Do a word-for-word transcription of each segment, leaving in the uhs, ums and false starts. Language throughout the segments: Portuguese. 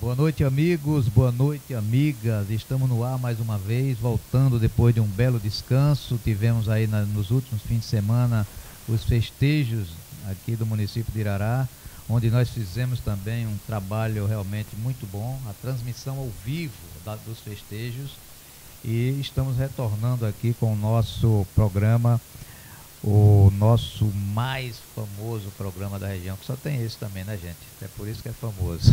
Boa noite, amigos, boa noite, amigas. Estamos no ar mais uma vez, voltando depois de um belo descanso. Tivemos aí na, nos últimos fins de semana os festejos aqui do município de Irará, onde nós fizemos também um trabalho realmente muito bom, a transmissão ao vivo da, dos festejos. E estamos retornando aqui com o nosso programa, o nosso mais famoso programa da região, que só tem esse também, né, gente? É por isso que é famoso.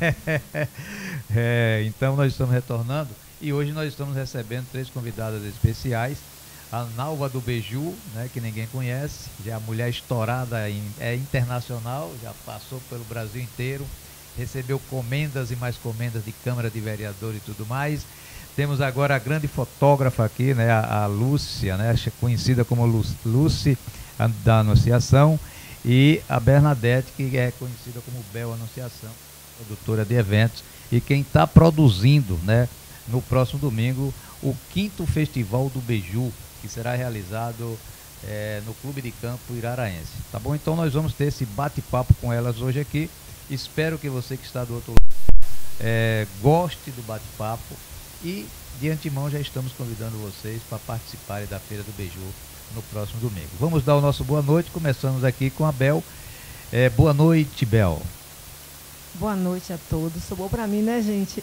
é, então nós estamos retornando e hoje nós estamos recebendo três convidadas especiais. A Nalva do Beiju, né, que ninguém conhece, já é a mulher estourada, em, é internacional, já passou pelo Brasil inteiro, recebeu comendas e mais comendas de Câmara de Vereadores e tudo mais. Temos agora a grande fotógrafa aqui, né, a, a Lúcia, né, conhecida como Lú, Lúcia da Anunciação, e a Bernadette, que é conhecida como Bel Anunciação, produtora de eventos, e quem está produzindo, né, no próximo domingo, o quinto Festival do Beiju, que será realizado é, no Clube de Campo Iraraense. Tá bom? Então nós vamos ter esse bate-papo com elas hoje aqui. Espero que você que está do outro lado é, goste do bate-papo. E de antemão já estamos convidando vocês para participarem da Feira do Beiju no próximo domingo. Vamos dar o nosso boa noite, começamos aqui com a Bel. É, boa noite, Bel. Boa noite a todos. Sobrou para mim, né, gente?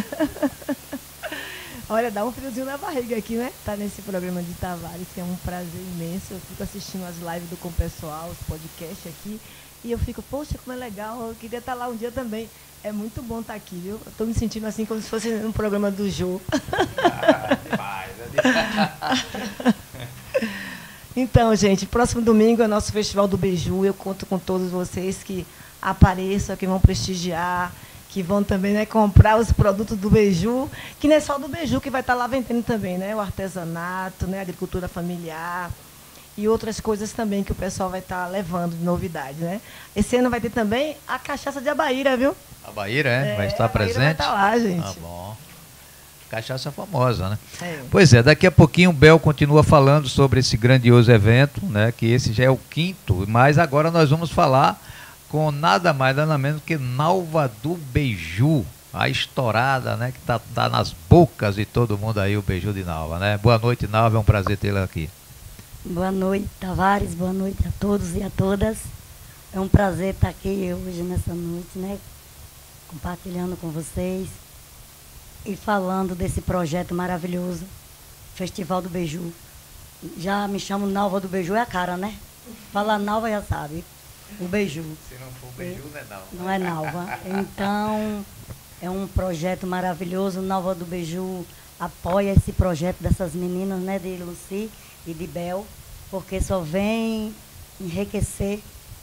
Olha, dá um friozinho na barriga aqui, né? Tá nesse programa de Tavares, que é um prazer imenso. Eu fico assistindo as lives do Com Pessoal, os podcasts aqui, e eu fico, poxa, como é legal, eu queria estar lá um dia também. É muito bom estar aqui, viu? Eu tô me sentindo assim como se fosse um programa do Jô. Ah, demais, é demais. Então, gente, próximo domingo é o nosso Festival do Beiju. Eu conto com todos vocês que apareçam, que vão prestigiar, que vão também, né, comprar os produtos do Beiju, que não é só do Beiju que vai estar lá vendendo também, né? O artesanato, né, a agricultura familiar e outras coisas também que o pessoal vai estar levando de novidade, né? Esse ano vai ter também a cachaça de Abaíra, viu? A Abaíra, é? é? Vai estar a presente? Vai estar lá, gente. Ah, bom. Cachaça famosa, né? É. Pois é, daqui a pouquinho o Bel continua falando sobre esse grandioso evento, né? Que esse já é o quinto, mas agora nós vamos falar com nada mais, nada menos que Nalva do Beiju, a estourada, né? Que tá, tá nas bocas de todo mundo aí, o Beiju de Nalva, né? Boa noite, Nalva, é um prazer tê-la aqui. Boa noite, Tavares, boa noite a todos e a todas. É um prazer estar aqui hoje, nessa noite, né? Compartilhando com vocês e falando desse projeto maravilhoso, Festival do Beiju. Já me chamo Nalva do Beiju, é a cara, né? Fala Nalva, já sabe. O Beiju. Se não for Beiju, não é Nalva. Não é Nalva. Então, é um projeto maravilhoso. Nalva do Beiju apoia esse projeto dessas meninas, né, de Luci e de Bel, porque só vem enriquecer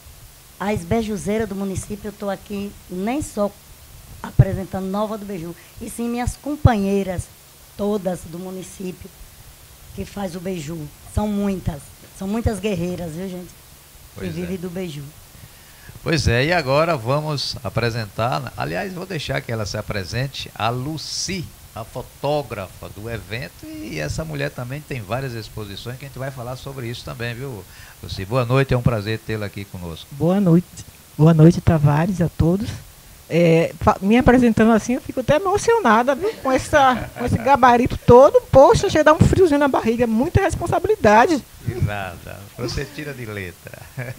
a esbejuzeira do município. Eu estou aqui nem só apresentando Nalva do Beiju, e sim minhas companheiras todas do município que faz o Beiju. São muitas, são muitas guerreiras, viu, gente? Que vive do Beiju. Pois é, e agora vamos apresentar, aliás, vou deixar que ela se apresente, a Luci, a fotógrafa do evento, e essa mulher também tem várias exposições que a gente vai falar sobre isso também, viu, Luci? Boa noite, é um prazer tê-la aqui conosco. Boa noite, boa noite, Tavares, a todos. É, me apresentando assim, eu fico até emocionada, viu? Com, essa, com esse gabarito todo. Poxa, chega a dar um friozinho na barriga, muita responsabilidade. De nada, você tira de letra.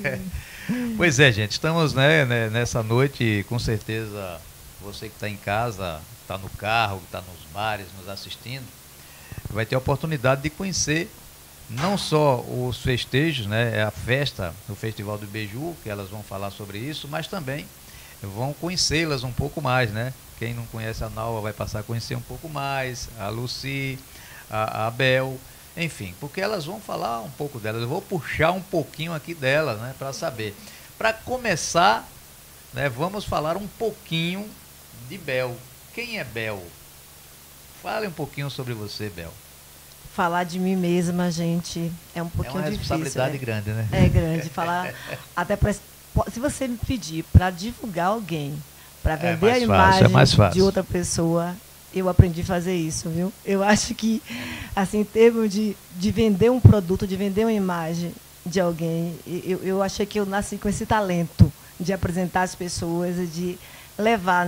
Pois é, gente, estamos, né, nessa noite, com certeza você que está em casa, está no carro, está nos bares, nos assistindo, vai ter a oportunidade de conhecer não só os festejos, né, a festa, o Festival do Beiju, que elas vão falar sobre isso, mas também vão conhecê-las um pouco mais, né? Quem não conhece a Nalva vai passar a conhecer um pouco mais, a Luci, a, a Bel, enfim, porque elas vão falar um pouco delas. Eu vou puxar um pouquinho aqui delas, né, para saber. Para começar, né, vamos falar um pouquinho de Bel. Quem é Bel? Fale um pouquinho sobre você, Bel. Falar de mim mesma, gente, é um pouquinho difícil. É uma responsabilidade difícil, grande, né? É grande. Falar, até pra, se você me pedir para divulgar alguém, para vender é a imagem fácil, é de outra pessoa, eu aprendi a fazer isso, viu? Eu acho que, assim, em termos de, de vender um produto, de vender uma imagem de alguém, eu, eu achei que eu nasci com esse talento de apresentar as pessoas e de levar, né,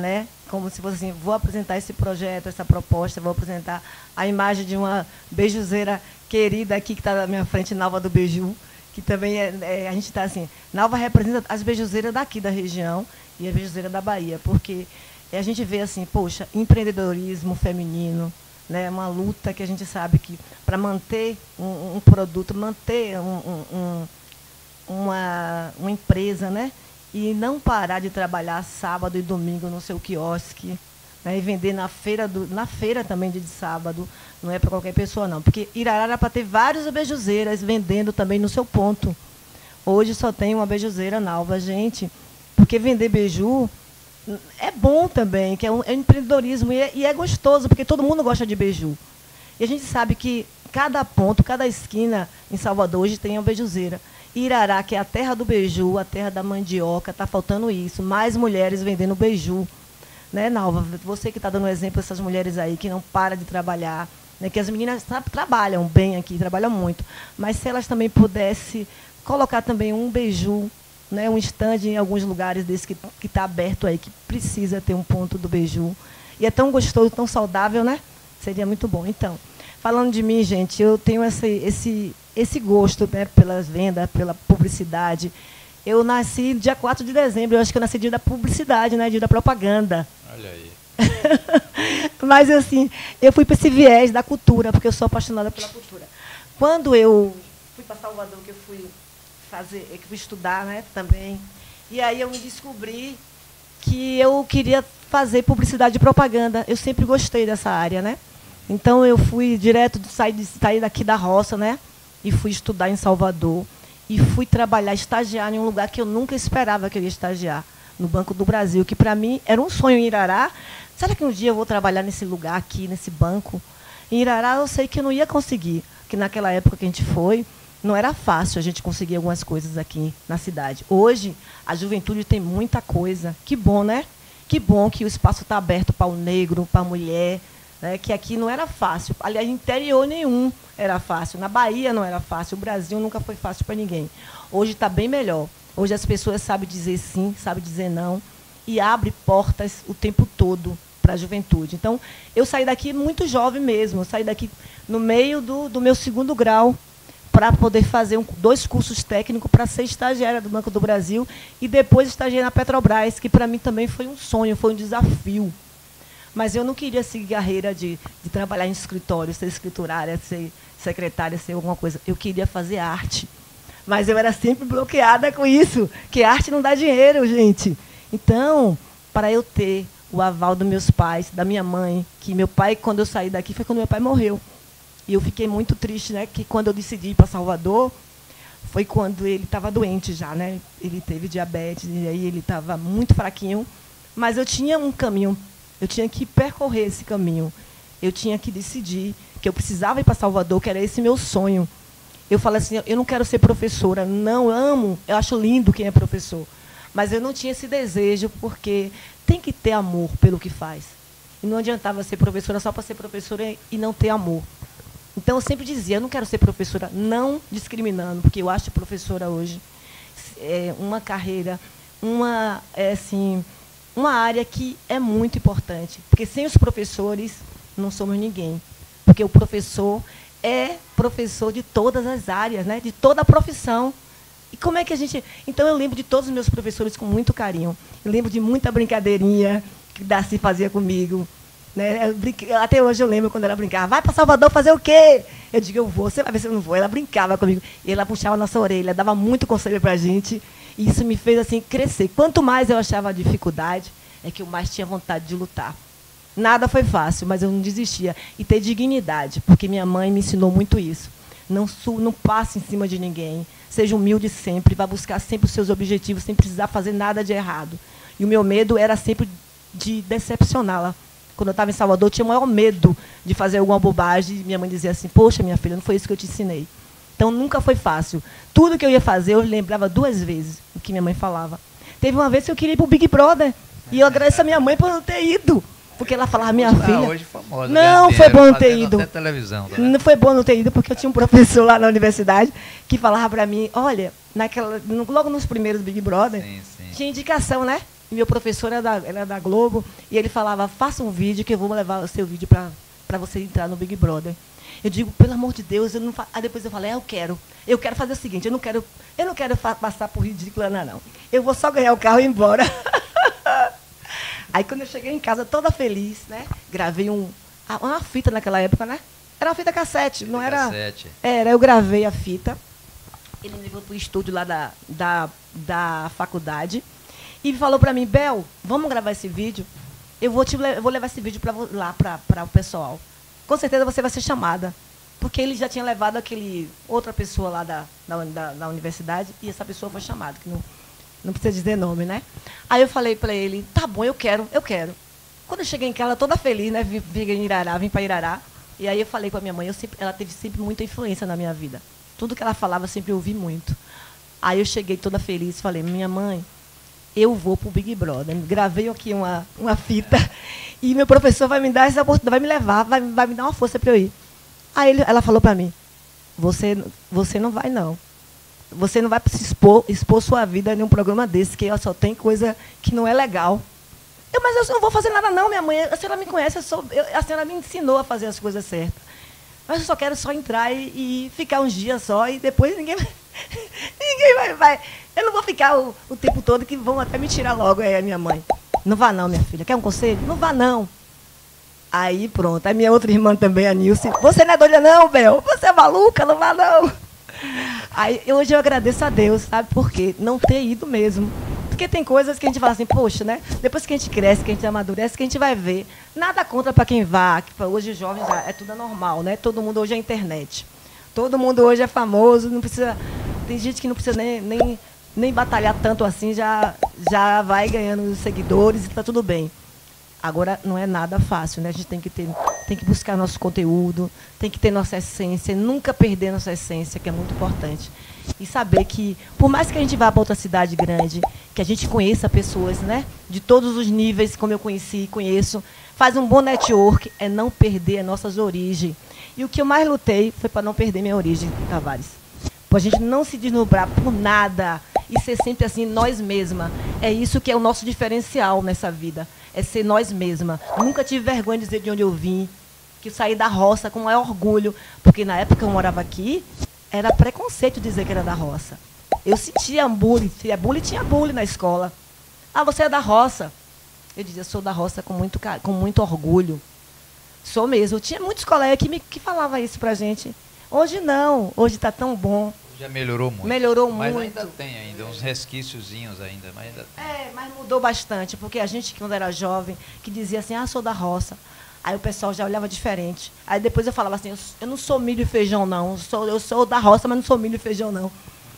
como se fosse assim, vou apresentar esse projeto, essa proposta, vou apresentar a imagem de uma beijuzeira querida aqui que está na minha frente, Nalva do Beiju, que também é, é a gente está assim, Nalva representa as beijuzeiras daqui da região e a beijuzeira da Bahia, porque a gente vê assim, poxa, empreendedorismo feminino, né, uma luta que a gente sabe que para manter um, um produto, manter um, um, uma, uma empresa, né, e não parar de trabalhar sábado e domingo no seu quiosque, né, e vender na feira, do, na feira também de sábado, não é para qualquer pessoa não, porque Irará era para ter várias beijuzeiras vendendo também no seu ponto. Hoje só tem uma beijuzeira Nalva, gente, porque vender beiju é bom também, que é um, é um empreendedorismo e é, e é gostoso, porque todo mundo gosta de beiju. E a gente sabe que cada ponto, cada esquina em Salvador hoje tem uma beijuzeira. Irará, que é a terra do beiju, a terra da mandioca, está faltando isso. Mais mulheres vendendo beiju. Né, Nalva? Você que está dando um exemplo dessas mulheres aí que não param de trabalhar, né, que as meninas sabe, trabalham bem aqui, trabalham muito. Mas se elas também pudessem colocar também um beiju, né, um estande em alguns lugares desse que está aberto aí, que precisa ter um ponto do beiju. E é tão gostoso, tão saudável, né? Seria muito bom. Então, falando de mim, gente, eu tenho esse, esse, esse gosto, né, pelas vendas, pela publicidade. Eu nasci dia quatro de dezembro, eu acho que eu nasci dia da publicidade, né, dia da propaganda. Olha aí. Mas, assim, eu fui para esse viés da cultura, porque eu sou apaixonada pela cultura. Quando eu fui para Salvador, que eu fui fazer, que eu fui estudar, né, também, e aí eu me descobri que eu queria fazer publicidade e propaganda. Eu sempre gostei dessa área, né? Então eu fui direto, saí, saí daqui da roça, né, e fui estudar em Salvador, e fui trabalhar, estagiar em um lugar que eu nunca esperava que eu ia estagiar, no Banco do Brasil, que para mim era um sonho em Irará. Será que um dia eu vou trabalhar nesse lugar aqui, nesse banco? Em Irará eu sei que eu não ia conseguir, que naquela época que a gente foi, não era fácil a gente conseguir algumas coisas aqui na cidade. Hoje, a juventude tem muita coisa. Que bom, né? Que bom que o espaço está aberto para o negro, para a mulher, né? Que aqui não era fácil. Aliás, interior nenhum era fácil. Na Bahia não era fácil. O Brasil nunca foi fácil para ninguém. Hoje está bem melhor. Hoje as pessoas sabem dizer sim, sabem dizer não, e abre portas o tempo todo para a juventude. Então, eu saí daqui muito jovem mesmo. Eu saí daqui no meio do, do meu segundo grau, para poder fazer um, dois cursos técnicos para ser estagiária do Banco do Brasil e depois estagiar na Petrobras, que para mim também foi um sonho, foi um desafio. Mas eu não queria seguir carreira de, de trabalhar em escritório, ser escriturária, ser secretária, ser alguma coisa. Eu queria fazer arte. Mas eu era sempre bloqueada com isso, que arte não dá dinheiro, gente. Então, para eu ter o aval dos meus pais, da minha mãe, que meu pai, quando eu saí daqui, foi quando meu pai morreu. E eu fiquei muito triste, né, que quando eu decidi ir para Salvador, foi quando ele estava doente já, né? Ele teve diabetes, e aí ele estava muito fraquinho. Mas eu tinha um caminho, eu tinha que percorrer esse caminho. Eu tinha que decidir que eu precisava ir para Salvador, que era esse meu sonho. Eu falei assim, eu não quero ser professora, não, amo, eu acho lindo quem é professor. Mas eu não tinha esse desejo, porque tem que ter amor pelo que faz. E não adiantava ser professora só para ser professora e não ter amor. Então, eu sempre dizia, eu não quero ser professora, não discriminando, porque eu acho professora hoje é uma carreira, uma, é, assim, uma área que é muito importante. Porque sem os professores, não somos ninguém. Porque o professor é professor de todas as áreas, né? De toda a profissão. E como é que a gente... Então, eu lembro de todos os meus professores com muito carinho. Eu lembro de muita brincadeirinha que Darcy fazia comigo. Né? Brinque... Até hoje eu lembro quando ela brincava, vai para Salvador fazer o quê? Eu digo, eu vou, você vai ver se eu não vou. Ela brincava comigo, e ela puxava a nossa orelha, dava muito conselho para a gente, e isso me fez assim crescer. Quanto mais eu achava dificuldade, é que eu mais tinha vontade de lutar. Nada foi fácil, mas eu não desistia. E ter dignidade, porque minha mãe me ensinou muito isso. Não, não passe em cima de ninguém, seja humilde sempre, vá buscar sempre os seus objetivos, sem precisar fazer nada de errado. E o meu medo era sempre de decepcioná-la. Quando eu estava em Salvador, eu tinha o maior medo de fazer alguma bobagem. E minha mãe dizia assim, poxa, minha filha, não foi isso que eu te ensinei. Então, nunca foi fácil. Tudo que eu ia fazer, eu lembrava duas vezes o que minha mãe falava. Teve uma vez que eu queria ir para o Big Brother. E eu agradeço a minha mãe por não ter ido. Porque ela falava, minha hoje, filha... Hoje famosa, não foi bom não ter ido. Até televisão, tá? Não foi bom não ter ido, porque eu tinha um professor lá na universidade que falava para mim, olha, naquela, logo nos primeiros Big Brother, sim, sim. tinha indicação, né? E meu professor era da, era da Globo, e ele falava, faça um vídeo que eu vou levar o seu vídeo para você entrar no Big Brother. Eu digo, pelo amor de Deus, eu não fa... Aí depois eu falei, é, eu quero. Eu quero fazer o seguinte, eu não quero, eu não quero passar por ridícula, não, não. Eu vou só ganhar o carro e ir embora. Aí quando eu cheguei em casa, toda feliz, né? Gravei um, uma fita naquela época, né? Era uma fita cassete, não era... Cassete. Era, eu gravei a fita. Ele me levou para o estúdio lá da, da, da faculdade e falou para mim, Bel, vamos gravar esse vídeo? Eu vou, te, eu vou levar esse vídeo pra, lá para o pessoal. Com certeza você vai ser chamada. Porque ele já tinha levado aquele outra pessoa lá da, da, da, da universidade e essa pessoa foi chamada, que não, não precisa dizer nome, né? Aí eu falei para ele, tá bom, eu quero, eu quero. Quando eu cheguei em casa, toda feliz, né? Vim, vim em Irará, vim para Irará. E aí eu falei com a minha mãe, eu sempre, ela teve sempre muita influência na minha vida. Tudo que ela falava, eu sempre ouvi muito. Aí eu cheguei toda feliz e falei, minha mãe, eu vou para o Big Brother. Gravei aqui uma, uma fita e meu professor vai me dar essa oportunidade, vai me levar, vai, vai me dar uma força para eu ir. Aí ele, ela falou para mim, você, você não vai, não. Você não vai se expor, expor sua vida em um programa desse, que só tem coisa que não é legal. Eu, mas eu não vou fazer nada, não, minha mãe. A senhora me conhece, eu sou, eu, a senhora me ensinou a fazer as coisas certas. Mas eu só quero só entrar e, e ficar uns dias só, e depois ninguém vai... ninguém vai, vai. Eu não vou ficar o, o tempo todo, que vão até me tirar logo, aí a minha mãe. Não vá não, minha filha. Quer um conselho? Não vá não. Aí pronto. Aí minha outra irmã também, a Nilce. Você não é doida não, Bel? Você é maluca? Não vá não. Aí hoje eu agradeço a Deus, sabe por quê? Não ter ido mesmo. Porque tem coisas que a gente fala assim, poxa, né? Depois que a gente cresce, que a gente amadurece, que a gente vai ver. Nada contra para quem vá. Que hoje os jovens é tudo normal, né? Todo mundo hoje é internet. Todo mundo hoje é famoso, não precisa. Tem gente que não precisa nem, nem, nem batalhar tanto assim, já, já vai ganhando seguidores e está tudo bem. Agora não é nada fácil, né? A gente tem que ter, tem que buscar nosso conteúdo, tem que ter nossa essência, nunca perder nossa essência, que é muito importante. E saber que, por mais que a gente vá para outra cidade grande, que a gente conheça pessoas, né? De todos os níveis, como eu conheci e conheço, faz um bom network, é não perder as nossas origens. E o que eu mais lutei foi para não perder minha origem, Tavares. Para a gente não se deslumbrar por nada e ser sempre assim, nós mesmas. É isso que é o nosso diferencial nessa vida, é ser nós mesmas. Nunca tive vergonha de dizer de onde eu vim, que eu saí da roça com o maior orgulho, porque na época que eu morava aqui, era preconceito dizer que era da roça. Eu sentia bullying, tinha bullying, tinha bullying na escola. Ah, você é da roça. Eu dizia, sou da roça com muito, com muito orgulho. Sou mesmo. Tinha muitos colegas que, me, que falavam isso pra gente. Hoje não, hoje está tão bom. Já melhorou muito. Melhorou mas muito. Mas ainda tem ainda, uns resquíciozinhos ainda, mas ainda tem. É, mas mudou bastante, porque a gente, quando era jovem, que dizia assim, ah, sou da roça. Aí o pessoal já olhava diferente. Aí depois eu falava assim, eu, eu não sou milho e feijão, não. Eu sou, eu sou da roça, mas não sou milho e feijão, não.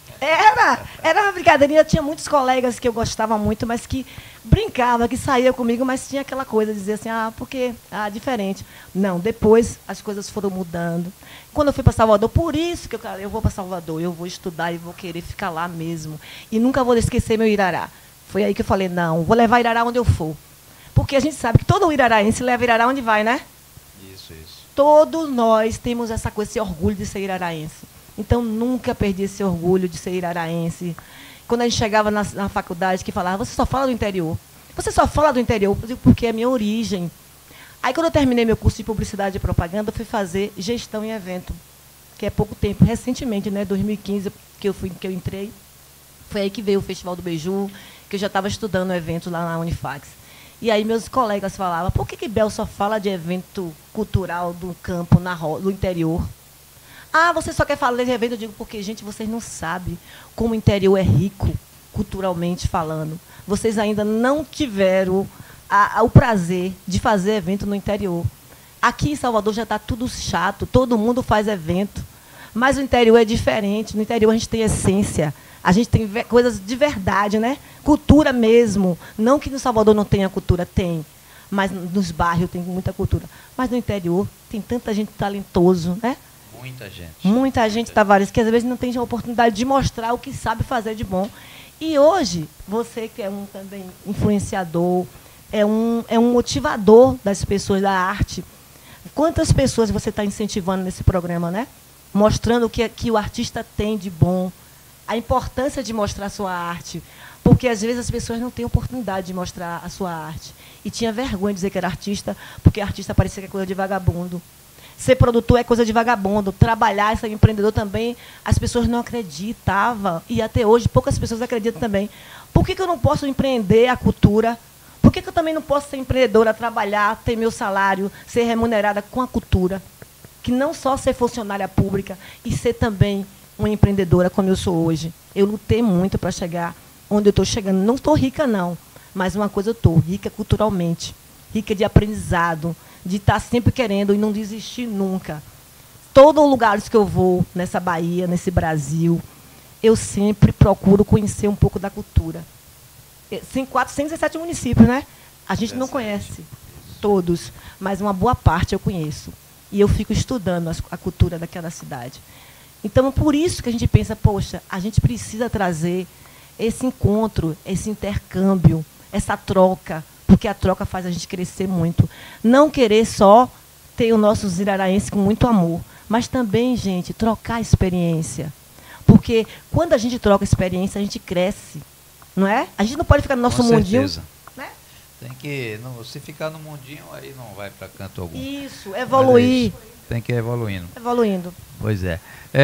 Era, era uma brincadeirinha. Tinha muitos colegas que eu gostava muito, mas que brincavam, que saíam comigo, mas tinha aquela coisa de dizer assim, ah, porque, ah, diferente. Não, depois as coisas foram mudando. Quando eu fui para Salvador, por isso que eu, eu vou para Salvador, eu vou estudar e vou querer ficar lá mesmo. E nunca vou esquecer meu Irará. Foi aí que eu falei, não, vou levar Irará onde eu for. Porque a gente sabe que todo iraraense leva Irará onde vai, né? Isso, isso. Todos nós temos essa coisa, esse orgulho de ser iraraense. Então, nunca perdi esse orgulho de ser iraraense. Quando a gente chegava na, na faculdade, que falava, você só fala do interior. Você só fala do interior, porque é a minha origem. Aí, quando eu terminei meu curso de publicidade e propaganda, eu fui fazer gestão em evento, que é pouco tempo, recentemente, né, dois mil e quinze, que eu, fui, que eu entrei. Foi aí que veio o Festival do Beiju, que eu já estava estudando evento lá na Unifax. E aí meus colegas falavam, por que que Bel só fala de evento cultural do campo, na ro do interior? Ah, você só quer falar de evento? Eu digo, porque, gente, vocês não sabem como o interior é rico, culturalmente falando. Vocês ainda não tiveram a, a, o prazer de fazer evento no interior. Aqui em Salvador já está tudo chato, todo mundo faz evento. Mas o interior é diferente, no interior a gente tem essência. A gente tem coisas de verdade, né? Cultura mesmo. Não que no Salvador não tenha cultura, tem. Mas nos bairros tem muita cultura. Mas no interior tem tanta gente talentosa, né? Muita gente. Muita gente, Tavares, que às vezes não tem a oportunidade de mostrar o que sabe fazer de bom. E hoje, você que é um também influenciador, é um, é um motivador das pessoas da arte. Quantas pessoas você está incentivando nesse programa, né? Mostrando o que, que o artista tem de bom. A importância de mostrar sua arte. Porque, às vezes, as pessoas não têm oportunidade de mostrar a sua arte. E tinha vergonha de dizer que era artista, porque artista parecia que é coisa de vagabundo. Ser produtor é coisa de vagabundo. Trabalhar, ser empreendedor também, as pessoas não acreditavam. E, até hoje, poucas pessoas acreditam também. Por que, que eu não posso empreender a cultura? Por que, que eu também não posso ser empreendedora, trabalhar, ter meu salário, ser remunerada com a cultura? Que não só ser funcionária pública, e ser também uma empreendedora, como eu sou hoje. Eu lutei muito para chegar onde eu estou chegando. Não estou rica, não, mas uma coisa eu estou, rica culturalmente, rica de aprendizado, de estar sempre querendo e não desistir nunca. Todos os lugares que eu vou, nessa Bahia, nesse Brasil, eu sempre procuro conhecer um pouco da cultura. Tem quatrocentos e sete municípios, né? A gente não conhece todos, mas uma boa parte eu conheço. E eu fico estudando a cultura daquela cidade. Então, por isso que a gente pensa, poxa, a gente precisa trazer esse encontro, esse intercâmbio, essa troca, porque a troca faz a gente crescer muito. Não querer só ter o nosso ziraraense com muito amor, mas também, gente, trocar experiência. Porque quando a gente troca experiência, a gente cresce, não é? A gente não pode ficar no nosso Com mundinho. certeza. Né? Tem que, não, se ficar no mundinho, aí não vai para canto algum. Isso, evoluir. Tem que ir evoluindo. Evoluindo. Pois é.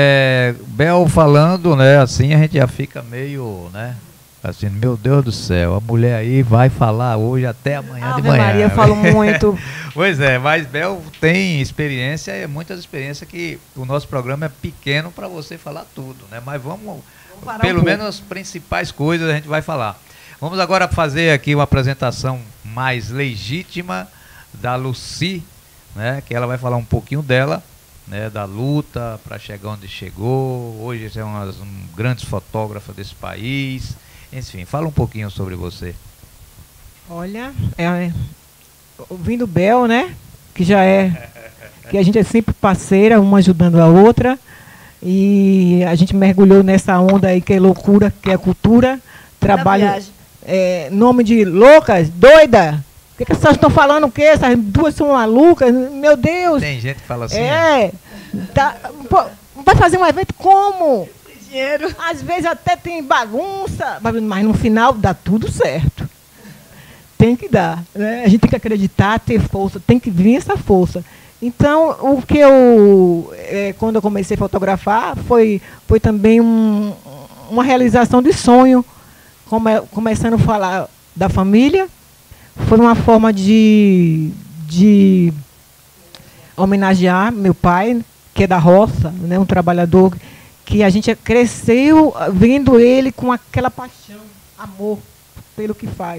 é. Bel falando, né, assim a gente já fica meio, né, assim, meu Deus do céu, a mulher aí vai falar hoje até amanhã Ave de manhã. Maria, eu falo muito. Pois é, mas Bel tem experiência, muitas experiências que o nosso programa é pequeno para você falar tudo, né, mas vamos, vamos pelo um menos as principais coisas a gente vai falar. Vamos agora fazer aqui uma apresentação mais legítima da Lucy, né, que ela vai falar um pouquinho dela, né, da luta para chegar onde chegou. Hoje é uma das um, grandes fotógrafas desse país. Enfim, fala um pouquinho sobre você. Olha, é, ouvindo Bel, né, que já é, que a gente é sempre parceira, uma ajudando a outra, e a gente mergulhou nessa onda aí que é loucura, que é cultura, trabalho, é, nome de loucas, doida. O que, que essas estão falando o quê? Essas duas são malucas? Meu Deus! Tem gente que fala assim. É. Tá, pô, vai fazer um evento como? Tem dinheiro. Às vezes até tem bagunça, mas no final dá tudo certo. Tem que dar. Né? A gente tem que acreditar, ter força, tem que vir essa força. Então, o que eu, é, quando eu comecei a fotografar, foi, foi também um, uma realização de sonho, come, começando a falar da família. Foi uma forma de, de homenagear meu pai, que é da roça, né, um trabalhador que a gente cresceu vendo ele com aquela paixão, amor pelo que faz.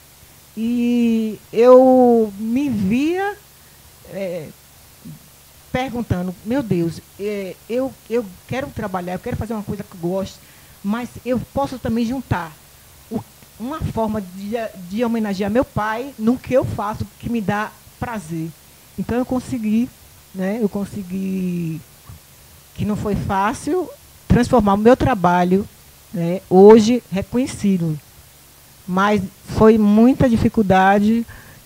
E eu me via é, perguntando, meu Deus, é, eu, eu quero trabalhar, eu quero fazer uma coisa que eu gosto, mas eu posso também juntar o uma forma de, de homenagear meu pai no que eu faço, que me dá prazer. Então eu consegui, né, eu consegui, que não foi fácil, transformar o meu trabalho, né, hoje reconhecido. Mas foi muita dificuldade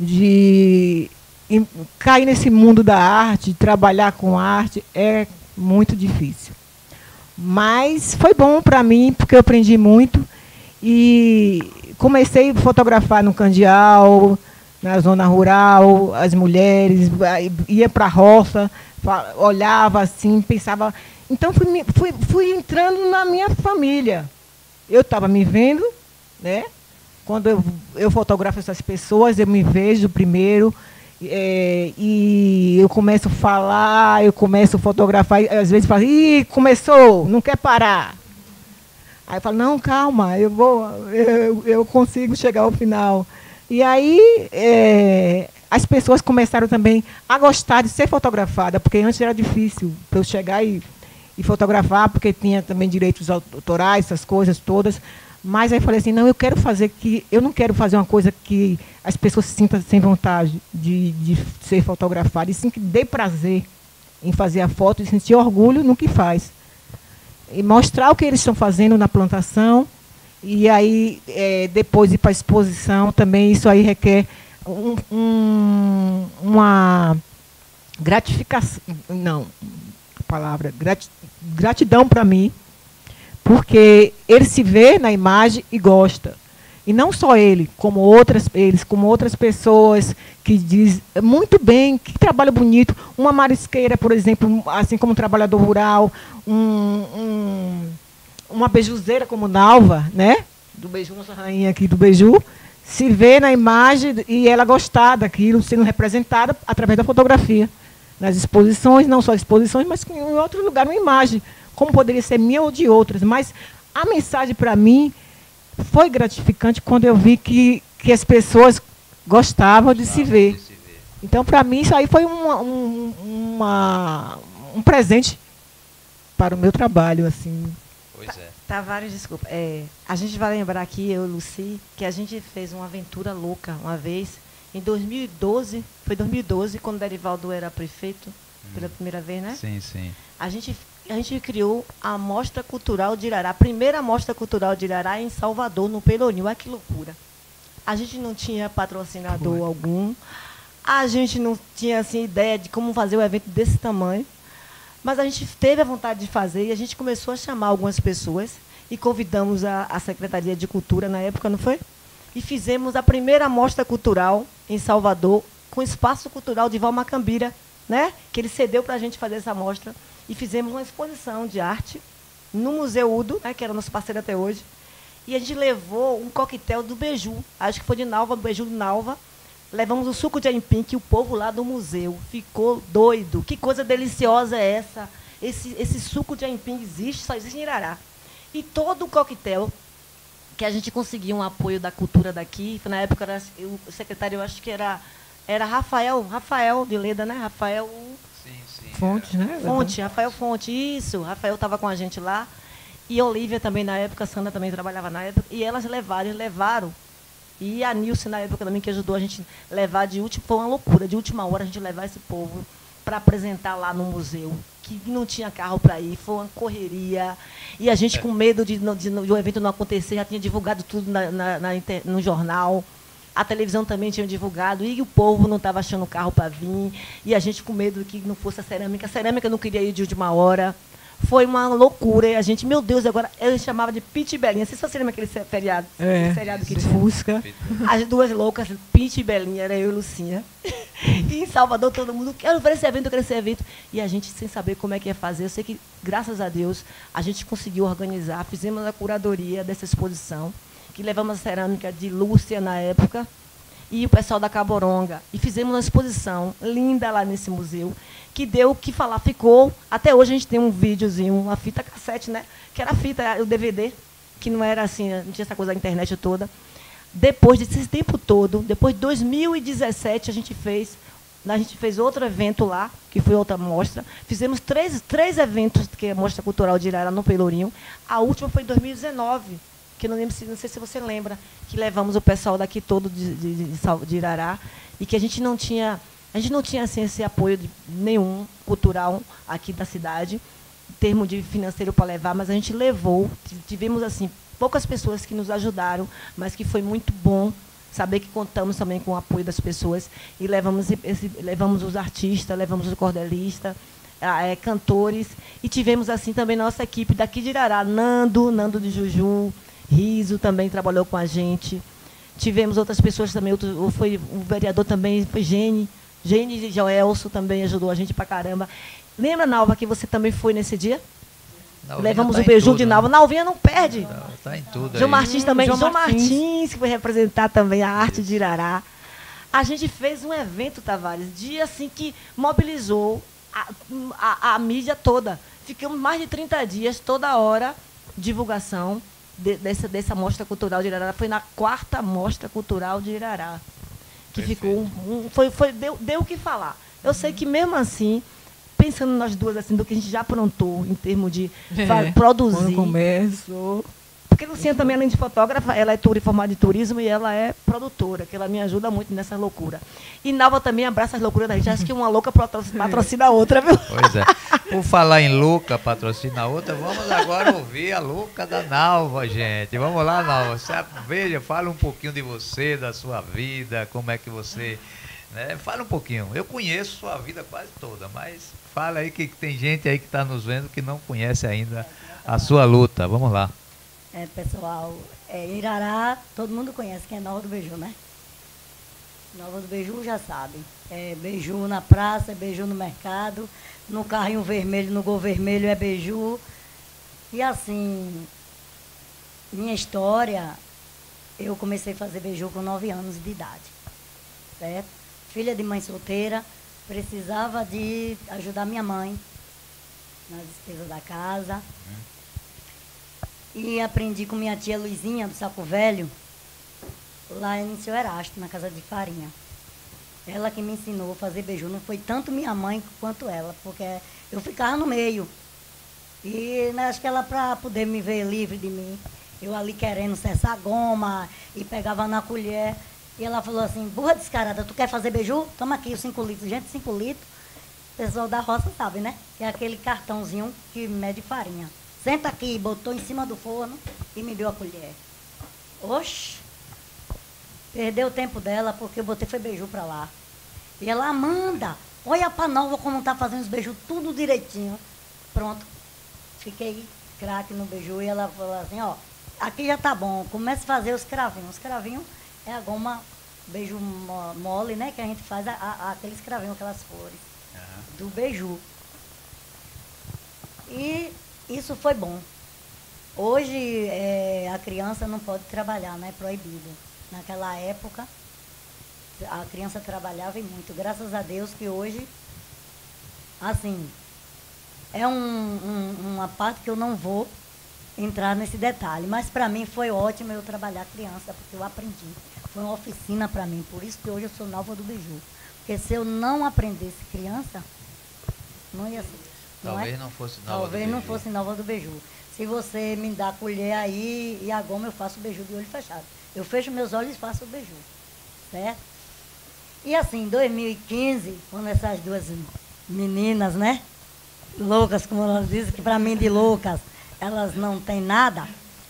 de em, cair nesse mundo da arte, trabalhar com arte, é muito difícil. Mas foi bom para mim, porque eu aprendi muito. E comecei a fotografar no Candial, na zona rural, as mulheres, ia para a roça, olhava assim, pensava. Então fui, fui, fui entrando na minha família. Eu estava me vendo, né? Quando eu, eu fotografo essas pessoas, eu me vejo primeiro, é, e eu começo a falar, eu começo a fotografar, e às vezes falo, ih, começou, não quer parar. Aí eu falo, não, calma, eu, vou, eu, eu consigo chegar ao final. E aí é, as pessoas começaram também a gostar de ser fotografada, porque antes era difícil para eu chegar e, e fotografar, porque tinha também direitos autorais, essas coisas todas. Mas aí eu falei assim, não, eu quero fazer que. Eu não quero fazer uma coisa que as pessoas se sintam sem vontade de, de ser fotografada, e sim que dê prazer em fazer a foto e sentir orgulho no que faz. E mostrar o que eles estão fazendo na plantação, e aí é, depois ir para a exposição também. Isso aí requer um, um, uma gratificação, não, a palavra, grat, gratidão para mim, porque ele se vê na imagem e gosta. E não só ele, como outras, eles, como outras pessoas que diz muito bem, que trabalha bonito. Uma marisqueira, por exemplo, assim como um trabalhador rural, um, um, uma beijuzeira como Nalva, né? Do Beiju, nossa rainha aqui do Beiju, se vê na imagem e ela gostar daquilo sendo representada através da fotografia. Nas exposições, não só exposições, mas em outro lugar, uma imagem, como poderia ser minha ou de outras. Mas a mensagem, para mim, foi gratificante quando eu vi que, que as pessoas gostavam de, se, ver. de se ver. Então, para mim, isso aí foi uma, um, uma, um presente para o meu trabalho. Assim. Pois é. Tavares, desculpa. É, a gente vai lembrar aqui, eu e Luci, que a gente fez uma aventura louca uma vez, em dois mil e doze, foi dois mil e doze, quando o Derivaldo era prefeito, hum. pela primeira vez, né? Sim, sim. A gente, a gente criou a Mostra Cultural de Irará, a primeira Mostra Cultural de Irará em Salvador, no Pelourinho. Olha que loucura. A gente não tinha patrocinador Foi. algum, a gente não tinha assim, ideia de como fazer um evento desse tamanho, mas a gente teve a vontade de fazer e a gente começou a chamar algumas pessoas e convidamos a, a Secretaria de Cultura, na época, não foi? E fizemos a primeira Mostra Cultural em Salvador, com o Espaço Cultural de Valmacambira, né? Que ele cedeu para a gente fazer essa mostra. E fizemos uma exposição de arte no Museu Udo, né, que era nosso parceiro até hoje. E a gente levou um coquetel do Beiju, acho que foi de Nalva, do Beiju de Nalva. Levamos o suco de aipim, que o povo lá do museu ficou doido. Que coisa deliciosa é essa? Esse, esse suco de aipim existe, só existe em Irará. E todo o coquetel, que a gente conseguiu um apoio da cultura daqui, na época era, o secretário, eu acho que era, era Rafael, Rafael de Leda, né? Rafael... Sim, sim. Fonte, né? Fonte, Rafael Fonte, isso. Rafael estava com a gente lá. E Olívia também na época, a Sandra também trabalhava na época. E elas levaram, eles levaram. E a Nilce na época também, que ajudou a gente levar de última... Foi uma loucura, de última hora, a gente levar esse povo para apresentar lá no museu. Que não tinha carro para ir, foi uma correria. E a gente, com medo de, de, de o evento não acontecer, já tinha divulgado tudo na, na, na, no jornal. A televisão também tinha divulgado, e o povo não estava achando carro para vir. E a gente com medo que não fosse a cerâmica. A cerâmica não queria ir de última hora. Foi uma loucura. E a gente, meu Deus, agora eu chamava de Pete e Belinha. Vocês vocês lembram aquele feriado? É, aquele feriado que tinha? Fusca. As duas loucas, Pete e Belinha, era eu e Lucinha. E em Salvador todo mundo, quero ver esse evento, eu quero esse evento. E a gente sem saber como é que ia fazer. Eu sei que, graças a Deus, a gente conseguiu organizar. Fizemos a curadoria dessa exposição, que levamos a cerâmica de Lúcia na época, e o pessoal da Caboronga. E fizemos uma exposição linda lá nesse museu, que deu o que falar, ficou. Até hoje a gente tem um videozinho, uma fita cassete, né? Que era a fita, o D V D, que não era assim, não tinha essa coisa da internet toda. Depois desse tempo todo, depois de dois mil e dezessete, a gente fez, a gente fez outro evento lá, que foi outra mostra. Fizemos três, três eventos, que é a Mostra Cultural de Irará, no Pelourinho. A última foi em dois mil e dezenove, que eu não lembro se, não sei se você lembra, que levamos o pessoal daqui todo de, de, de, de Irará, e que a gente não tinha, a gente não tinha assim, esse apoio de nenhum cultural aqui da cidade, em termos de financeiro para levar, mas a gente levou, tivemos assim poucas pessoas que nos ajudaram, mas que foi muito bom saber que contamos também com o apoio das pessoas, e levamos, esse, levamos os artistas, levamos os cordelistas, é, cantores, e tivemos assim também nossa equipe daqui de Irará, Nando, Nando de Juju, Riso também trabalhou com a gente. Tivemos outras pessoas também, outro, foi o vereador também, foi Gene, Gene de Joelso também ajudou a gente pra caramba. Lembra, Nalva, que você também foi nesse dia? Nalvinha levamos tá o beiju de Nalva. Né? Nalvinha não perde. Está em tudo. João Martins também. João João Martins. Martins, que foi representar também a arte de Irará. A gente fez um evento, Tavares, dia assim que mobilizou a, a, a mídia toda. Ficamos mais de trinta dias, toda hora, divulgação de, dessa, dessa Mostra Cultural de Irará. Foi na quarta Mostra Cultural de Irará. Que Perfeito. ficou um, um, foi, foi, deu, deu o que falar. Eu uhum. sei que mesmo assim, pensando nas duas, assim, do que a gente já aprontou em termos de é, produzir. No começo. Porque Lucinha também, além de fotógrafa, ela é formada de turismo e ela é produtora, que ela me ajuda muito nessa loucura. E Nalva também abraça as loucuras da gente. Acho que uma louca patrocina a outra, viu? Pois é. Por falar em louca patrocina a outra, vamos agora ouvir a louca da Nalva, gente. Vamos lá, Nalva. Você, veja, fala um pouquinho de você, da sua vida, como é que você... Né? Fala um pouquinho. Eu conheço sua vida quase toda, mas fala aí que tem gente aí que está nos vendo que não conhece ainda a sua luta. Vamos lá. É, pessoal, é, Irará, todo mundo conhece quem é Nova do Beiju, né? Nova do Beiju já sabe. É beiju na praça, é beiju no mercado, no carrinho vermelho, no gol vermelho é beiju. E assim, minha história, eu comecei a fazer beiju com nove anos de idade, certo? Filha de mãe solteira, precisava de ajudar minha mãe nas despesas da casa. Hum. E aprendi com minha tia Luizinha, do Saco Velho, lá em Seu Erasto, na casa de farinha. Ela que me ensinou a fazer beiju. Não foi tanto minha mãe quanto ela, porque eu ficava no meio. E né, acho que ela, para poder me ver livre de mim, eu ali querendo cessar goma e pegava na colher. E ela falou assim, burra descarada, tu quer fazer beiju? Toma aqui os cinco litros. Gente, cinco litros, o pessoal da roça sabe, né? É aquele cartãozinho que mede farinha. Senta aqui, botou em cima do forno e me deu a colher. Oxe, perdeu o tempo dela porque eu botei foi beiju para lá. E ela, Amanda, olha para Nova como tá fazendo os beijos tudo direitinho. Pronto, fiquei craque no beiju e ela falou assim, ó, aqui já tá bom, comece a fazer os cravinhos. Os cravinhos é a goma beiju mole, né, que a gente faz a, a, aqueles cravinhos, aquelas flores uhum. do beiju. E isso foi bom. Hoje é, a criança não pode trabalhar, né? É proibido. Naquela época, a criança trabalhava e muito. Graças a Deus que hoje, assim, é um, um, uma parte que eu não vou entrar nesse detalhe. Mas para mim foi ótimo eu trabalhar criança, porque eu aprendi. Foi uma oficina para mim. Por isso que hoje eu sou Nova do Beiju. Porque se eu não aprendesse criança, não ia ser. Talvez não, é? não fosse Nova Talvez do Beiju. não fosse Nova do Beiju. Se você me dá a colher aí e a goma, eu faço o beiju de olho fechado. Eu fecho meus olhos e faço o beiju. Certo? E assim, em dois mil e quinze, quando essas duas meninas, né? Loucas, como elas dizem, que para mim de loucas, elas não têm nada,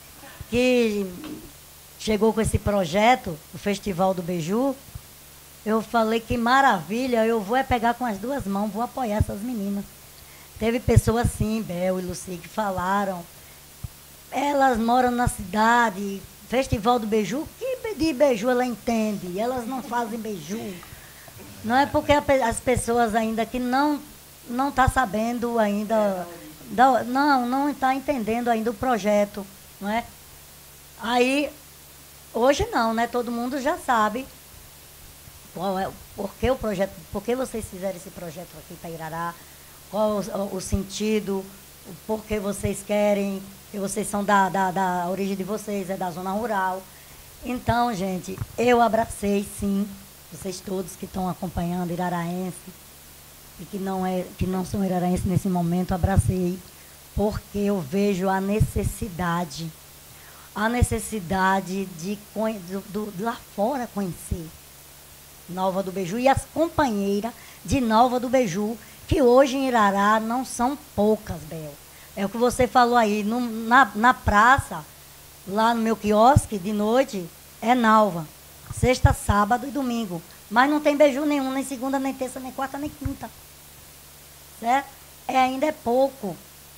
que chegou com esse projeto, o Festival do Beiju, eu falei que maravilha, eu vou é pegar com as duas mãos, vou apoiar essas meninas. Teve pessoas assim, Bel e Luci, que falaram, elas moram na cidade, Festival do Beiju, que de beiju ela entende? Elas não fazem beiju. Não é porque as pessoas ainda que não não está sabendo ainda, não, não está entendendo ainda o projeto, não é? Aí, hoje não, né? Todo mundo já sabe qual é, por que o projeto, por que vocês fizeram esse projeto aqui para Irará, qual o, o sentido, o porquê vocês querem, que vocês são da, da, da origem de vocês, é da zona rural. Então, gente, eu abracei, sim, vocês todos que estão acompanhando, iraraense, e que não, é, que não são iraraenses nesse momento, abracei, porque eu vejo a necessidade, a necessidade de, do, do, de lá fora conhecer Nova do Beiju e as companheiras de Nova do Beiju, que hoje em Irará não são poucas, Bel. É o que você falou aí, no, na, na praça, lá no meu quiosque, de noite, é Nalva. Sexta, sábado e domingo. Mas não tem beiju nenhum, nem segunda, nem terça, nem quarta, nem quinta. Certo? É, ainda é pouco.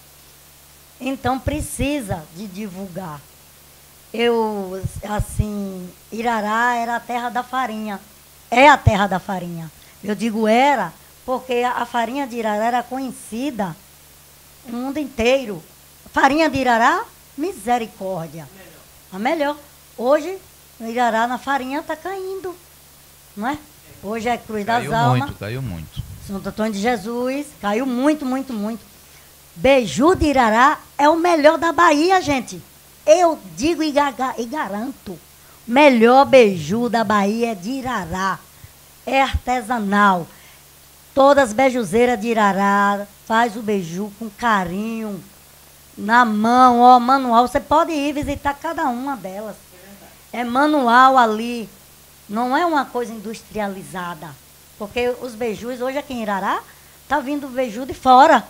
Então, precisa de divulgar. Eu, assim, Irará era a terra da farinha. É a terra da farinha. Eu digo era, porque a farinha de Irará era conhecida no mundo inteiro. Farinha de Irará, misericórdia. A melhor. Hoje, o Irará na farinha está caindo. Não é? Hoje é Cruz das Caiu Almas. muito, caiu muito. Santo Antônio de Jesus, caiu muito, muito, muito. Beiju de Irará é o melhor da Bahia, gente. Eu digo e, gaga, e garanto. Melhor beiju da Bahia é de Irará. É artesanal. Todas as beijuzeiras de Irará faz o beiju com carinho, na mão, ó, manual. Você pode ir visitar cada uma delas. É manual ali. Não é uma coisa industrializada. Porque os beijus, hoje aqui em Irará, tá vindo beiju de fora.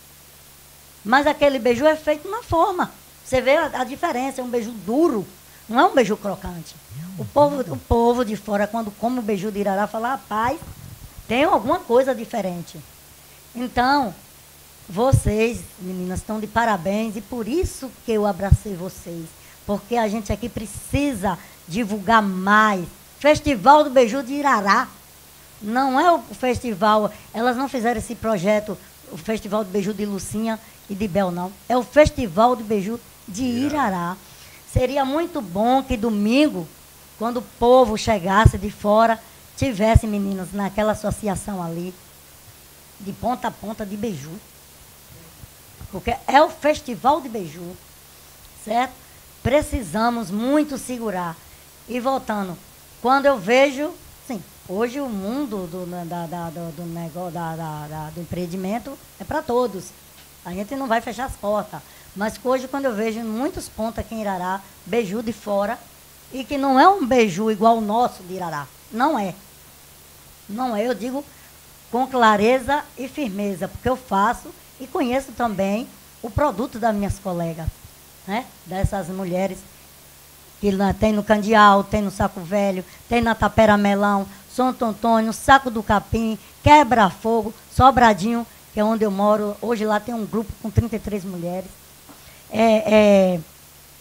Mas aquele beiju é feito na forma. Você vê a, a diferença, é um beiju duro, não é um beiju crocante. O povo, o povo de fora, quando come o beiju de Irará, fala, rapaz, tem alguma coisa diferente. Então, vocês, meninas, estão de parabéns e por isso que eu abracei vocês. Porque a gente aqui precisa divulgar mais. Festival do Beiju de Irará. Não é o festival, elas não fizeram esse projeto, o Festival do Beiju de Lucinha e de Bel, não. É o Festival do Beiju de Irará. Seria muito bom que domingo, quando o povo chegasse de fora, tivesse meninas naquela associação ali, de ponta a ponta de beiju. Porque é o Festival de Beiju, certo? Precisamos muito segurar. E voltando, quando eu vejo, sim, hoje o mundo do, da, da, do, do negócio, da, da, da, do empreendimento é para todos. A gente não vai fechar as portas. Mas hoje, quando eu vejo muitos pontos aqui em Irará, beiju de fora, e que não é um beiju igual o nosso de Irará. Não é. Não é, eu digo com clareza e firmeza, porque eu faço e conheço também o produto das minhas colegas, né? Dessas mulheres que tem no Candial, tem no Saco Velho, tem na Tapera Melão, Santo Antônio, Saco do Capim, Quebra-Fogo, Sobradinho, que é onde eu moro. Hoje lá tem um grupo com trinta e três mulheres. É, é,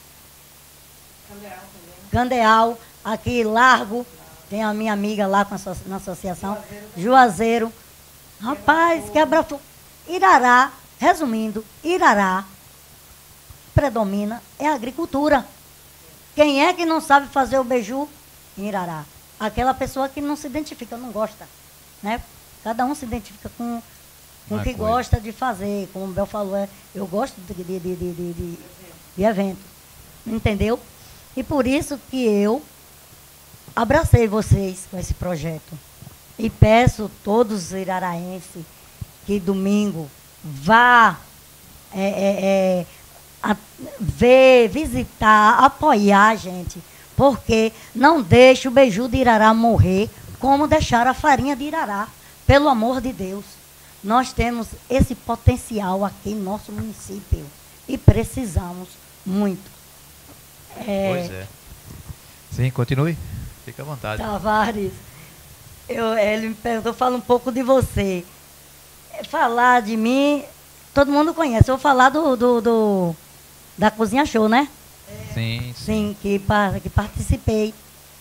Candeal, aqui Largo, tem a minha amiga lá com a, na associação, Juazeiro. Rapaz, Quebra-Fogo. Irará, resumindo, Irará predomina é a agricultura. Quem é que não sabe fazer o beiju em Irará? Aquela pessoa que não se identifica, não gosta, né? Cada um se identifica com, com o que coisa. gosta de fazer. Como o Bel falou, é, eu gosto de, de, de, de, de, de, de evento. Entendeu? E por isso que eu abracei vocês com esse projeto. E peço todos os iraraenses que domingo vá é, é, é, a, ver, visitar, apoiar a gente. Porque não deixe o beiju de Irará morrer como deixaram a farinha de Irará. Pelo amor de Deus. Nós temos esse potencial aqui no nosso município. E precisamos muito. É, pois é. Sim, continue. Fica à vontade. Tavares, eu, ele me perguntou, fala um pouco de você. Falar de mim, todo mundo conhece. Eu vou falar do, do, do da Cozinha Show, né? Sim, sim. Sim, que, que participei.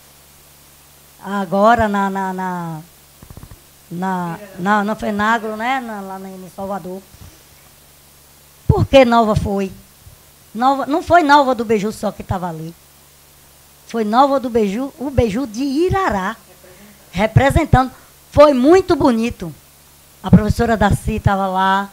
Agora na, na, na, na, na, no Fenagro, né? Na, lá em Salvador. Por que Nova foi? Nova, não foi Nova do Beiju só que estava ali. Foi Nova do Beiju, o Beiju de Irará. Representando. Foi muito bonito. A professora Daci estava lá,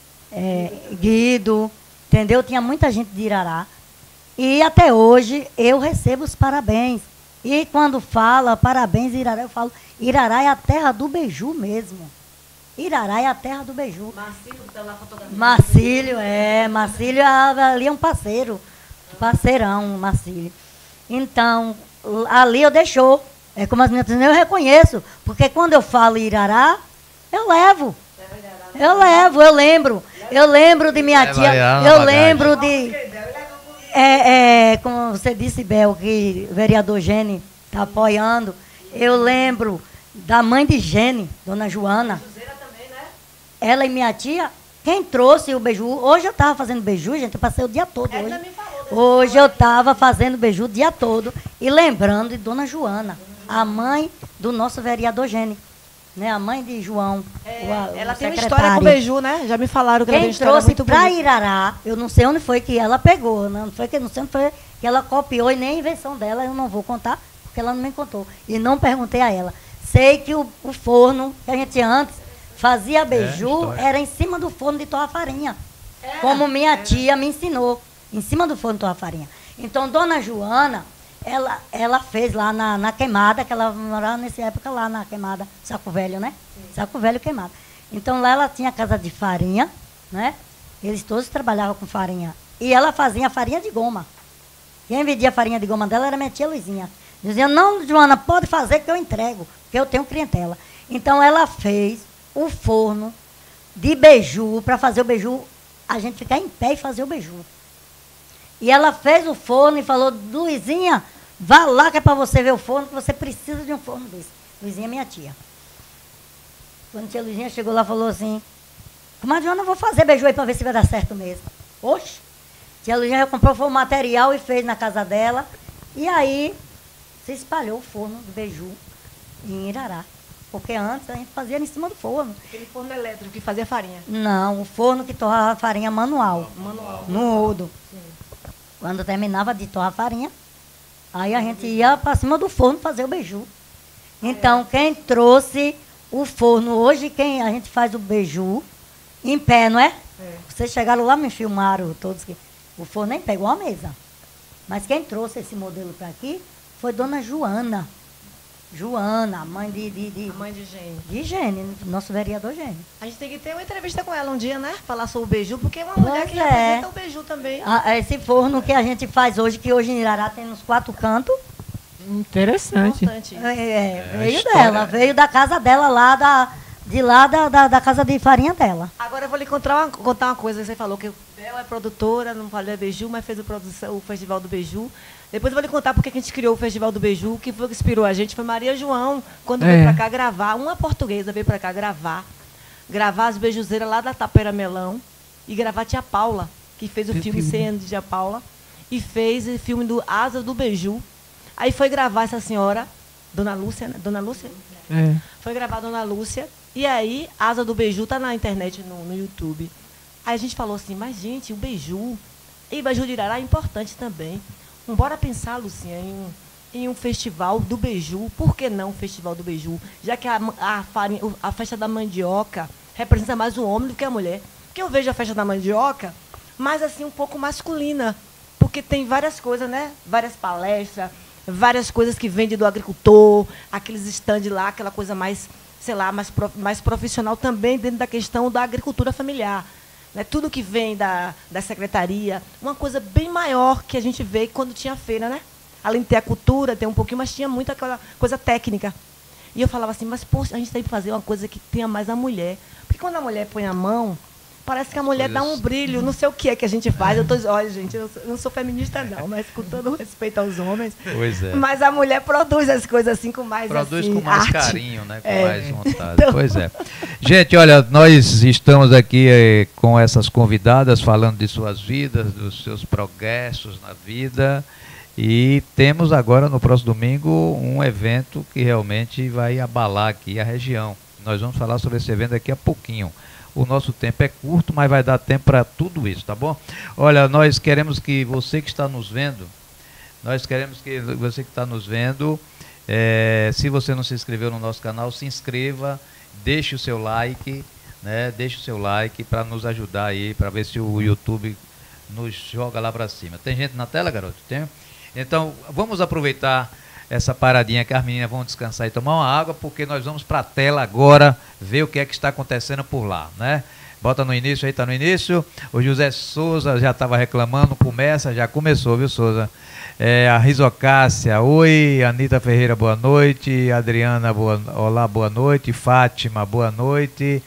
é, Guido, entendeu? Tinha muita gente de Irará. E até hoje eu recebo os parabéns. E quando fala parabéns Irará, eu falo, Irará é a terra do beiju mesmo. Irará é a terra do beiju. Marcílio está lá fotografando. Marcílio, é. Marcílio ali é um parceiro. Parceirão, Marcílio. Então, ali eu deixou. É como as minhas dizem, eu reconheço. Porque quando eu falo Irará, eu levo. Eu levo, eu lembro. Eu lembro de minha tia. Eu lembro de... É, é, como você disse, Bel, que o vereador Gene está apoiando. Eu lembro da mãe de Gene, dona Joana. Ela e minha tia, quem trouxe o beiju, hoje eu estava fazendo beiju, gente, eu passei o dia todo hoje. Hoje eu estava fazendo beiju o dia todo e lembrando de dona Joana, a mãe do nosso vereador Gene, né? A mãe de João. É, o, ela o tem uma história com o beiju, né? Já me falaram que ela tem uma história muito bonita. Quem trouxe para Irará, eu não sei onde foi que ela pegou, não foi que não sei onde foi que ela copiou e nem a invenção dela, eu não vou contar, porque ela não me contou. E não perguntei a ela. Sei que o, o forno que a gente antes fazia beiju, é, era em cima do forno de torrar farinha. É, como minha é. tia me ensinou. Em cima do forno de torrar farinha. Então, dona Joana, ela, ela fez lá na, na queimada, que ela morava nessa época lá na queimada, Saco Velho, né? Sim. Saco Velho queimada. Então, lá ela tinha casa de farinha, né? Eles todos trabalhavam com farinha. E ela fazia farinha de goma. Quem vendia a farinha de goma dela era minha tia Luizinha. Dizia, não, Joana, pode fazer que eu entrego, que eu tenho clientela. Então, ela fez o forno de beiju, para fazer o beiju, a gente ficar em pé e fazer o beiju. E ela fez o forno e falou, Luizinha, vá lá que é para você ver o forno, que você precisa de um forno desse. Luizinha é minha tia. Quando a tia Luizinha chegou lá, falou assim, Comadre Joana, eu vou fazer beiju aí para ver se vai dar certo mesmo. Oxe, tia Luz já comprou foi o material e fez na casa dela. E aí se espalhou o forno do beiju em Irará. Porque antes a gente fazia em cima do forno. Aquele forno elétrico que fazia farinha. Não, o forno que torrava farinha manual. Manual. No rodo. Sim. Quando terminava de torrar a farinha, aí a gente ia para cima do forno fazer o beiju. Então, quem trouxe o forno, hoje quem a gente faz o beiju em pé, não é? É. Vocês chegaram lá, me filmaram todos que o forno nem pegou a mesa. Mas quem trouxe esse modelo para aqui foi Dona Joana. Joana, mãe de, de, de, A mãe de Gênio. de Gênio, nosso vereador Gênio. A gente tem que ter uma entrevista com ela um dia, né? Falar sobre o beiju, porque é uma Pois mulher que é. representa o beiju também. Ah, esse forno que a gente faz hoje, que hoje em Irará tem nos quatro cantos, Interessante. Bastante. é, é, a veio história- dela, veio da casa dela lá, da, de lá da, da, da casa de farinha dela. Agora eu vou lhe contar uma, contar uma coisa. Você falou que ela é produtora, não falei beiju, mas fez o, produção, o Festival do Beiju. Depois eu vou lhe contar porque que a gente criou o Festival do Beiju, que foi o que inspirou a gente. Foi Maria João, quando É. veio pra cá gravar, uma portuguesa veio pra cá gravar, gravar as beijuzeiras lá da Tapera Melão e gravar Tia Paula, que fez o Que filme filme. cem anos de Tia Paula, e fez o filme do Asa do Beiju. Aí foi gravar essa senhora, Dona Lúcia, né? Dona Lúcia? É. Foi gravar Dona Lúcia. E aí, Asa do Beiju tá na internet, no, no YouTube. Aí a gente falou assim, mas gente, o beiju, e o beiju de Irará é importante também. Bora pensar, Lucinha, em um, em um festival do beiju. Por que não um festival do beiju? Já que a, a, farinha, a festa da mandioca representa mais o homem do que a mulher. Porque eu vejo a festa da mandioca mais assim, um pouco masculina. Porque tem várias coisas, né? Várias palestras, várias coisas que vendem do agricultor, aqueles stand lá, aquela coisa mais, sei lá, mais, prof, mais profissional também dentro da questão da agricultura familiar. Né? Tudo que vem da, da secretaria, uma coisa bem maior que a gente vê quando tinha feira, né? Além de ter a cultura, tem um pouquinho, mas tinha muita coisa, coisa técnica. E eu falava assim, mas poxa, a gente tem que fazer uma coisa que tenha mais a mulher. Porque quando a mulher põe a mão, parece que a mulher dá um brilho, não sei o que é que a gente faz. Eu tô, olha, gente, eu não sou feminista não, mas com todo respeito aos homens. Pois é. Mas a mulher produz as coisas assim com mais Produz assim, com mais arte. carinho, né? Com É. mais vontade. Então- Pois é. Gente, olha, nós estamos aqui eh, com essas convidadas falando de suas vidas, dos seus progressos na vida. E temos agora, no próximo domingo, um evento que realmente vai abalar aqui a região. Nós vamos falar sobre esse evento daqui a pouquinho. O nosso tempo é curto, mas vai dar tempo para tudo isso, tá bom? Olha, nós queremos que você que está nos vendo, nós queremos que você que está nos vendo, é, se você não se inscreveu no nosso canal, se inscreva, deixe o seu like, né? Deixe o seu like para nos ajudar aí, para ver se o YouTube nos joga lá para cima. Tem gente na tela, garoto? Tem? Então, vamos aproveitar essa paradinha que as meninas vão descansar e tomar uma água, porque nós vamos para a tela agora ver o que é que está acontecendo por lá, né? Bota no início aí, tá no início. O José Souza já estava reclamando, começa, já começou, viu, Souza? É, a Rizocássia, oi. Anita Ferreira, boa noite. Adriana, boa, olá, boa noite. Fátima, boa noite.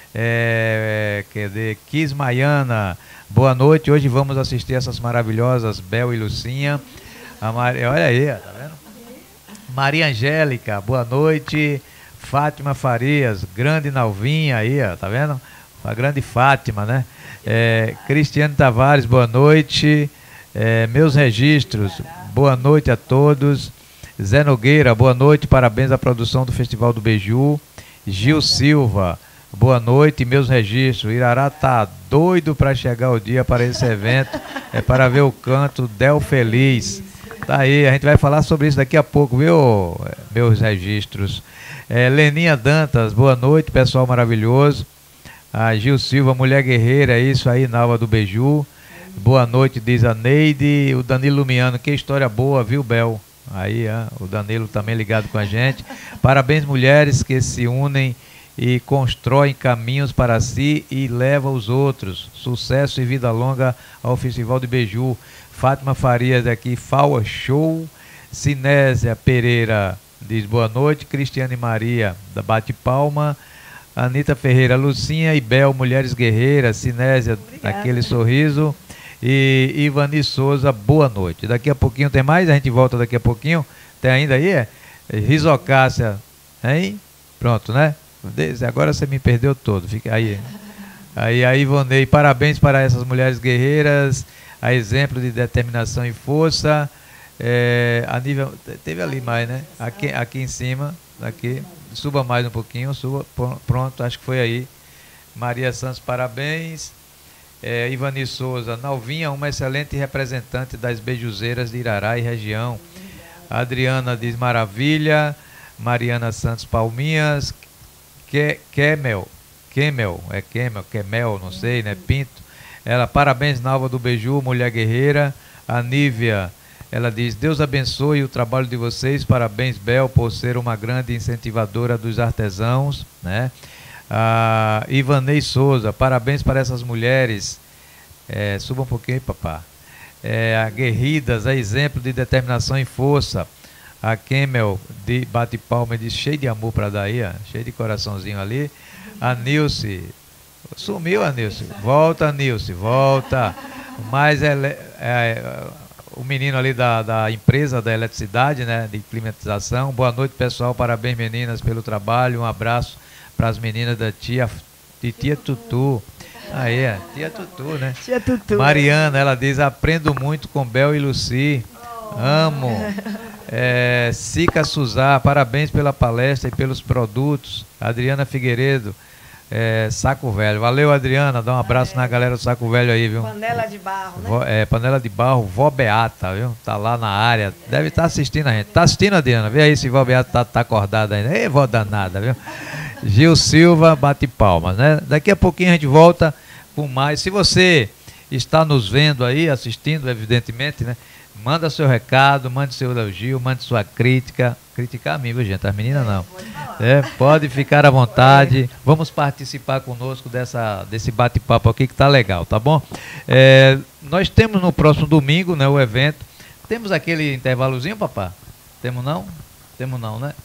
É, cadê? Kis Maiana, boa noite. Hoje vamos assistir essas maravilhosas Bel e Lucinha. A Maria, olha aí, tá vendo? Maria Angélica, boa noite. Fátima Farias, grande Nalvinha aí, ó, tá vendo? A grande Fátima, né? É, Cristiane Tavares, boa noite. É, meus registros, boa noite a todos. Zé Nogueira, boa noite, parabéns à produção do Festival do Beiju. Gil Silva, boa noite, meus registros. Irará tá doido para chegar o dia para esse evento, é para ver o canto Del Feliz. Tá aí, a gente vai falar sobre isso daqui a pouco, viu, meus registros. É, Leninha Dantas, boa noite, pessoal maravilhoso. A Gil Silva, mulher guerreira, é isso aí, Nalva do Beiju. Boa noite, diz a Neide. O Danilo Lumiano, que história boa, viu, Bel? Aí, ah, o Danilo também ligado com a gente. Parabéns, mulheres que se unem e constroem caminhos para si e levam os outros. Sucesso e vida longa ao Festival de Beiju. Fátima Farias aqui, Faua Show. Sinésia Pereira diz boa noite. Cristiane Maria, da Bate Palma. Anita Ferreira, Lucinha e Bel, mulheres guerreiras. Sinésia, daquele sorriso. E Ivani Souza, boa noite. Daqui a pouquinho tem mais, a gente volta daqui a pouquinho. Tem ainda aí, é? Rizocássia, hein? Pronto, né? Agora você me perdeu todo. Fica aí. Aí a Ivonei, parabéns para essas mulheres guerreiras, a exemplo de determinação e força. É, a nível, teve ali mais, né? Aqui, aqui em cima, aqui, suba mais um pouquinho, suba, pronto, acho que foi aí. Maria Santos, parabéns. É, Ivani Souza, Nalvinha, uma excelente representante das beijuzeiras de Irará e região. A Adriana diz maravilha. Mariana Santos Palminhas. Que, Kemel, Kemel, é Kemel, Kemel, não sei, né? Pinto. Ela, parabéns, Nalva do Beiju, mulher guerreira. A Nívia, ela diz, Deus abençoe o trabalho de vocês. Parabéns, Bel, por ser uma grande incentivadora dos artesãos, né? A Ivanei Souza, parabéns para essas mulheres. É, suba um pouquinho aí, papá. É, aguerridas, é exemplo de determinação e força. A Kemel de bate palma e diz cheio de amor para daí, ó, cheio de coraçãozinho ali. A Nilce, sumiu a Nilce, volta Nilce, volta. Mas ela, é, é, o menino ali da, da empresa da eletricidade, né, de climatização. Boa noite, pessoal, parabéns meninas pelo trabalho, um abraço para as meninas da tia, de tia Tutu. Aí, é, tia Tutu, né? Tia Tutu. Mariana, ela diz, aprendo muito com Bel e Luci. Amo. É, Sica Suzá, parabéns pela palestra e pelos produtos. Adriana Figueiredo, é, Saco Velho. Valeu, Adriana. Dá um abraço é. na galera do Saco Velho aí, viu? Panela de barro, né? Vó, é, panela de barro, Vó Beata, viu? Tá lá na área. Deve estar tá assistindo a gente. Tá assistindo, Adriana? Vê aí se Vó Beata tá, tá acordada ainda. Ei, vó danada, viu? Gil Silva, bate palmas, né? Daqui a pouquinho a gente volta com mais. Se você está nos vendo aí, assistindo, evidentemente, né? Manda seu recado, mande seu elogio, mande sua crítica. Criticar a mim, viu, gente? As meninas não. É, pode ficar à vontade. Vamos participar conosco dessa, desse bate-papo aqui que tá legal, tá bom? É, nós temos no próximo domingo, né, o evento. Temos aquele intervalozinho, papá? Temos não? Temos não, né?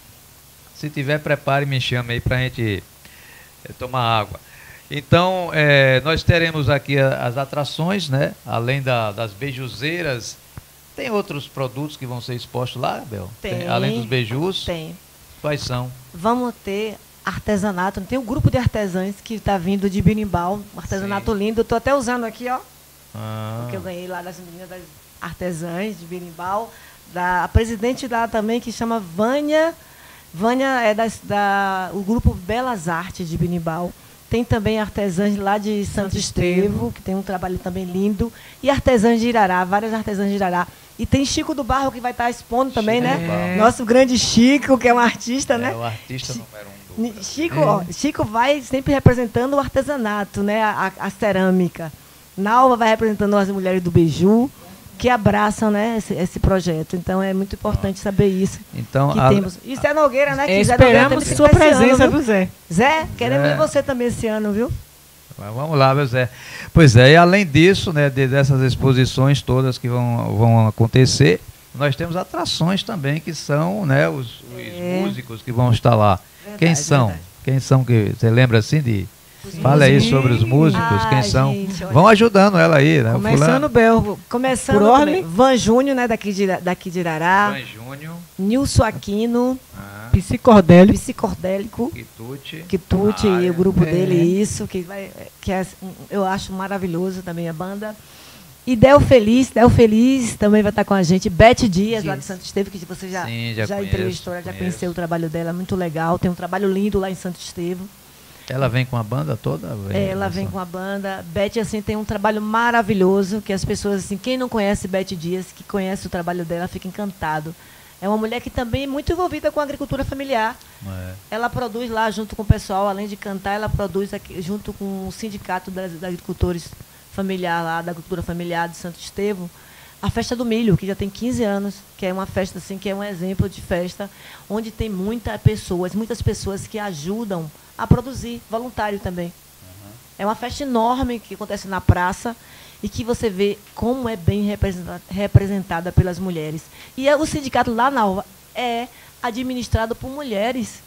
Se tiver, prepare e me chame aí pra gente é, tomar água. Então, é, nós teremos aqui a, as atrações, né? Além da, das beijuzeiras. Tem outros produtos que vão ser expostos lá, Bel? Tem. Tem, além dos beijus? Tem. Quais são? Vamos ter artesanato. Tem um grupo de artesãs que está vindo de Birimbau. Um artesanato Sim. lindo. Estou até usando aqui, ó. Ah. Porque eu ganhei lá das meninas das artesãs de Birimbau. Da, a presidente lá também, que chama Vânia. Vânia é das, da, o grupo Belas Artes de Birimbau. Tem também artesãs lá de Santo Estevão, que tem um trabalho também lindo. E artesãs de Irará, várias artesãs de Irará. E tem Chico do Barro, que vai estar expondo também, Chico né? Nosso grande Chico, que é um artista, é, né? É o artista número um do Chico, ó, Chico vai sempre representando o artesanato, né? A, a, a cerâmica. Nalva vai representando as mulheres do Beiju, que abraçam, né, esse, esse projeto. Então é muito importante saber isso. Então, que a, temos. E Zé Nogueira, né? Que esperamos Zé sua presença, ano, viu, Zé? Zé, queremos Zé. você também esse ano, viu? Vamos lá, meu Zé. Pois é, e além disso, né, de, dessas exposições todas que vão, vão acontecer, nós temos atrações também, que são, né, os, os é. músicos que vão estar lá. Verdade, Quem são? Verdade. Quem são que você lembra assim de... Sim. Fala aí sobre os músicos, ah, quem são. Gente, vão ajudando ela aí, né? Começando, Bel. Começando por ordem. Van Júnior, né, daqui de, daqui de Irará. Van Júnior. Nilson Aquino. Ah. Psicordélico. Psicordélico. Quitute. Quitute e o grupo é. dele, isso, que, vai, que é, eu acho maravilhoso também a banda. E Del Feliz, Del Feliz também vai estar com a gente. Beth Dias, Dias. lá de Santo Estevão, que você já, Sim, já, já conheço, entrevistou, já conheço. conheceu o trabalho dela, muito legal. Tem um trabalho lindo lá em Santo Estevão. Ela vem com a banda toda? Vem Ela vem com a banda. Beth, assim, tem um trabalho maravilhoso, que as pessoas, assim, quem não conhece Beth Dias, que conhece o trabalho dela, fica encantado. É uma mulher que também é muito envolvida com a agricultura familiar. É. Ela produz lá, junto com o pessoal, além de cantar, ela produz aqui, junto com o sindicato das, das agricultores familiar lá, da agricultura familiar de Santo Estevão, a Festa do Milho, que já tem quinze anos, que é uma festa, assim, que é um exemplo de festa, onde tem muitas pessoas, muitas pessoas que ajudam a produzir, voluntário também. Uhum. É uma festa enorme que acontece na praça e que você vê como é bem representada, representada pelas mulheres. E é, o sindicato lá na Alva é administrado por mulheres.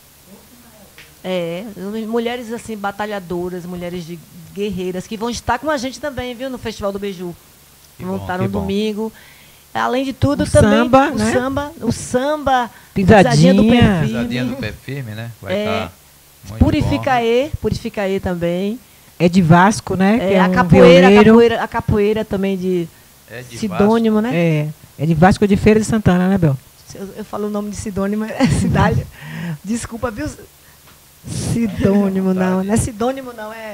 É, mulheres assim, batalhadoras, mulheres de guerreiras, que vão estar com a gente também, viu, no Festival do Beiju. Que vão bom, estar no domingo. Além de tudo, o também samba, o né? samba, o samba, pisadinha, pisadinha do pé firme. Pisadinha do pé firme, né? Vai é, estar muito Purifica bom. E, Purifica E também. É de Vasco, né? Que É, é a, um capoeira, a, violeiro. capoeira, a capoeira também de, É de Sidônimo, né? É, é de Vasco de Feira de Santana, né, Bel? Eu, eu falo o nome de Sidônimo, é cidade. Desculpa, viu? Sidônimo, não. Não é Sidônimo, não. É,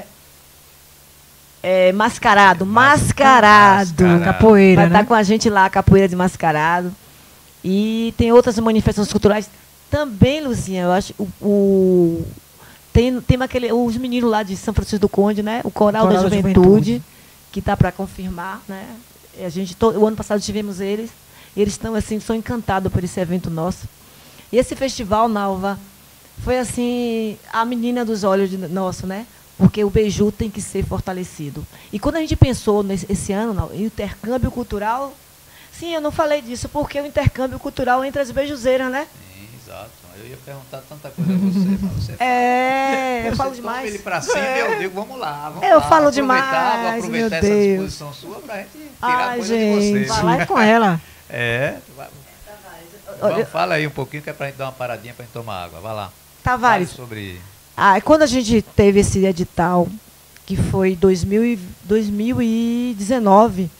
é Mascarado. Mascarado. Mascarado. Capoeira, Vai né? estar com a gente lá, a capoeira de Mascarado. E tem outras manifestações culturais. Também, Luzinha, eu acho. O, o- tem tem aquele, os meninos lá de São Francisco do Conde, né? O Coral, Coral da da Juventude, Juventude. que está para confirmar, né? E A gente, to- o ano passado tivemos eles. E eles estão assim, são encantados por esse evento nosso. E esse festival, Nalva, foi assim, a menina dos olhos de nosso, né? Porque o Beiju tem que ser fortalecido. E quando a gente pensou nesse esse ano, Nalva, em intercâmbio cultural, sim, eu não falei disso, porque o intercâmbio cultural entre as beijuzeiras, né? Sim, exato. Eu ia perguntar tanta coisa a você, mas você É, eu você falo toma demais. ele pra cima e eu digo, vamos lá, vamos Eu lá. falo aproveitar, demais, Vou aproveitar meu essa Deus. disposição sua pra gente tirar Ai, coisa gente, de você. Vai lá com ela. É. vai- Olha, Vamos, fala aí um pouquinho que é pra gente dar uma paradinha pra gente tomar água. Vai lá. Tavares, Fale sobre... ah, quando a gente teve esse edital, que foi dois mil e- dois mil e dezenove,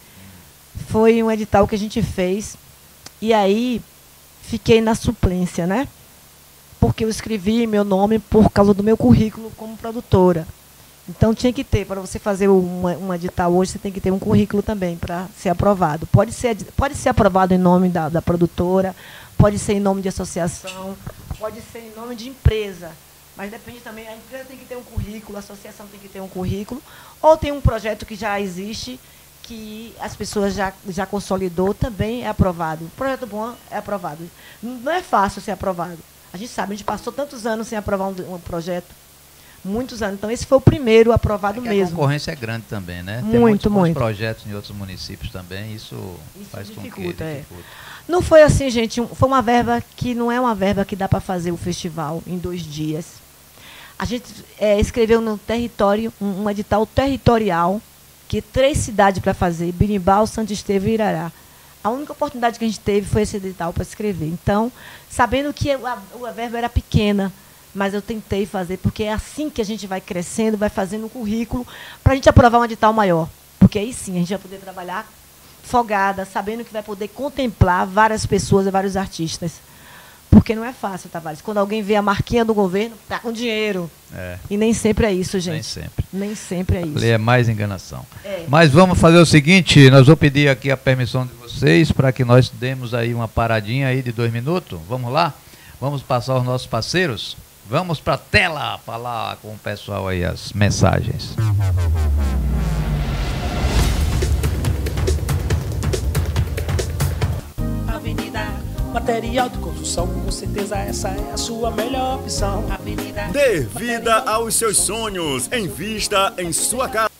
foi um edital que a gente fez, e aí fiquei na suplência, né? Porque eu escrevi meu nome por causa do meu currículo como produtora. Então tinha que ter, para você fazer um, um edital hoje, você tem que ter um currículo também para ser aprovado. Pode ser, pode ser aprovado em nome da, da produtora, pode ser em nome de associação, pode ser em nome de empresa. Mas depende também, a empresa tem que ter um currículo, a associação tem que ter um currículo, ou tem um projeto que já existe, que as pessoas já, já consolidou, também é aprovado. O projeto bom é aprovado. Não é fácil ser aprovado. A gente sabe, a gente passou tantos anos sem aprovar um, um projeto. Muitos anos. Então, esse foi o primeiro aprovado É que a mesmo. concorrência é grande também, né? Tem Muito, muitos bons muito. projetos em outros municípios também, isso, Isso faz com que dificulta, é. dificulta. Não foi assim, gente. um- Foi uma verba que não é uma verba que dá para fazer o festival em dois dias. A gente é, escreveu no território, um, um edital territorial, que três cidades para fazer, Birimbau, Santo Estevão e Irará. A única oportunidade que a gente teve foi esse edital para escrever. Então, sabendo que a, a verba era pequena, mas eu tentei fazer, porque é assim que a gente vai crescendo, vai fazendo um currículo, para a gente aprovar um edital maior. Porque aí sim a gente vai poder trabalhar folgada, sabendo que vai poder contemplar várias pessoas e vários artistas. Porque não é fácil, Tavares. Quando alguém vê a marquinha do governo, tá com dinheiro. É, E nem sempre é isso, nem gente. sempre. Nem sempre é isso. Ali é mais enganação. É. Mas vamos fazer o seguinte, nós vamos pedir aqui a permissão de vocês para que nós demos aí uma paradinha aí de dois minutos. Vamos lá? Vamos passar os nossos parceiros? Vamos para a tela falar com o pessoal aí as mensagens. Avenida Material de Construção, com certeza essa é a sua melhor opção. Avenida Dê vida aos seus sonhos. Invista em sua casa.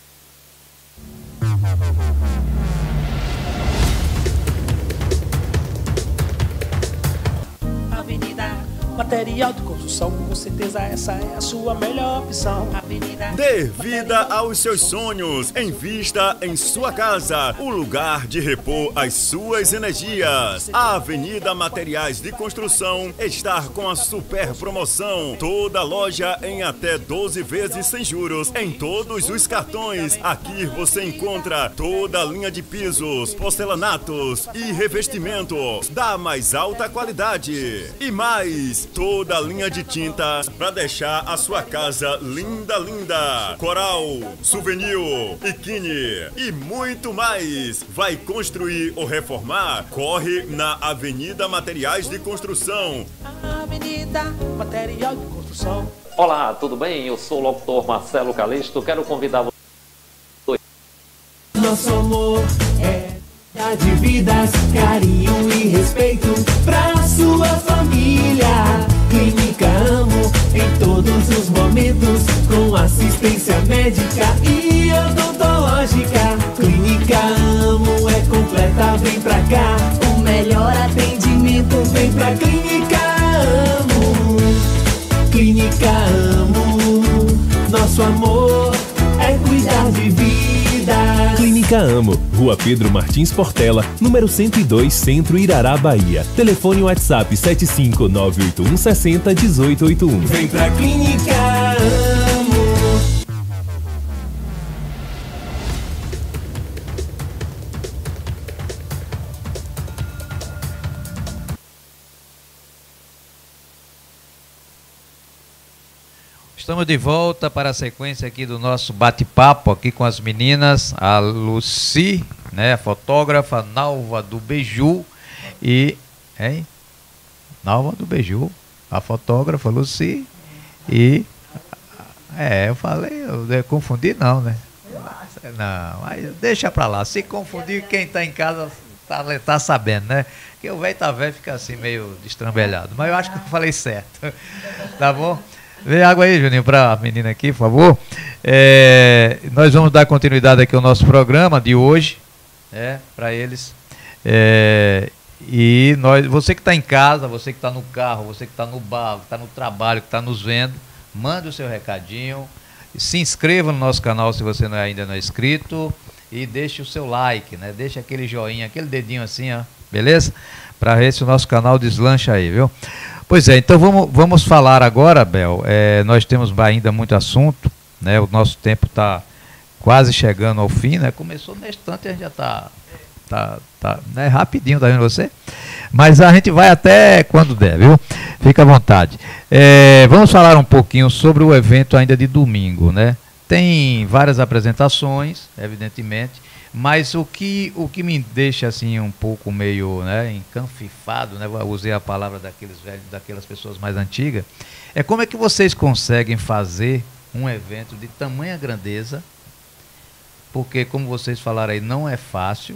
Avenida Material de Construção, com certeza essa é a sua melhor opção. Avenida Dê vida aos seus sonhos. Invista em sua casa. O lugar de repor as suas energias. A Avenida Materiais de Construção está com a super promoção. Toda loja em até doze vezes sem juros em todos os cartões. Aqui você encontra toda a linha de pisos, porcelanatos e revestimentos da mais alta qualidade. E mais, toda a linha de tintas para deixar a sua casa linda, linda. Coral, souvenir, biquíni e muito mais. Vai construir ou reformar? Corre na Avenida Materiais de Construção. Avenida Material de Construção. Olá, tudo bem? Eu sou o locutor Marcelo Calixto. Quero convidar você. Nosso amor é de vidas, carinho e respeito pra sua família. Clínica Amo em todos os momentos, com assistência médica e odontológica. Clínica Amo é completa, vem pra cá. O melhor atendimento vem pra Clínica Amo. Clínica Amo, nosso amor é cuidar de vida. Clínica Amo, Rua Pedro Martins Portela, número cento e dois, Centro, Irará, Bahia. Telefone WhatsApp sete cinco nove oito um seis zero um oito oito um. Vem pra Clínica Amo. Estamos de volta para a sequência aqui do nosso bate-papo aqui com as meninas, a Lucy, né, a fotógrafa, Nalva do Beju e, hein? Nalva do Beju, a fotógrafa Lucy e, é, eu falei, eu, eu confundi não, né? Não, mas deixa pra lá, se confundir quem tá em casa tá, tá sabendo, né? Que o velho tá velho fica assim meio destrambelhado, mas eu acho que eu falei certo, tá bom? Vê água aí, Juninho, para a menina aqui, por favor. É, nós vamos dar continuidade aqui ao nosso programa de hoje, né, para eles. É, e nós, você que está em casa, você que está no carro, você que está no bar, que está no trabalho, que está nos vendo, mande o seu recadinho, se inscreva no nosso canal se você não é, ainda não é inscrito e deixe o seu like, né? Deixe aquele joinha, aquele dedinho assim, ó, beleza? Para ver se o nosso canal deslancha aí, viu? Pois é, então vamos, vamos falar agora, Bel. É, nós temos ainda muito assunto, né? O nosso tempo está quase chegando ao fim, né? Começou nesse instante e a gente já está tá, tá, né? Rapidinho, tá vendo você? Mas a gente vai até quando der, viu? Fica à vontade. É, vamos falar um pouquinho sobre o evento ainda de domingo, né? Tem várias apresentações, evidentemente, mas o que, o que me deixa assim um pouco meio, né, encanfifado, né, usei a palavra daqueles velhos, daquelas pessoas mais antigas, é como é que vocês conseguem fazer um evento de tamanha grandeza, porque como vocês falaram aí, não é fácil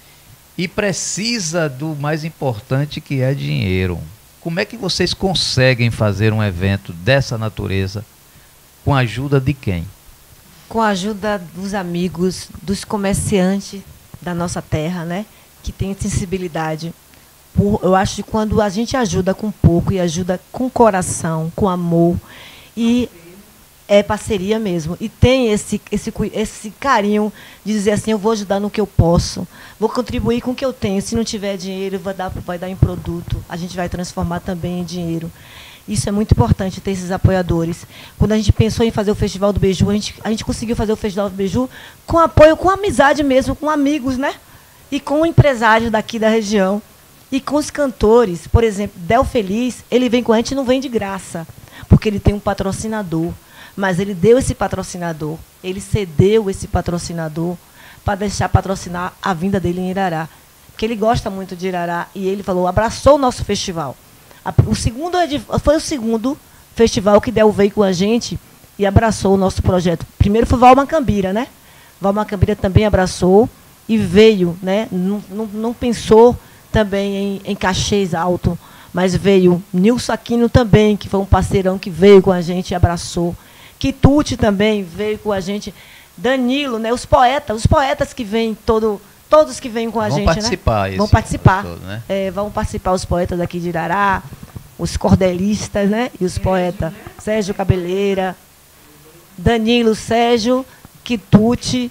e precisa do mais importante, que é dinheiro. Como é que vocês conseguem fazer um evento dessa natureza com a ajuda de quem? Com a ajuda dos amigos, dos comerciantes da nossa terra, né? Que tem sensibilidade. Por, eu acho que quando a gente ajuda com pouco e ajuda com coração, com amor, e é parceria mesmo. E tem esse, esse, esse carinho de dizer assim, eu vou ajudar no que eu posso, vou contribuir com o que eu tenho. Se não tiver dinheiro, vai dar, vai dar em produto. A gente vai transformar também em dinheiro. Isso é muito importante, ter esses apoiadores. Quando a gente pensou em fazer o Festival do Beju, a gente, a gente conseguiu fazer o Festival do Beju com apoio, com amizade mesmo, com amigos, né? E com empresários daqui da região. E com os cantores. Por exemplo, Del Feliz, ele vem com a gente, não vem de graça, porque ele tem um patrocinador. Mas ele deu esse patrocinador, ele cedeu esse patrocinador para deixar patrocinar a vinda dele em Irará. Porque ele gosta muito de Irará e ele falou, abraçou o nosso festival. O segundo, foi o segundo festival que Del veio com a gente e abraçou o nosso projeto. Primeiro foi Val Macambira, né? Val Macambira também abraçou e veio, né? Não, não, não pensou também em, em cachês alto, mas veio Nilson Aquino também, que foi um parceirão que veio com a gente e abraçou. Quitute também veio com a gente. Danilo, né? Os poetas, os poetas que vêm todo... Todos que vêm com a vão gente, participar, né? Vão participar. Todo, né? É, vão participar os poetas daqui de Irará, os cordelistas, né? E os poetas. Sérgio Cabeleira, Danilo, Sérgio, Quitute,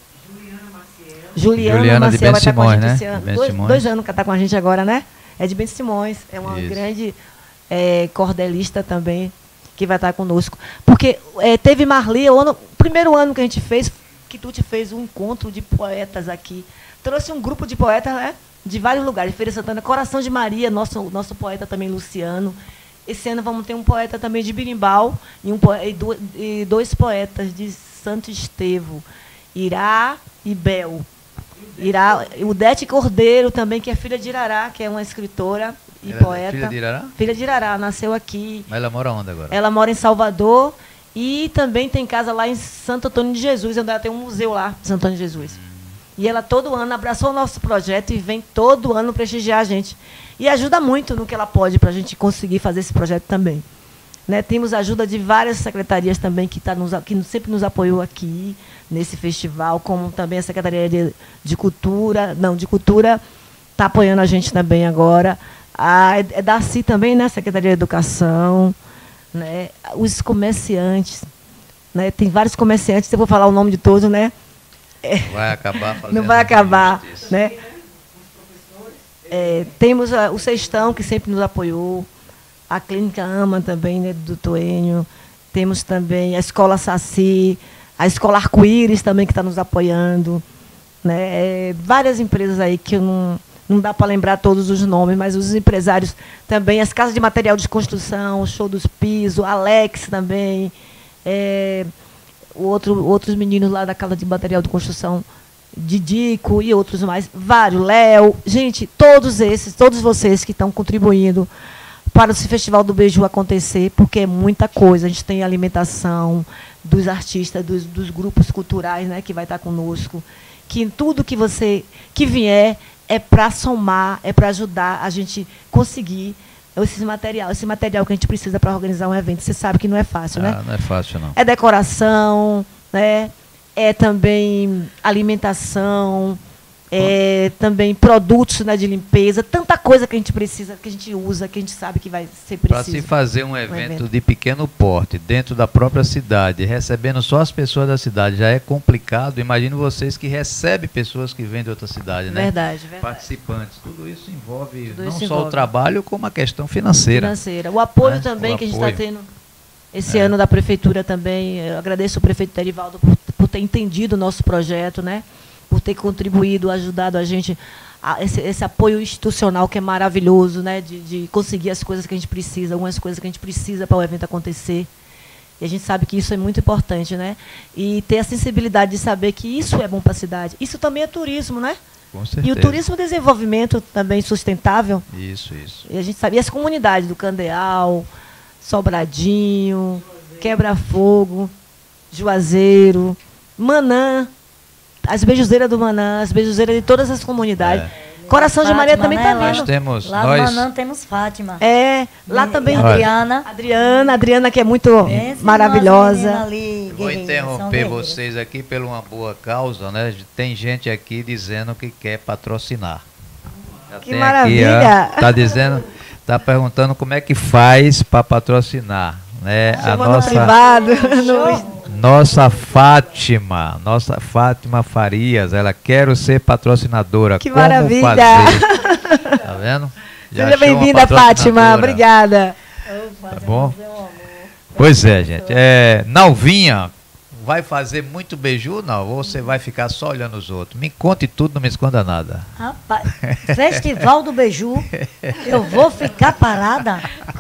Juliana, Juliana Maciel vai estar com a gente né? esse ano. Dois, dois anos que está com a gente agora, né? É de Bento Simões. É uma Isso. grande é, cordelista também que vai estar conosco. Porque é, teve Marli, o, ano, o primeiro ano que a gente fez, Quitute fez um encontro de poetas aqui. Trouxe um grupo de poetas, né, de vários lugares. Feira Santana, Coração de Maria, nosso, nosso poeta também, Luciano. Esse ano vamos ter um poeta também de Birimbau e, um, e, do, e dois poetas de Santo Estevão, Irá e Bel. Irá, o Dete Cordeiro também, que é filha de Irará, que é uma escritora e ela poeta. É filha de Irará? Filha de Irará, nasceu aqui. Mas ela mora onde agora? Ela mora em Salvador e também tem casa lá em Santo Antônio de Jesus, onde ela tem um museu lá, Santo Antônio de Jesus. E ela todo ano abraçou o nosso projeto e vem todo ano prestigiar a gente. E ajuda muito no que ela pode para a gente conseguir fazer esse projeto também. Né? Temos a ajuda de várias secretarias também que, tá nos, que sempre nos apoiou aqui nesse festival, como também a Secretaria de, de Cultura, não, de Cultura está apoiando a gente também agora. A é Darcy também, né? Secretaria de Educação, né? Os comerciantes, né? Tem vários comerciantes, eu vou falar o nome de todos, né? Vai acabar fazendo não vai acabar, né? É, temos a, o Sextão, que sempre nos apoiou, a Clínica Ama também, né, do Toênio. Temos também a Escola Saci, a Escola Arco-Íris também, que está nos apoiando. Né? É, várias empresas aí que eu não, não dá para lembrar todos os nomes, mas os empresários também, as casas de material de construção, o Show dos Pisos, Alex também, é, o outro, outros meninos lá da Casa de Material de Construção, Didico e outros mais, vários, Léo, gente, todos esses, todos vocês que estão contribuindo para esse Festival do Beiju acontecer, porque é muita coisa. A gente tem alimentação dos artistas, dos, dos grupos culturais, né, que vai estar conosco, que tudo que você que vier é para somar, é para ajudar a gente conseguir esse material, esse material que a gente precisa para organizar um evento. Você sabe que não é fácil, ah, né? Não é fácil, não. É decoração, né? É também alimentação, é também produtos, né, de limpeza, tanta coisa que a gente precisa, que a gente usa, que a gente sabe que vai ser preciso. Para se fazer um evento, um evento de pequeno porte, dentro da própria cidade, recebendo só as pessoas da cidade, já é complicado. Imagino vocês que recebem pessoas que vêm de outra cidade, né? Verdade, verdade. Participantes. Tudo isso envolve Tudo não isso só envolve. o trabalho, como a questão financeira. Financeira. O apoio Né? também O que a gente apoio. está tendo esse É. ano da Prefeitura também. Eu agradeço ao prefeito Terivaldo por, por ter entendido o nosso projeto, né? Por ter contribuído, ajudado a gente, a, esse, esse apoio institucional que é maravilhoso, né? De, de conseguir as coisas que a gente precisa, algumas coisas que a gente precisa para o evento acontecer. E a gente sabe que isso é muito importante, né? E ter a sensibilidade de saber que isso é bom para a cidade. Isso também é turismo, né? Com certeza. E o turismo é desenvolvimento também sustentável. Isso, isso. E a gente sabia as comunidades do Candeal, Sobradinho, Quebra-Fogo, Juazeiro, Manã, as beijuzeiras do Manã, as beijuzeiras de todas as comunidades. É. Coração de Maria também está né, Nós vindo. temos, Lá nós, no Manã temos Fátima. É, lá E- também. e a Adriana. Adriana, Adriana que é muito Pense maravilhosa. numa ali, vou guerreiras, são interromper guerreiras. vocês aqui por uma boa causa, né? Tem gente aqui dizendo que quer patrocinar. Já Que tem maravilha! Aqui, ó, tá dizendo, tá perguntando como é que faz para patrocinar, né? A Chama no nossa privado. no- nossa Fátima, nossa Fátima Farias, ela quer ser patrocinadora. Que Como maravilha! fazer? Tá vendo? Já Seja achou uma bem-vinda, Fátima. patrocinadora. Obrigada. Tá bom? Pois é, gente. É, Nalvinha, vai fazer muito beiju, não? Ou você vai ficar só olhando os outros? Me conte tudo, não me esconda nada. Rapaz, Festival do Beiju, eu vou ficar parada?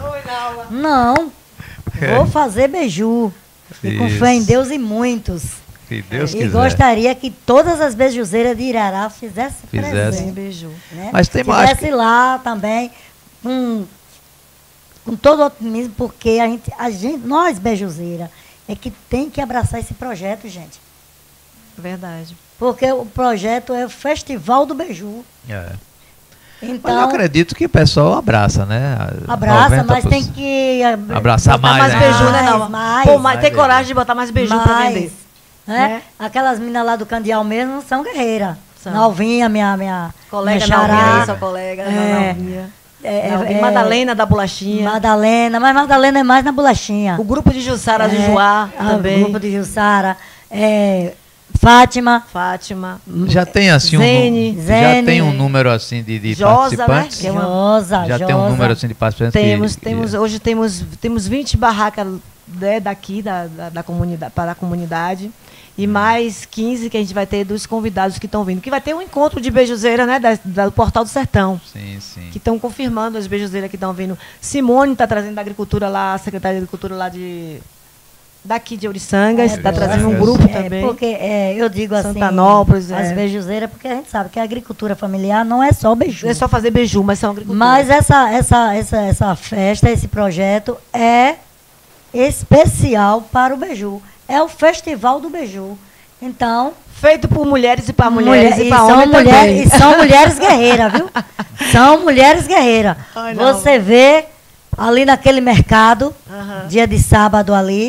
Não, vou fazer beiju. E com fé em Isso. Deus e muitos. Se Deus e quiser. gostaria que todas as beijuzeiras de Irará fizessem Fizesse. presente. Beiju. Né? Mas tem mais Estivesse que- lá também, com, com todo o otimismo, porque a gente, a gente, nós, beijuzeiras, é que tem que abraçar esse projeto, gente. Verdade. Porque o projeto é o Festival do Beiju. É. Mas eu Então, acredito que o pessoal abraça, né? abraça, noventa mas por tem cento. que ab- Abraçar Botar mais, mais né? beiju, né, não? Mais, mais. Pô, mas Mais ter beiju. coragem de botar mais beiju para mais, vender. né? Né? Aquelas meninas lá do Candial mesmo são guerreiras. São. Nalvinha, minha, minha Colega minha Nalvinha, xará. aí, sua colega. É. Nalvinha. É, é, Nalvinha. é, Madalena da bolachinha. Madalena, mas Madalena é mais na bolachinha. O grupo de Jussara É, Jujuá ah, também. O grupo de Jussara. É, Fátima. Fátima. Já tem assim Zene. um nu- já Zene. tem um número assim de, de Josa, né? participantes. Que é uma- Josa, Já Josa. tem um número assim de participantes. Temos, que, temos, hoje temos, temos vinte barracas, né, daqui da, da, da comunidade, para a comunidade. E mais quinze que a gente vai ter dos convidados que estão vindo. Que vai ter um encontro de beijuzeira, né? Da, da- do Portal do Sertão. Sim, sim. Que estão confirmando as beijuzeiras que estão vindo. Simone está trazendo da agricultura lá, a secretária de agricultura lá de. Daqui de Ouriçangas, está É, trazendo um é, grupo É, também. porque é, eu digo assim, Santanópolis, as é. beijuzeiras, porque a gente sabe que a agricultura familiar não é só beiju. Não é só fazer beiju, mas são agricultura. Mas essa, essa, essa, essa festa, esse projeto é especial para o beiju. É o Festival do Beiju. Então, feito por mulheres e para mulheres mulher- e para são homens também. mulheres, e são mulheres guerreiras, viu? São mulheres guerreiras. Ai, não. Você vê ali naquele mercado, Aham. dia de sábado ali,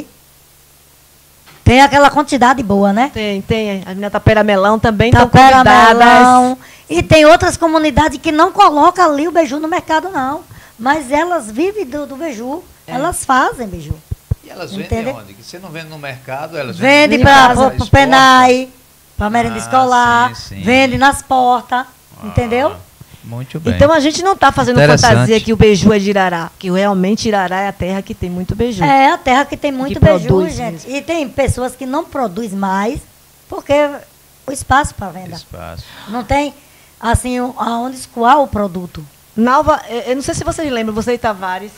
tem aquela quantidade boa, né? Tem, tem. A menina Tapera Melão também estão Tapera convidadas. Melão. E tem outras comunidades que não colocam ali o beiju no mercado, não. Mas elas vivem do, do beiju. É. Elas fazem beiju. E elas vendem Entendeu? onde? Que você não vende no mercado, elas Vende vendem para para o Penai, para merenda Ah, escolar, sim, sim. vende nas portas, entendeu? Muito bem. Então a gente não está fazendo Interessante. fantasia que o beiju é de Irará. Que realmente Irará é a terra que tem muito beiju. É a terra que tem muito Que beiju, produz gente. E tem pessoas que não produzem mais, porque o espaço para venda. Espaço. Não tem, assim, o- aonde escoar o produto. Nalva, eh, eu não sei se vocês lembram, você e Tavares,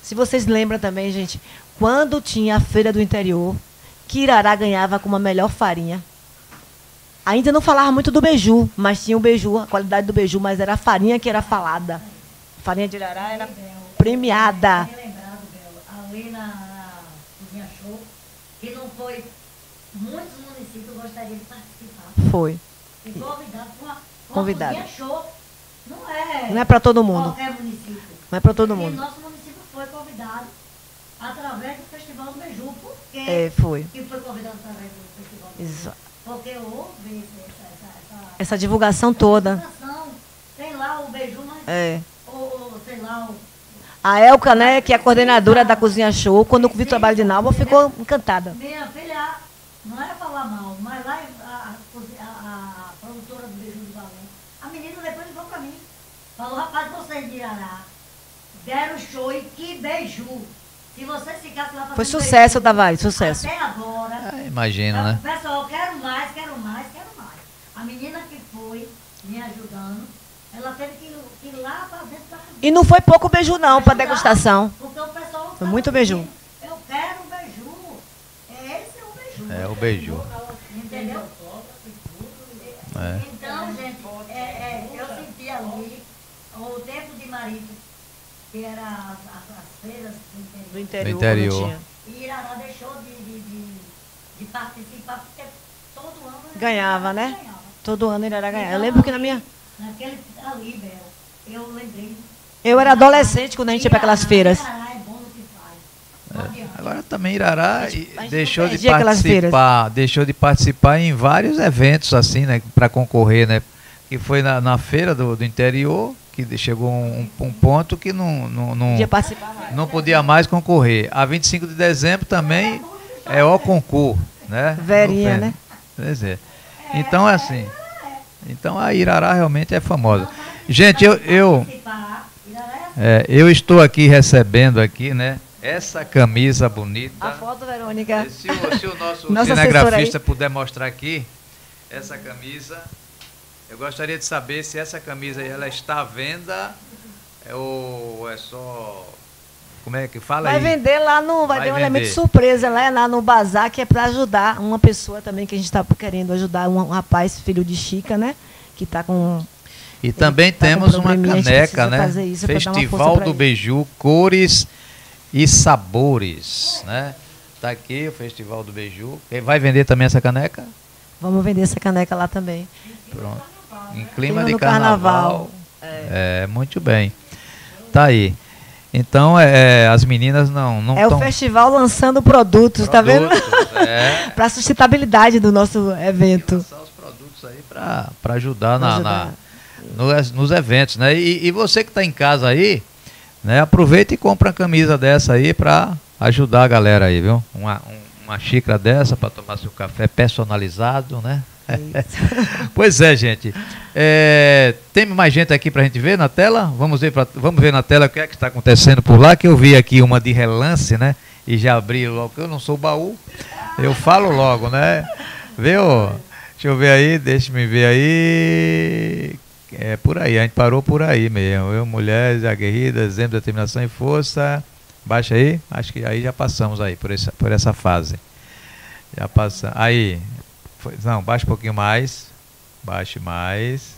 Se vocês lembram também, gente, quando tinha a feira do interior, que Irará ganhava com uma melhor farinha. Ainda não falava muito do beiju, mas tinha o beiju, a qualidade do beiju, mas era a farinha que era falada. A farinha de Irará era premiada. Bem lembrado, Bel, ali na, na Cozinha Show, que não foi, muitos municípios gostariam de participar. Foi. E convidado com a, com Convidado. a Cozinha Show. Não é, Não é para todo mundo. qualquer município. Não é para todo E mundo. nosso município foi convidado através do Festival do Beiju. Por quê? É, foi. Que foi convidado através do Festival do Beiju? Exato. Porque houve essa, essa, essa, Essa divulgação toda. divulgação. Tem lá o Beiju, mas... É. Ou, ou, sei lá, o... A Elka, né, que é a coordenadora da Cozinha Show, quando vi o trabalho de Nalva, ficou encantada. Minha filha, não é falar mal, mas lá a, a, a, a produtora do Beiju do Valente, a menina depois ligou pra mim. Falou, rapaz, vocês de Irará deram show e que beiju. Se vocês ficassem lá fazendo Foi sucesso, beiju, Tavares, sucesso. até agora, Ah, imagino, eu, né? pessoal, quero mais, quero mais, quero mais. A menina que foi me ajudando, ela teve que, que ir lá para dentro da cozinha. E não foi pouco beiju não, para degustação. Porque o pessoal não Foi muito beiju. Eu quero um beiju. Esse é o beiju. É o beiju. Entendeu? É. Então, gente, é, é, eu senti ali o tempo de marido, que era as, as, as feiras do interior. Do interior. Do interior. não tinha. E Irará deixou de, de, de, de participar, porque todo ano... Ganhava, né? Ganhava. Todo ano ele era ganhar. Eu Então, lembro que na minha... Naquele ali, Bel, eu lembrei... Eu era adolescente quando a gente ia para aquelas feiras. Irará é bom no que faz. Não adianta. Agora também Irará A gente- a gente deixou não de perdia aquelas participar, deixou de participar em vários eventos assim, né, para concorrer, né? Que foi na, na feira do, do interior que chegou um, um ponto que não não, não, Podia participar. não podia mais concorrer. A vinte e cinco de dezembro também é o concurso, né? Verinha, No né? Pois é. Então é assim. Então a Irará realmente é famosa. Gente, eu eu Participar, Irará é assim. é, eu estou aqui recebendo aqui, né? Essa camisa bonita. A foto, Verônica. Se o, se o nosso Nossa cinegrafista assessora puder mostrar aqui essa camisa, eu gostaria de saber se essa camisa aí, ela está à venda é, ou é só... Como é que fala Vai aí? vender lá no. Vai, Vai ter um vender. elemento surpresa lá, lá no bazar, que é para ajudar uma pessoa também que a gente está querendo ajudar, um, um rapaz, filho de Chica, né? Que está com. E também tá com temos uma probleminha, a gente caneca, precisa né? fazer isso pra dar uma força Festival pra do ele. Beiju, cores e sabores, né? Tá aqui o Festival do Beiju. Vai vender também essa caneca? Vamos vender essa caneca lá também. Pronto. Em clima Clima de do carnaval. carnaval. É, muito bem. Tá aí. Então, é, as meninas não não É o tão festival lançando produtos, tá vendo? produtos, é, Para a sustentabilidade do nosso evento. lançar os produtos aí para ajudar, Pra na, ajudar. na- nos, nos eventos, né? E, e você que está em casa aí, né? Aproveita e compra uma camisa dessa aí para ajudar a galera aí, viu? Uma, um- uma xícara dessa para tomar seu café personalizado, né? Pois é, gente. É, tem mais gente aqui pra gente ver na tela? Vamos ver, pra, vamos ver na tela o que é que está acontecendo por lá, que eu vi aqui uma de relance, né? E já abri logo, eu não sou baú, eu falo logo, né? Viu? Deixa eu ver aí, deixa-me ver aí. É por aí, a gente parou por aí mesmo, viu? Mulheres aguerridas, exemplo de determinação e força. Baixa aí, acho que aí já passamos aí por essa, por essa fase. Já passamos. Aí. Foi, não, baixa um pouquinho mais. Baixe mais.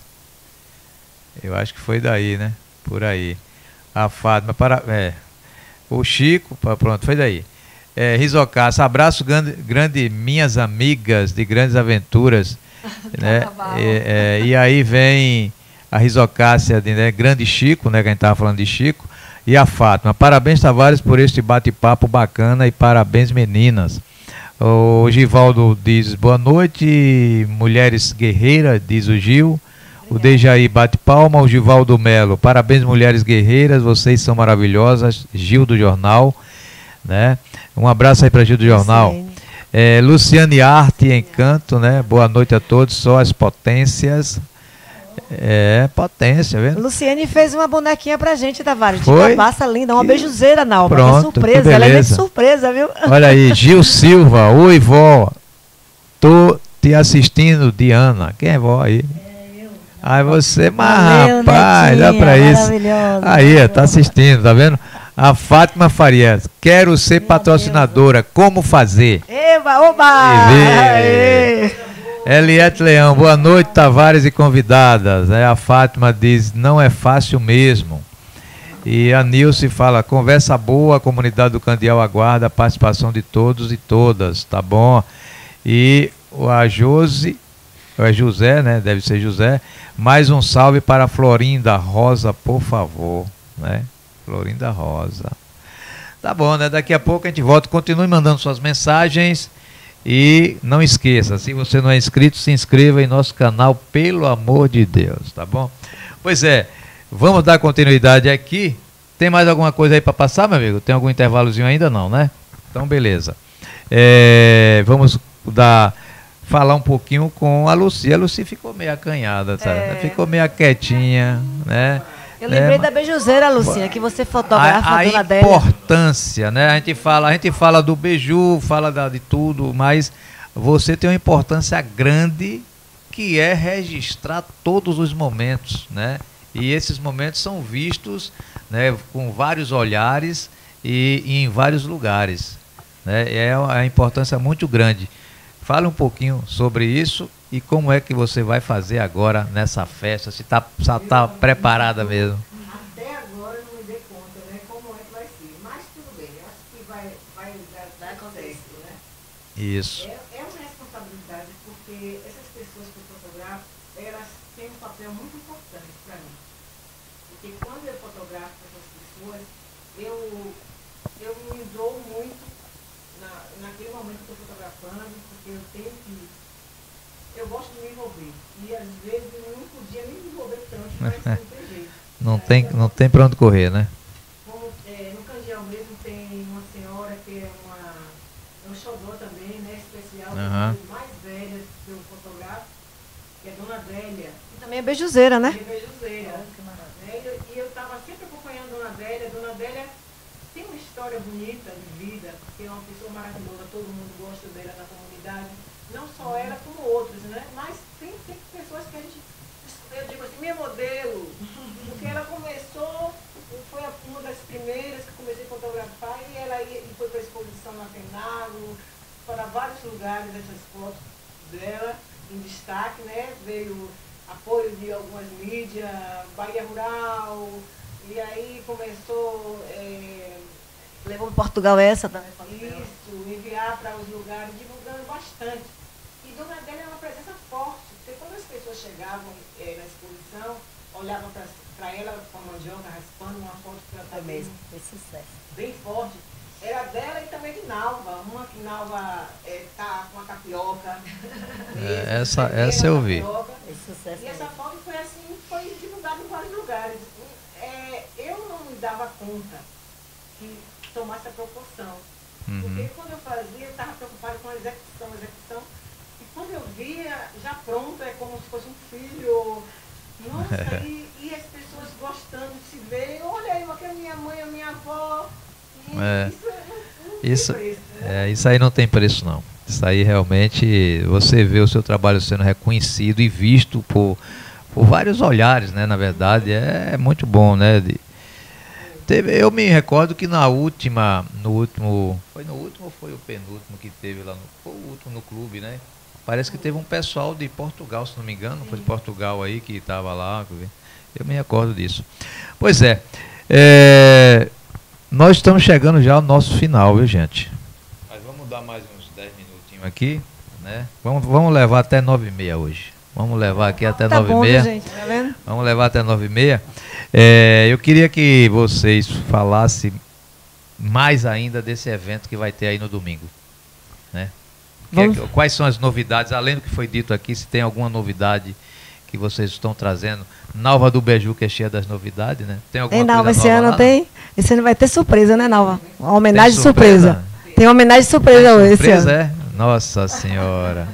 Eu acho que foi daí, né? Por aí. A Fátima, para, é. O Chico, pá, pronto, foi daí. É, Rizocaça, abraço grande, grande, minhas amigas de grandes aventuras. Né? É, é, e aí vem a Risocácia de né, Grande Chico, né? Que a gente estava falando de Chico. E a Fátima. Parabéns, Tavares, por este bate-papo bacana e parabéns, meninas. O Givaldo diz boa noite, mulheres guerreiras, diz o Gil. O Dejaí bate palma. O Givaldo Melo, parabéns, mulheres guerreiras, vocês são maravilhosas. Gil do Jornal, né? Um abraço aí para Gil do Jornal. É, Luciane Arte, Encanto, né? Boa noite a todos, só as potências. É, potência, vendo? Luciane fez uma bonequinha pra gente, Tavares. De Foi? cabaça linda, uma beijuzeira, não. Pronto, É surpresa, que ela é beleza. de surpresa, viu? Olha aí, Gil Silva, oi vó, tô te assistindo, Diana. Quem é vó aí? Ai, você, mas Valeu, rapaz, dá netinha, pra isso. maravilhosa. Aí, tá assistindo, tá vendo? A Fátima Farias, quero ser Meu patrocinadora, como fazer? Eba, oba! E vê. Eliette Leão, boa noite, Tavares e convidadas. É, a Fátima diz, não é fácil mesmo. E a Nilce fala, conversa boa, a comunidade do Candial aguarda a participação de todos e todas, tá bom? E a Josi, é José, né? Deve ser José. Mais um salve para a Florinda Rosa, por favor, né? Florinda Rosa. Tá bom, né? Daqui a pouco a gente volta. Continue mandando suas mensagens. E não esqueça, se você não é inscrito, se inscreva em nosso canal, pelo amor de Deus, tá bom? Pois é, vamos dar continuidade aqui. Tem mais alguma coisa aí para passar, meu amigo? Tem algum intervalozinho ainda? Não, né? Então, beleza. É, vamos dar, falar um pouquinho com a Lucy. A Lucy ficou meio acanhada, tá? É. Ficou meio quietinha, né? Eu lembrei né? da beijuzeira, Lucinha, que você fotografa a, a, a dona Adélia. importância, né? A gente fala, a gente fala do beiju, fala da, de tudo, mas você tem uma importância grande que é registrar todos os momentos, né? E esses momentos são vistos, né, com vários olhares e, e em vários lugares, né? É uma importância muito grande. Fale um pouquinho sobre isso e como é que você vai fazer agora nessa festa, se está tá preparada mesmo. Até agora eu não me dei conta, né, como é que vai ser, mas tudo bem, eu acho que vai, vai dar, dar certo, né? Isso. É, é uma responsabilidade, porque essas pessoas que eu fotografo, elas têm um papel muito importante para mim. Porque quando eu fotografo essas pessoas, eu, eu me dou muito na, naquele momento que eu estou fotografando, porque eu tenho que... Eu gosto de me envolver. E às vezes eu não podia nem me envolver tanto, mas não tem jeito. Não tem, não tem para onde correr, né? Como, é, no Candial mesmo tem uma senhora que é uma, é um xodó também, né? Especial, Uhum. mais velha que eu fotografo, que é Dona Adélia. E também é beijuzeira, né? E é beijuzeira. Né? E eu estava sempre acompanhando a Dona Adélia. Dona Adélia tem uma história bonita de vida, porque é uma pessoa maravilhosa, todo mundo gosta dela na comunidade. Não só ela, como outros, né? Mas tem, tem pessoas que a gente, eu digo assim, minha modelo, porque ela começou, foi uma das primeiras que comecei a fotografar e ela ia, e foi para a exposição na Fenago, para vários lugares essas fotos dela em destaque, né? Veio apoio de algumas mídias, Bahia Rural, e aí começou... É, Levou para Portugal essa também. isso, enviar para os lugares, divulgando bastante. E Dona Adélia é uma presença forte, porque quando as pessoas chegavam é, na exposição, olhavam para ela com a mandioca raspando uma foto que ela está mesmo, foi sucesso. Bem forte. Era dela e também de Nalva, uma que Nalva está é, com a tapioca. É, essa essa eu vi. Foi sucesso. E essa foto foi assim, foi divulgada em vários lugares. É, eu não me dava conta que tomasse a proporção. Uhum. Porque quando eu fazia, eu estava preocupada com a execução, a execução. E quando eu via, já pronto, é como se fosse um filho. Nossa, e, e as pessoas gostando de se ver. Olha aí, aqui é minha mãe, a minha avó. E É. isso não, não Isso, tem preço, né? é, isso aí não tem preço, não. Isso aí realmente, você vê o seu trabalho sendo reconhecido e visto por, por vários olhares, né? Na verdade, é muito bom, né? De, teve, eu me recordo que na última, no último, foi no último ou foi o penúltimo que teve lá, no, foi o último no clube, né? Parece que teve um pessoal de Portugal, se não me engano, foi de Portugal aí que estava lá, eu me recordo disso. Pois é, é, nós estamos chegando já ao nosso final, viu, gente? Mas vamos dar mais uns dez minutinhos aqui, né? Vamos, vamos levar até nove e meia hoje. Vamos levar aqui até Tá nove bom, e meia. viu, gente? Tá vendo? Vamos levar até nove e meia. É, eu queria que vocês falassem mais ainda desse evento que vai ter aí no domingo, né? Que é, que- quais são as novidades, além do que foi dito aqui, se tem alguma novidade que vocês estão trazendo? Nalva do Beju, que é cheia das novidades, né? Tem alguma Tem, coisa Nalva, esse nova ano lá? tem. Esse ano vai ter surpresa, né, Nalva? Uma homenagem Tem surpresa. surpresa? Tem uma homenagem surpresa hoje esse Surpresa, ano. é? Nossa Senhora.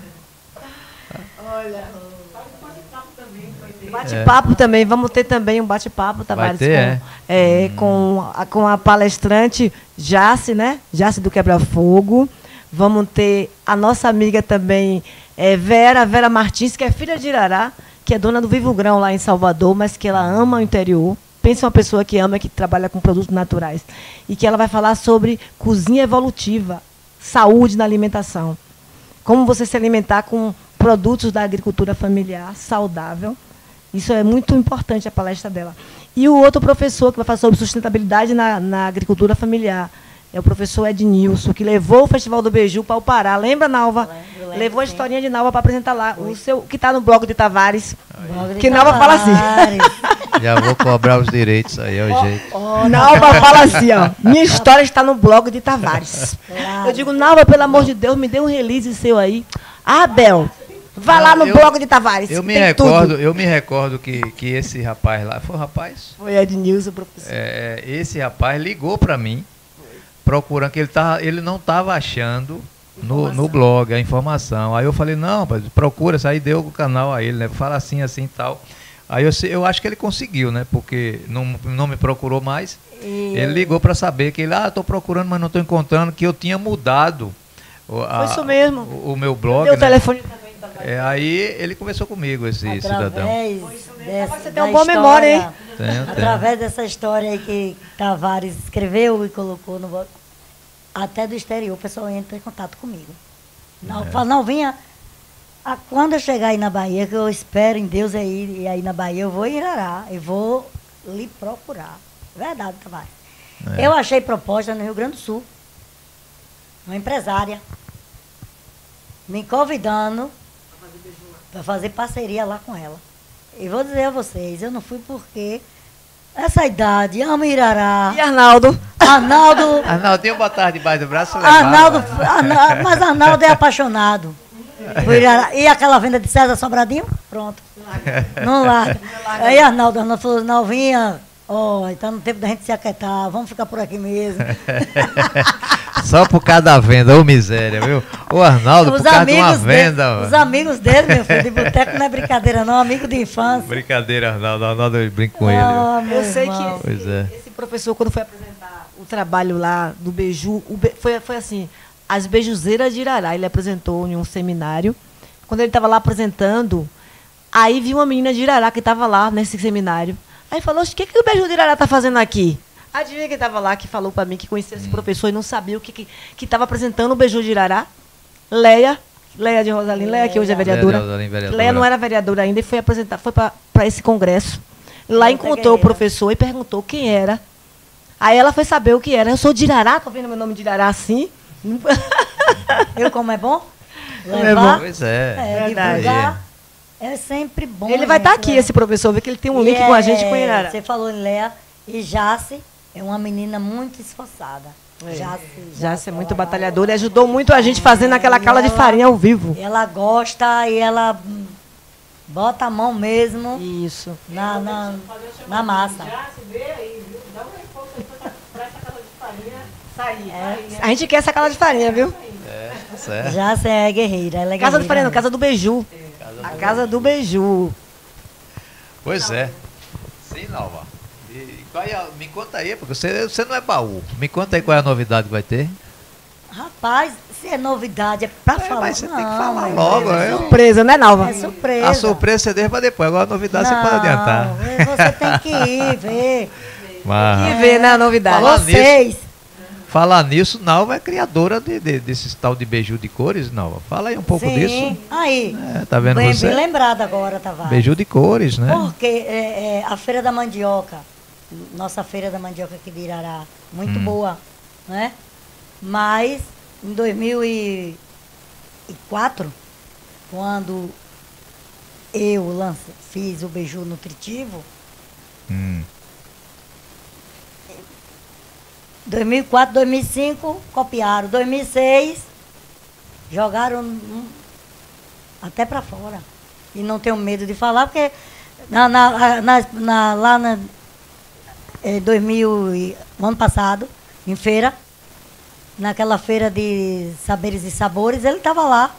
Bate-papo também, vamos ter também um bate-papo, Tavares, ter, é? com, é, com, a, com a palestrante Jace, né? Jace do Quebra-Fogo. Vamos ter a nossa amiga também, é, Vera, Vera Martins, que é filha de Irará, que é dona do Vivo Grão lá em Salvador, mas que ela ama o interior, Pense uma pessoa que ama, que trabalha com produtos naturais. E que ela vai falar sobre cozinha evolutiva, saúde na alimentação. Como você se alimentar com produtos da agricultura familiar, saudável. Isso é muito importante, a palestra dela. E o outro professor que vai falar sobre sustentabilidade na, na agricultura familiar é o professor Ednilson, que levou o Festival do Beiju para o Pará. Lembra, Nalva? Lembro, lembro, levou a sim. historinha de Nalva para apresentar lá. O seu, que está no blog de Tavares. Blog de Que Nalva fala assim. Já vou cobrar os direitos aí, é o jeito. Oh, Nalva fala assim, ó. Minha história está no blog de Tavares. Claro. Eu digo, Nalva, pelo amor de Deus, me dê um release seu aí. Ah, Bel, vá Não, lá no eu- blog de Tavares. Eu me tem recordo, tudo. eu me recordo que, que esse rapaz lá, foi um rapaz? Foi Ednilson, professor. É, esse rapaz ligou para mim, procurando, que ele, tava, ele não estava achando no, no blog a informação. Aí eu falei, não, mas procura, aí deu o canal a ele, né? Fala assim, assim e tal. Aí eu, sei- eu acho que ele conseguiu, né? Porque não, não me procurou mais. E Ele ligou para saber que ele, ah, estou procurando, mas não estou encontrando, que eu tinha mudado o, a- Foi isso mesmo. o, o meu blog. Deu o né? telefone também. Tavares. É, aí ele conversou comigo, esse cidadão. Através dessa, Você tem da uma boa história- memória, hein? Tenho, tenho. Através dessa história aí que Tavares escreveu e colocou no blog, até do exterior, o pessoal entra em contato comigo. Não, fala, não, vinha. Ah, quando eu chegar aí na Bahia, que eu espero em Deus aí, e aí na Bahia, eu vou em Irará, eu vou lhe procurar. Verdade, Tavares. É. Eu achei proposta no Rio Grande do Sul, uma empresária, me convidando para fazer parceria lá com ela. E vou dizer a vocês, eu não fui porque essa idade, amo Irará. E Arnaldo? Arnaldo, Arnaldinho botava debaixo do braço e levava. Arnaldo, Arna- mas Arnaldo é apaixonado por Irará. E aquela venda de César Sobradinho? Pronto. Não larga. Aí Arnaldo, Arnaldo falou, Novinha, ó, então no tempo da gente se aquietar, vamos ficar por aqui mesmo. Só por causa da venda, ô miséria, viu? O Arnaldo, Os por causa de uma amigos, venda. dele, os mano. amigos dele, meu filho, de boteco não é brincadeira não, amigo de infância. Brincadeira, Arnaldo. Arnaldo, eu brinco com ele. viu? Ah, meu Eu sei irmão. que Pois é. esse professor, quando foi apresentar o trabalho lá do Beiju, o be- foi, foi assim, as Bejuzeiras de Irará. Ele apresentou em um seminário. Quando ele estava lá apresentando, aí viu uma menina de Irará que estava lá nesse seminário. Aí falou, o que, que o Beiju de Irará está fazendo aqui? Adivinha quem estava lá que falou para mim que conhecia esse professor e não sabia o que estava que, que tava apresentando o Beiju de Irará? Leia, Leia de Rosalina, Leia que hoje é vereadora. Leia de Rosalina, vereadora. Leia não era vereadora ainda e foi apresentar, foi para esse congresso. Lá Outra encontrou o guerreira. professor e perguntou quem era. Aí ela foi saber o que era. Eu sou de Irará, tô vendo meu nome de Irará assim. Eu como é bom? Como é Levar, bom. Pois é. é, Verdade. divulgar, é sempre bom. Ele vai estar gente, aqui, né? esse professor, vê que ele tem um E link com a gente é, com Irará. Você falou em Léa e Jace é uma menina muito esforçada. É. Jace, Já é muito ela- batalhadora e ajudou muito a gente fazendo aquela e cala de ela- farinha ao vivo. Ela gosta e ela hum, bota a mão mesmo Isso. na, na, na massa. A gente quer essa cala de farinha, viu? Certo. Jace é guerreira, ela é Casa de guerreira farinha, não, mesmo. casa do Beiju. A casa do Beiju. Pois é. Sim, Nalva. E qual é a- me conta aí, porque você, você não é baú. Me conta aí qual é a novidade que vai ter. Rapaz, se é novidade, é pra É, falar. mas você tem que Não, falar meu logo, Deus. é. Surpresa, né, Nalva? É surpresa. A surpresa você deixa pra depois. Agora a novidade você pode adiantar. Não, você tem que ir ver. Mas, E ver, né, a novidade. Falar Vocês. falar nisso, Nalva é criadora de, de, desses tal de beiju de cores, Nalva. Fala aí um pouco Sim. disso. Aí. É, tá vendo bem, você? bem lembrado agora, Tavares. Beiju de cores, né? Porque é, é, a Feira da Mandioca, nossa Feira da Mandioca aqui de Irará, muito Hum. boa, né? Mas em dois mil e quatro, quando eu lance, fiz o beiju nutritivo, Hum. dois mil e quatro, dois mil e cinco, copiaram. dois mil e seis, jogaram hum, até para fora. E não tenho medo de falar, porque na, na, na, na- lá na eh, dois mil, e- no ano passado, em feira, naquela feira de saberes e sabores, ele estava lá.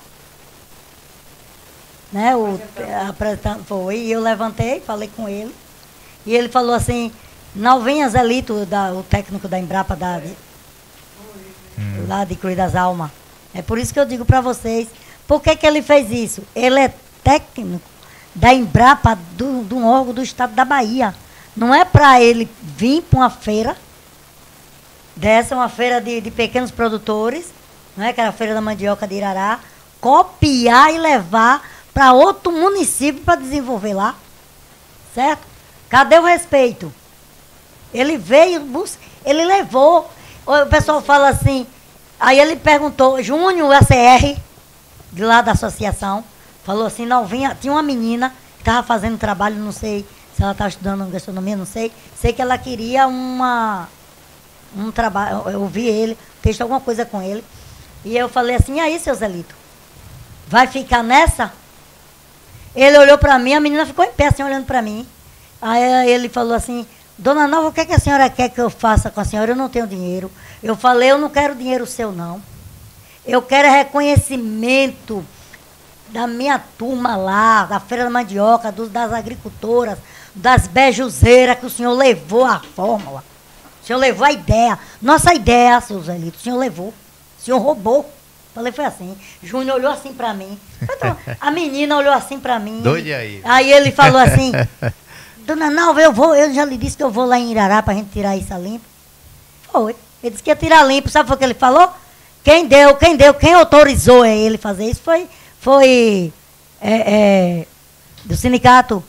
Né, o, apresentando, foi, e eu levantei, falei com ele. E ele falou assim, Nalvinha Zelito, da, o técnico da Embrapa, da, de, lá de Cruz das Almas. É por isso que eu digo para vocês, por que, que ele fez isso? Ele é técnico da Embrapa, do, do órgão do estado da Bahia. Não é para ele vir para uma feira dessa, uma feira de, de pequenos produtores, não é? Que era a Feira da Mandioca de Irará, copiar e levar para outro município para desenvolver lá. Certo? Cadê o respeito? Ele veio, ele levou. O pessoal fala assim, aí ele perguntou, Júnior, o A C R, de lá da associação, falou assim, não, vinha, tinha uma menina que estava fazendo trabalho, não sei se ela estava estudando gastronomia, não sei, sei que ela queria uma, um trabalho, eu ouvi ele, fez alguma coisa com ele, e eu falei assim, e aí, seu Zelito, vai ficar nessa? Ele olhou para mim, a menina ficou em pé, assim, olhando para mim, aí ele falou assim, Dona Nova, o que, é que a senhora quer que eu faça com a senhora? Eu não tenho dinheiro. Eu falei, eu não quero dinheiro seu, não. Eu quero reconhecimento da minha turma lá, da Feira da Mandioca, dos, das agricultoras, das bejuzeiras, que o senhor levou a fórmula. O senhor levou a ideia. Nossa ideia, seu Zelito, o senhor levou. O senhor roubou. Falei, foi assim. Júnior olhou assim para mim. Então, a menina olhou assim para mim. Doide aí. Aí ele falou assim... Dona Nalva, eu vou, eu já lhe disse que eu vou lá em Irará pra gente tirar isso a limpo. Foi. Ele disse que ia tirar limpo. Sabe o que ele falou? Quem deu, quem deu, quem autorizou é ele fazer isso foi, foi é, é, do sindicato.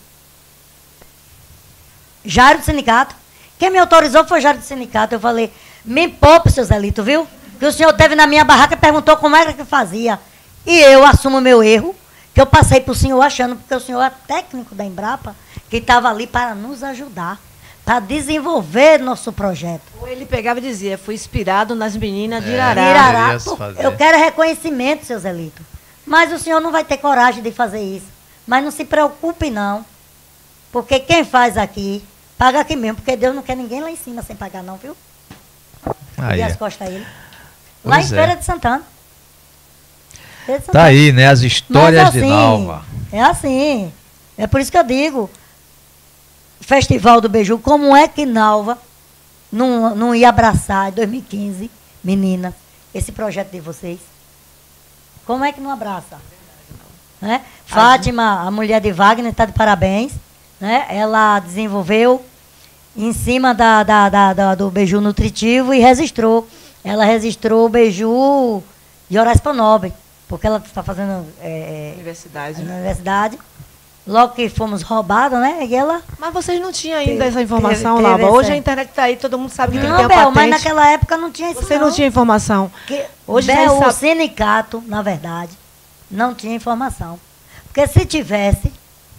Jairo do sindicato. Quem me autorizou foi Jairo do sindicato. Eu falei, me poupe, seu Zelito, viu? Que o senhor teve na minha barraca e perguntou como era que fazia. E eu assumo o meu erro, que eu passei pro senhor achando, porque o senhor é técnico da Embrapa, que estava ali para nos ajudar, para desenvolver nosso projeto. Ou ele pegava e dizia, fui inspirado nas meninas de É, Irará. Irará, pô, eu quero reconhecimento, seu Zelito. Mas o senhor não vai ter coragem de fazer isso. Mas não se preocupe, não. Porque quem faz aqui, paga aqui mesmo. Porque Deus não quer ninguém lá em cima sem pagar, não, viu? Aí, e as costas a ele. Lá pois em é. Feira de Santana. Feira de Tá Santana. aí, né? As histórias Mas de assim, Nalva. É assim. É por isso que eu digo, Festival do Beiju, como é que Nalva não, não ia abraçar em dois mil e quinze, meninas, esse projeto de vocês? Como é que não abraça? Né? Fátima, a mulher de Wagner, está de parabéns. Né? Ela desenvolveu em cima da, da, da, da, do beiju nutritivo e registrou. Ela registrou o beiju de Horácio Nobre, porque ela está fazendo é, Universidade. na universidade. Logo que fomos roubados, né? E ela... Mas vocês não tinham ainda Teve- essa informação, teve- Nalva. teve Hoje essa- a internet está aí, todo mundo sabe que tem que Não, ter uma Bel, patente. mas naquela época não tinha isso. Você não tinha informação. Que Hoje Bel, já o sabe- sindicato, na verdade, não tinha informação. Porque se tivesse,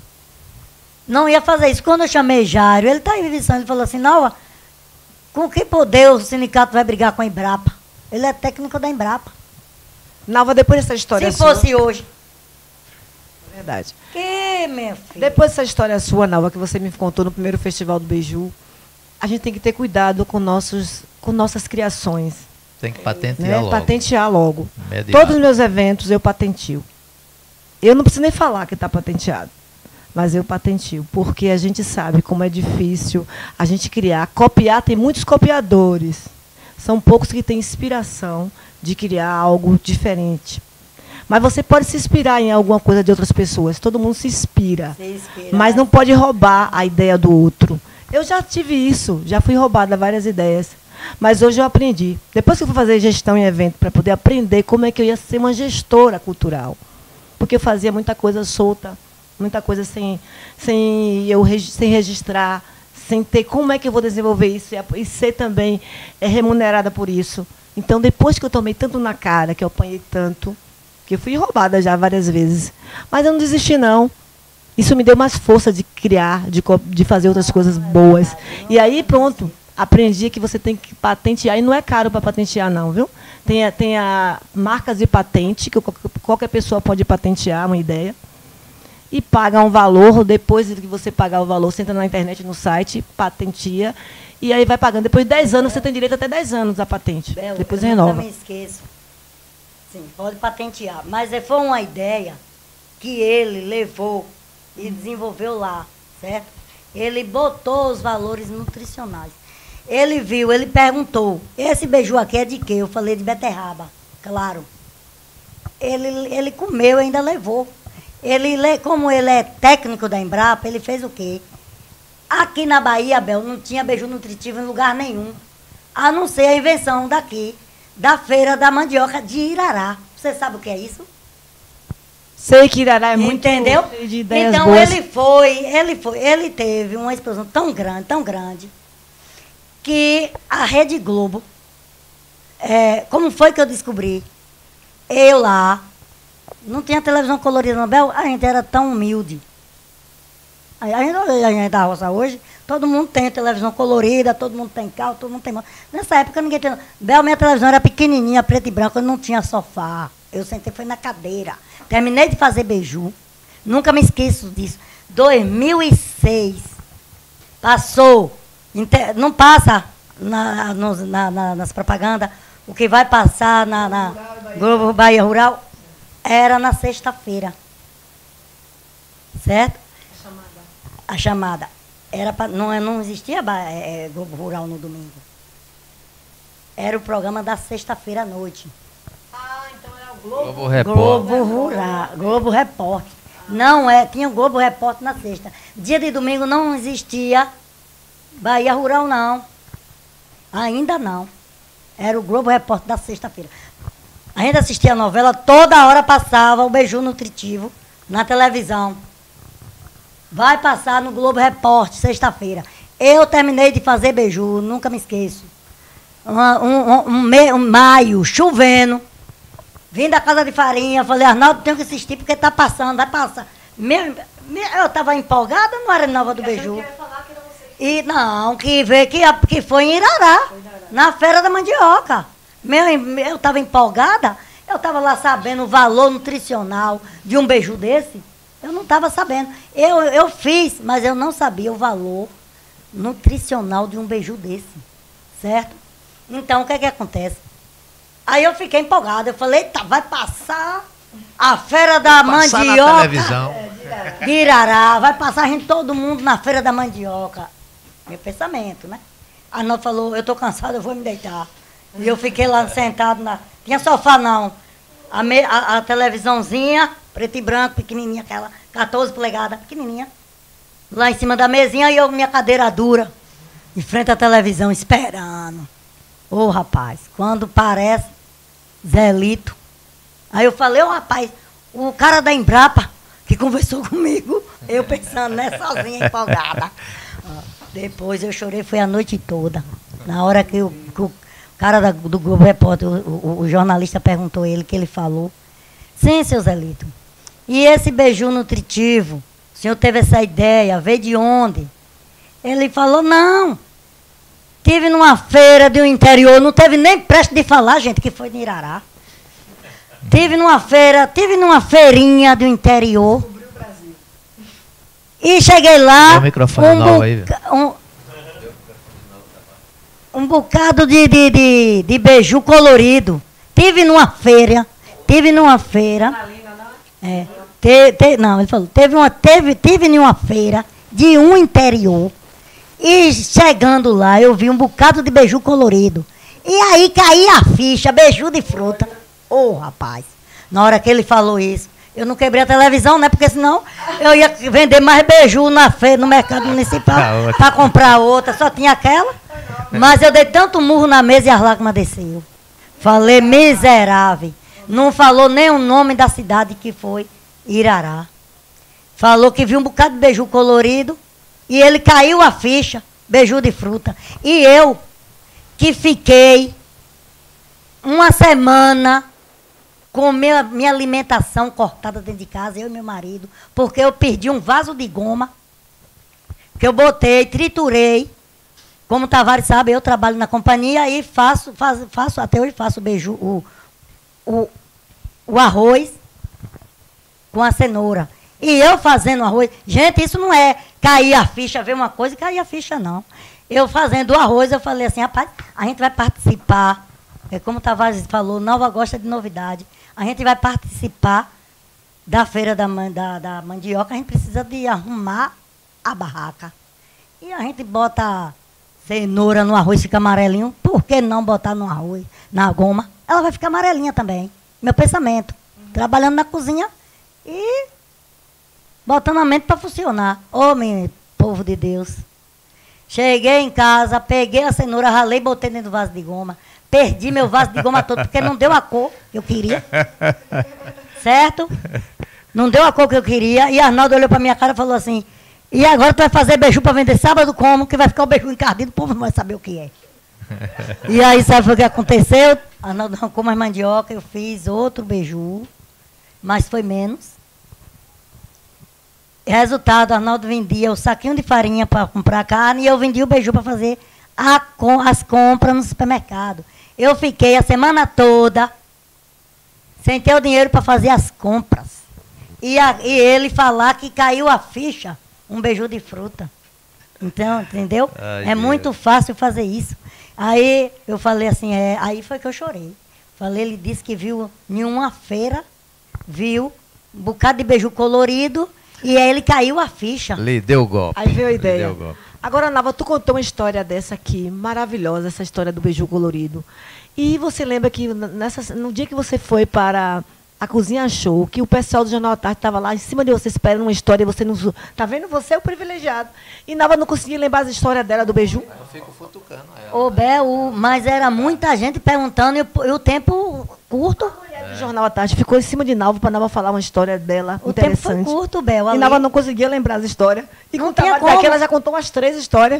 não ia fazer isso. Quando eu chamei Jário, ele está em visão, ele falou assim, não, com que poder o sindicato vai brigar com a Embrapa? Ele é técnico da Embrapa. Nalva, depois dessa história Se sua... fosse hoje. Verdade. Que, meu filho? Depois dessa história sua, Nalva, que você me contou no primeiro Festival do Beiju, a gente tem que ter cuidado com, nossos, com nossas criações. Tem que patentear Né? logo. Patentear logo. Imediato. Todos os meus eventos eu patentio. Eu não preciso nem falar que está patenteado, mas eu patentio, porque a gente sabe como é difícil a gente criar. Copiar, tem muitos copiadores. São poucos que têm inspiração de criar algo diferente. Mas você pode se inspirar em alguma coisa de outras pessoas. Todo mundo se inspira. Se inspira. Mas não pode roubar a ideia do outro. Eu já tive isso, já fui roubada várias ideias. Mas hoje eu aprendi. Depois que eu fui fazer gestão em evento, para poder aprender como é que eu ia ser uma gestora cultural. Porque eu fazia muita coisa solta, muita coisa sem, sem eu regi- sem registrar, sem ter como é que eu vou desenvolver isso e, a- e ser também é, remunerada por isso. Então, depois que eu tomei tanto na cara, que eu apanhei tanto, que eu fui roubada já várias vezes, mas eu não desisti, não. Isso me deu mais força de criar, de, co- de fazer outras coisas boas. E aí, pronto, aprendi que você tem que patentear, e não é caro para patentear, não, viu? Tem, a- tem a marcas de patente, que qualquer- qualquer pessoa pode patentear uma ideia, e paga um valor, depois que você pagar o valor, você entra na internet, no site, patentia, e aí vai pagando. Depois de dez anos, você tem direito até dez anos da patente. Bel, Depois eu renova. nunca me esqueço. Sim, pode patentear. Mas é- foi uma ideia que ele levou e desenvolveu lá, certo? Ele botou os valores nutricionais. Ele viu, ele perguntou, esse beiju aqui é de quê? Eu falei de beterraba, claro. Ele, ele comeu e ainda levou. Ele, le- como ele é técnico da Embrapa, ele fez o quê? Aqui na Bahia, Bel, não tinha beiju nutritivo em lugar nenhum. A não ser a invenção daqui, da Feira da Mandioca de Irará. Você sabe o que é isso? Sei que Irará é muito Entendeu? cheio de ideias Então boas. ele foi, ele foi, ele teve uma explosão tão grande, tão grande, que a Rede Globo, é, como foi que eu descobri? Eu lá, não tinha televisão colorida no Bel, a gente era tão humilde. A gente, a gente da roça hoje, todo mundo tem televisão colorida, todo mundo tem carro, todo mundo tem moto. Nessa época ninguém tinha. Bel, minha televisão era pequenininha, preta e branca, não tinha sofá. Eu sentei, foi na cadeira. Terminei de fazer beiju, nunca me esqueço disso. dois mil e seis, passou, não passa na, nos, na, na, nas propagandas, o que vai passar na, na Globo Bahia Rural era na sexta-feira. Certo? A chamada. A chamada. Era pra, não, não existia é, Globo Rural no domingo. Era o programa da sexta-feira à noite. Ah, então era o Globo. Globo Repórter. Globo Rural, Globo Repórter. Não é, tinha o Globo Repórter na sexta. Dia de domingo não existia Bahia Rural, não. Ainda não. Era o Globo Repórter da sexta-feira. A gente assistia a novela, toda hora passava o beiju nutritivo na televisão. Vai passar no Globo Repórter, sexta-feira. Eu terminei de fazer beiju, nunca me esqueço. Um, um, um, me, um maio, chovendo. Vim da casa de farinha, falei, Arnaldo, tenho que assistir porque tá passando, vai passar. Me, me, eu estava empolgada, não era Nova do Beiju. E não, que veio que, que foi em Irará, foi Irará, na Feira da Mandioca. Meu, eu estava empolgada, eu estava lá sabendo o valor nutricional de um beiju desse. Eu não estava sabendo. Eu, eu fiz, mas eu não sabia o valor nutricional de um beiju desse. Certo? Então, o que é que acontece? Aí eu fiquei empolgada. Eu falei, eita, vai passar a Feira da Passar Mandioca. na televisão. De Irará. Vai passar a gente, todo mundo na Feira da Mandioca. Meu pensamento, né? A Arnaldo falou, eu estou cansada, eu vou me deitar. E eu fiquei lá sentado na... Tinha sofá, não. A, me, a, a televisãozinha, preto e branco, pequenininha, aquela, quatorze polegadas, pequenininha. Lá em cima da mesinha, e eu, minha cadeira dura, em frente à televisão, esperando. Ô, oh, rapaz, quando parece Zelito. Aí eu falei, ô, oh, rapaz, o cara da Embrapa, que conversou comigo, eu pensando, né, sozinha, empolgada. Depois eu chorei, foi a noite toda. Na hora que o, que o cara da, do Globo Repórter, o, o, o jornalista perguntou ele, que ele falou, sim, seu Zelito, e esse beiju nutritivo, o senhor teve essa ideia, veio de onde? Ele falou, não, tive numa feira do interior, não teve nem preste de falar, gente, que foi de Irará. Tive numa feira, tive numa feirinha do interior. E cheguei lá, o microfone um, novo aí, um, um bocado de, de, de, de beiju colorido. Tive numa feira, tive numa feira. É, te, te, não, ele falou, teve uma, teve, tive numa feira de um interior. E chegando lá, eu vi um bocado de beiju colorido. E aí caía a ficha, beiju de fruta. Ô, oh, rapaz, na hora que ele falou isso, eu não quebrei a televisão, né? Porque senão eu ia vender mais beiju na feira, no mercado municipal, para comprar outra. Só tinha aquela. Mas eu dei tanto murro na mesa e as lágrimas desceu. Falei, miserável. Não falou nem o nome da cidade que foi Irará. Falou que viu um bocado de beiju colorido e ele caiu a ficha, beiju de fruta. E eu, que fiquei uma semana com minha, minha alimentação cortada dentro de casa, eu e meu marido, porque eu perdi um vaso de goma, que eu botei, triturei. Como o Tavares sabe, eu trabalho na companhia e faço, faço, faço até hoje faço beiju, o, o, o arroz com a cenoura. E eu fazendo arroz, gente, isso não é cair a ficha, ver uma coisa e cair a ficha, não. Eu fazendo o arroz, eu falei assim, rapaz, a gente vai participar, é como o Tavares falou, Nova gosta de novidade. A gente vai participar da feira da, da, da mandioca, a gente precisa de arrumar a barraca. E a gente bota cenoura no arroz, fica amarelinho. Por que não botar no arroz, na goma? Ela vai ficar amarelinha também. Meu pensamento. Uhum. Trabalhando na cozinha e botando a mente para funcionar. Ô, meu povo de Deus, Cheguei em casa, peguei a cenoura, ralei, botei dentro do vaso de goma. Perdi meu vaso de goma todo, porque não deu a cor que eu queria. Certo? Não deu a cor que eu queria. E Arnaldo olhou pra minha cara e falou assim, e agora tu vai fazer beiju pra vender sábado como? Que vai ficar o beiju encardido, o povo não vai saber o que é. E aí, sabe o que aconteceu? Arnaldo arrancou mais mandioca, eu fiz outro beiju, mas foi menos. Resultado, Arnaldo vendia o saquinho de farinha para comprar carne e eu vendia o beiju para fazer a, com, as compras no supermercado. Eu fiquei a semana toda sem ter o dinheiro para fazer as compras. E, a, e ele falar que caiu a ficha, um beiju de fruta. Então, entendeu? Ai, é Deus. Muito fácil fazer isso. Aí eu falei assim, é, aí foi que eu chorei. Falei, ele disse que viu em uma feira, viu um bocado de beiju colorido, e aí ele caiu a ficha. Lhe deu golpe. Aí veio a ideia. Deu golpe. Agora, Nalva, tu contou uma história dessa aqui, maravilhosa, essa história do beiju colorido. E você lembra que nessa, no dia que você foi para a Cozinha Show, que o pessoal do Jornal à Tarde estava lá em cima de você esperando uma história e você não... Tá vendo? Você é o privilegiado. E Nalva não conseguia lembrar as histórias dela do beiju. Eu fico futucando ela. Ô, Bel, mas era muita gente perguntando e o, e o tempo curto. O Jornal à Tarde ficou em cima de Nalva para Nalva falar uma história dela o interessante. O tempo foi curto, Bel. E Nalva não conseguia lembrar as histórias. E não contava daqui, ela já contou umas três histórias.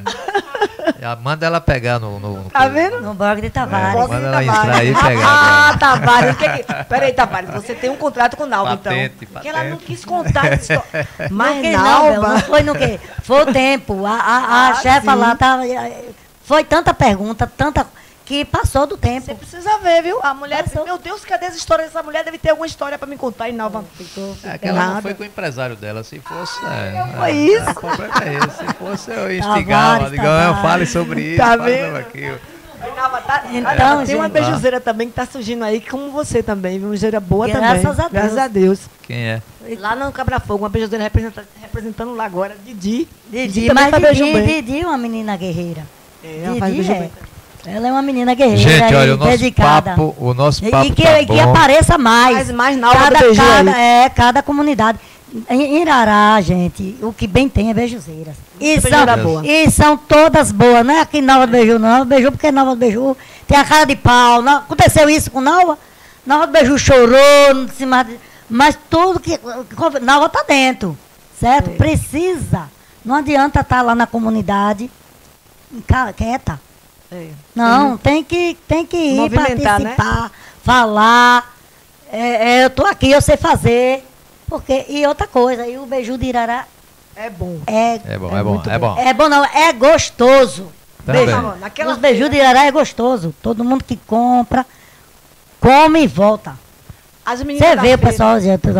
É. Manda ela pegar no... no, no tá vendo? No blog de Tavares. É, manda ela entrar aí e pegar. Ah, ah Tavares. Que que... Peraí, Tavares, você tem um contrato com Nalva, patente, então. Porque ela não quis contar essa história. Mas não, Nalva... Não, não foi no quê? Foi o tempo. A, a, a ah, chefa sim. lá tava... Foi tanta pergunta, tanta... que passou do tempo. Você precisa ver, viu? A mulher, passou. Meu Deus, cadê essa história? Essa mulher deve ter alguma história para me contar. E Nalva ficou. É que ela não foi com o empresário dela. Se fosse. É, não foi é, isso. É, o problema é esse. Se fosse, eu instigava. Digamos, eu fale sobre isso. Tá vendo? Aqui. Nalva, tá, então, tem gente, uma beijuzeira também que tá surgindo aí, como você também. Uma beijuzeira boa Graças também. A Deus. Graças a Deus. Quem é? Lá no Cabra Fogo, uma beijuzeira representando, representando lá agora. Didi. Didi, Didi mas Didi, Didi é uma menina guerreira. É, ela faz beijo bem. Ela é uma menina guerreira. Gente, olha, o nosso dedicada. papo, o nosso papo e que, tá e que bom. apareça mais. Mais, mais Nalva cada, do beiju cada, aí. É, cada comunidade. Em Irará, gente, o que bem tem é beijuzeiras. E são, e são todas boas. Não é aqui Nalva do Beiju, não. Beiju porque Nalva do Beiju tem a cara de pau. Não, aconteceu isso com Nalva. Nalva do Beiju chorou, mas tudo que... Nalva está dentro, certo? É. Precisa. Não adianta estar lá na comunidade quieta. É. Não, uhum. tem, que, tem que ir participar, né? Falar. É, é, eu estou aqui, eu sei fazer. Porque, e outra coisa, e o beiju de Irará é bom. É, é bom, é bom, é bom. É bom não, é gostoso. Beiju, os beijos de Irará é gostoso. Todo mundo que compra, come e volta. Você vê o pessoal...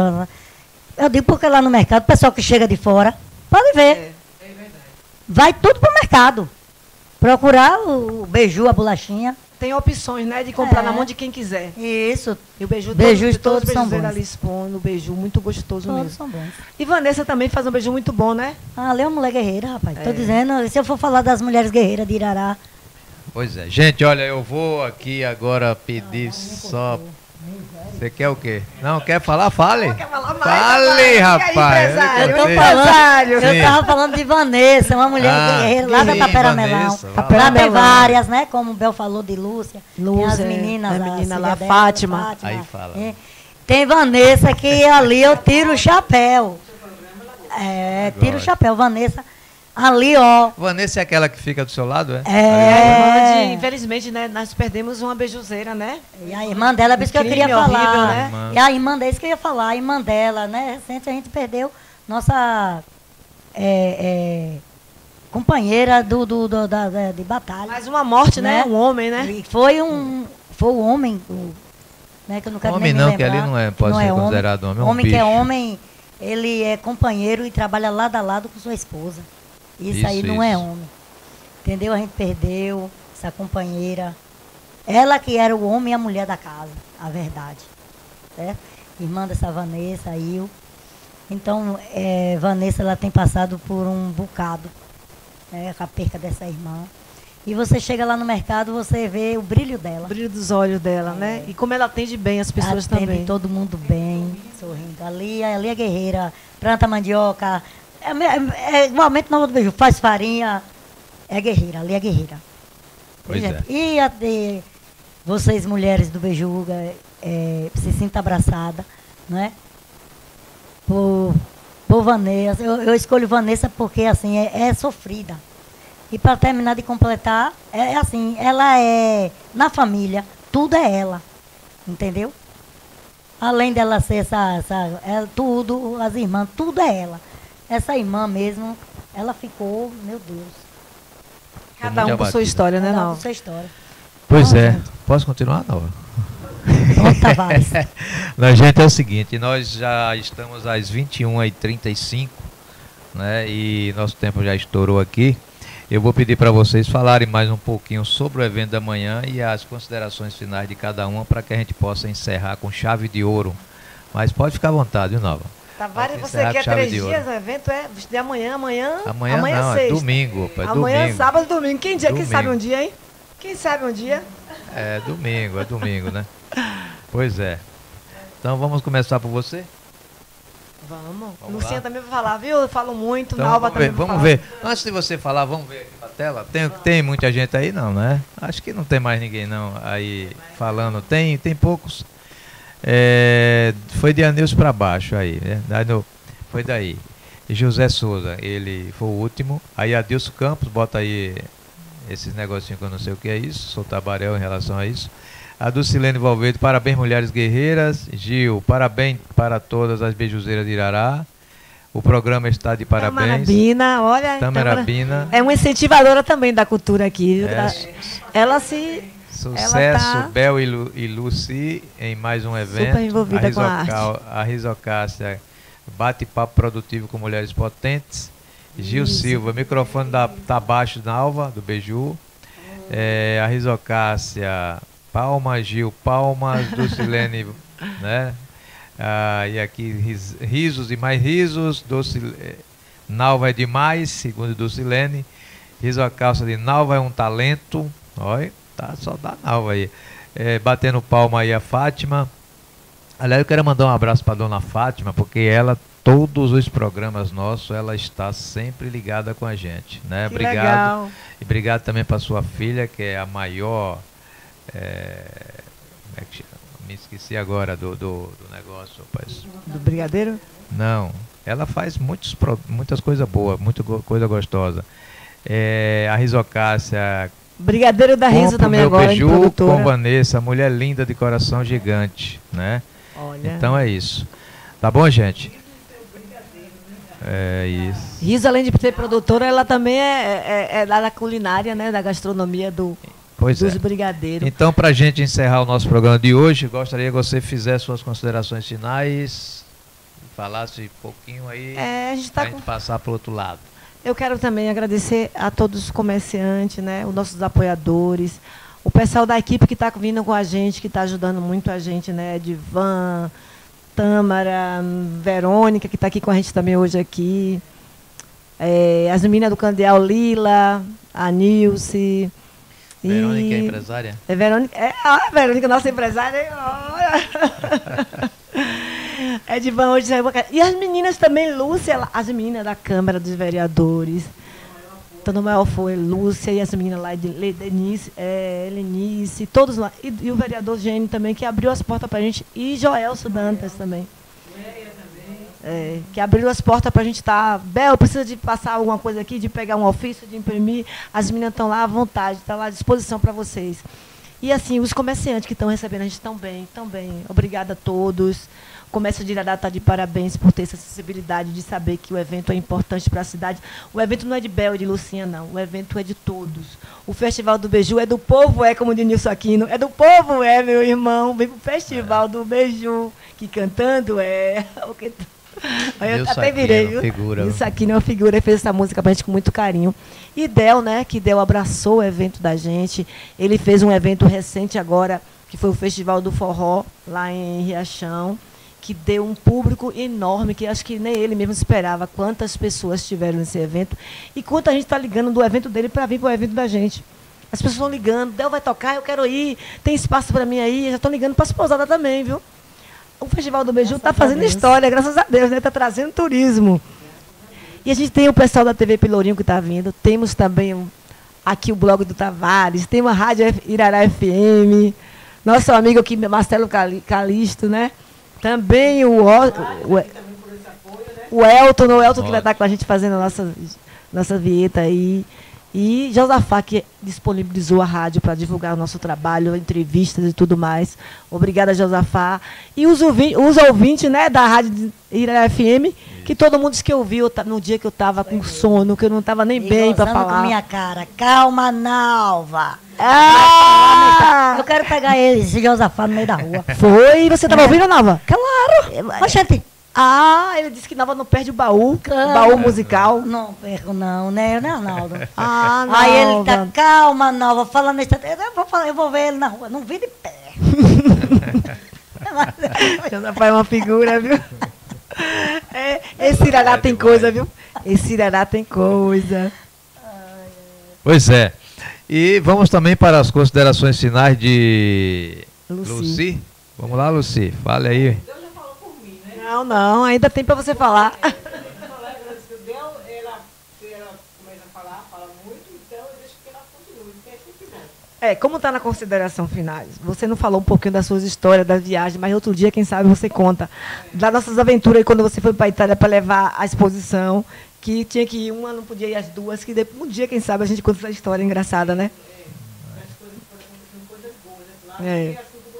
Eu digo porque lá no mercado, o pessoal que chega de fora, pode ver. É, é verdade. Vai tudo pro mercado. Procurar o beiju, a bolachinha. Tem opções, né, de comprar é. na mão de quem quiser. Isso. E o beiju, beijos todos, todos, todos são bons. Ali expondo, o beiju muito gostoso todos mesmo. São bons. E Vanessa também faz um beiju muito bom, né? Ah, ela é uma mulher guerreira, rapaz. É. Tô dizendo, se eu for falar das mulheres guerreiras de Irará. Pois é. Gente, olha, eu vou aqui agora pedir ah, só... Você quer o quê? Não, quer falar? Fale. Não, quer falar mais, Fale, rapaz. Aí, eu, tô falando, eu tava falando de Vanessa, uma mulher ah, guerreira lá da Taperamelão. Lá tem várias, né? Como o Bel falou de Lúcia. Lúcia tem as meninas. A menina lá, dela, Fátima. Fátima. Aí fala. É. Tem Vanessa que ali eu tiro o chapéu. É, tiro o chapéu. Vanessa... Ali, ó. Vanessa é aquela que fica do seu lado, é? É. Ali, infelizmente, né, nós perdemos uma beijuzeira, né? E a irmã dela, por isso que eu queria falar. Horrível, né? E a irmã dela, isso que eu ia falar, a irmã dela, né? Recente a gente perdeu nossa é, é, companheira do, do, do, da, da, de batalha. Mais uma morte, né? né? Um homem, né? E foi um. Foi o homem. O, né, que eu não quero homem nem não, lembrar, que ali não é, pode não ser é considerado homem. homem. É um homem bicho. que é homem, ele é companheiro e trabalha lado a lado com sua esposa. Isso, isso aí não isso. é homem. Entendeu? A gente perdeu essa companheira. Ela que era o homem e a mulher da casa, a verdade. Certo? Irmã dessa Vanessa, a Il. Então, é, Vanessa ela tem passado por um bocado, né, com a perca dessa irmã. E você chega lá no mercado, você vê o brilho dela. O brilho dos olhos dela, é. né? E como ela atende bem as pessoas atende também. todo mundo bem, sorrindo. Ali, ali é guerreira, planta mandioca. É, é, é, igualmente Nalva do Beiju, faz farinha, é guerreira, ali é guerreira. Pois Gente, é. E a de vocês, mulheres do Bejuga, é, se sinta abraçada, não é? Por, por Vanessa. Eu, eu escolho Vanessa porque, assim, é, é sofrida. E para terminar de completar, é assim, ela é, na família, tudo é ela, entendeu? Além dela ser essa, essa é, tudo, as irmãs, tudo é ela. Essa irmã mesmo, ela ficou, meu Deus. Cada um com sua abatida. história, né, Cada um não? com sua história. Pois Bom, é. gente. Posso continuar, Nova? Pronto, Tavares. Não, gente, é o seguinte, nós já estamos às vinte e uma e trinta e cinco, né? E nosso tempo já estourou aqui. Eu vou pedir para vocês falarem mais um pouquinho sobre o evento da manhã e as considerações finais de cada uma para que a gente possa encerrar com chave de ouro. Mas pode ficar à vontade, viu, Nova? Tavares, Pode você encerrar quer com chave três de ouro. dias? O evento é de amanhã, amanhã. Amanhã, amanhã não, é é sexta. domingo, pô, é Amanhã, domingo. sábado, domingo. Quem, dia, quem Domingo. sabe um dia, hein? Quem sabe um dia? É domingo, é domingo, né? Pois é. Então vamos começar por você? Vamos. Vamos Lucinha lá. também vai falar, viu? Eu falo muito, Então, Nalva vamos ver, também vai vamos falar. ver. Antes de você falar, vamos ver aqui na tela. Tem, tem muita gente aí, não, né? Acho que não tem mais ninguém não aí falando. Tem, tem poucos. É, foi de Anilson para baixo aí, né? Daí no- Foi daí. José Souza, ele foi o último. Aí Adilson Campos, bota aí esses negocinhos que eu não sei o que é isso. Sou tabaréu em relação a isso. A Dulcilene Valverde, parabéns mulheres guerreiras. Gil, parabéns para todas as beijuzeiras de Irará. O programa está de parabéns. Tamarabina, olha. Tamara Tamara- Bina. É uma incentivadora também da cultura aqui. viu? É, Da- su- Ela se... Sucesso, ela tá Bel e, Lu, e Lucy em mais um evento. super envolvida com a Rizocal- a Rizocássia, bate-papo produtivo com mulheres potentes. Gil Isso. Silva, microfone da, tá abaixo da Alva, do Beiju. É, a Rizocássia, Palma, Gil, Palmas, Dulcilene, né? Ah, e aqui ris- risos e mais risos. Dulcil, eh, Nalva é demais, segundo Dulcilene. Rizocálcia de Nalva é um talento. Olha, tá só da Nalva aí. É, batendo palma aí a Fátima. Aliás, eu quero mandar um abraço para dona Fátima, porque ela, todos os programas nossos, ela está sempre ligada com a gente, né? Que Obrigado. legal. E obrigado também para sua filha, que é a maior. é, como é que chama? Me esqueci agora do, do, do negócio, rapaz. Do brigadeiro? Não, ela faz muitos, pro- muitas coisas boas, muita go- coisa gostosa. É, a Rizocássia. Brigadeiro da Riso compra o também meu agora, em beiju com produtora. Vanessa, mulher linda de coração gigante, né? Olha. Então é isso. Tá bom, gente? É isso. Riso, além de ser produtora, ela também é, é, é da culinária, né? Da gastronomia do, Pois dos é. brigadeiros. Então, para a gente encerrar o nosso programa de hoje, gostaria que você fizesse suas considerações finais, falasse um pouquinho aí, É, a gente para tá a com... gente passar para o outro lado. Eu quero também agradecer a todos os comerciantes, né? Os nossos apoiadores, o pessoal da equipe que está vindo com a gente, que está ajudando muito a gente, né? Divan, Tâmara, Verônica, que está aqui com a gente também hoje aqui. É, as meninas do Candeal, Lila, a Nilce. Verônica é e- empresária? É Verônica, é, ah, Verônica, nossa empresária. hein? Olha. É de van hoje. E as meninas também, Lúcia, ela- as meninas da Câmara dos Vereadores. Então, no maior foi Lúcia e as meninas lá, de Le- Denise, é, Helenice, todos lá. E, e o vereador Gênio também, que abriu as portas para a gente. E Joelso Dantas também. É, que abriu as portas para a gente estar. Bel, precisa de passar alguma coisa aqui, de pegar um ofício, de imprimir. As meninas estão lá à vontade, estão lá à disposição para vocês. E assim, os comerciantes que estão recebendo a gente tão bem, tão bem. Obrigada a todos. O comércio de Irará está de parabéns por ter essa sensibilidade de saber que o evento é importante para a cidade. O evento não é de Bel e de Lucinha, não. O evento é de todos. O Festival do Beiju é do povo, é como de Nilson Aquino. É do povo, é, meu irmão. Vem pro Festival do Beiju, que cantando é... o que- Eu Nilson até virei, Aquino, viu? figura. Nilson Aquino é uma figura, ele fez essa música pra gente com muito carinho. E Del, né, que Del abraçou o evento da gente. Ele fez um evento recente agora, que foi o Festival do Forró, lá em Riachão, que deu um público enorme, que acho que nem ele mesmo esperava quantas pessoas tiveram nesse evento. E quanta gente está ligando do evento dele para vir para o evento da gente. As pessoas estão ligando, Del vai tocar, eu quero ir, tem espaço para mim aí, já estão ligando para as pousadas também, viu? O Festival do Beiju está fazendo Deus. história, graças a Deus, né? Está trazendo turismo. E a gente tem o pessoal da T V Pelourinho que está vindo. Temos também um- aqui o blog do Tavares, tem uma rádio F- Irará F M, nosso amigo aqui, Marcelo Cali- Calisto, né? Também o, o, o, o Elton, o Elton que vai estar com a gente fazendo a nossa, nossa vinheta aí. E Josafá, que disponibilizou a rádio para divulgar o nosso trabalho, entrevistas e tudo mais. Obrigada, Josafá. E os, ouvi os ouvintes, né, da Rádio Irará F M, que todo mundo disse que ouviu no dia que eu estava com sono, que eu não estava nem E bem para gozando falar. com minha cara. Calma, Nalva. Ah! Eu quero pegar ele, esse Josafá, no meio da rua. Foi? Você estava É. ouvindo, Nova? Claro. Oxente. Ah, ele disse que Nova não perde o baú, Claro. o baú musical. Não perco não, né, né, Arnaldo? Ah, não. Aí ele tá, calma, Nova, falando isso. Eu vou, falar, eu vou ver ele na rua, não vi de pé. Josafá é uma figura, viu? É, esse Irará tem coisa, viu? Esse Irará tem coisa. Pois é. E vamos também para as considerações finais de Luci. Luci. Vamos lá, Luci. Fale aí. Não, não, ainda tem para você falar. É, como está na consideração finais? Você não falou um pouquinho das suas histórias, das viagens, mas outro dia, quem sabe, você conta das nossas aventuras quando você foi para a Itália para levar a exposição, que tinha que ir uma, não podia ir as duas, que depois, um dia, quem sabe, a gente conta essa história engraçada, né? É.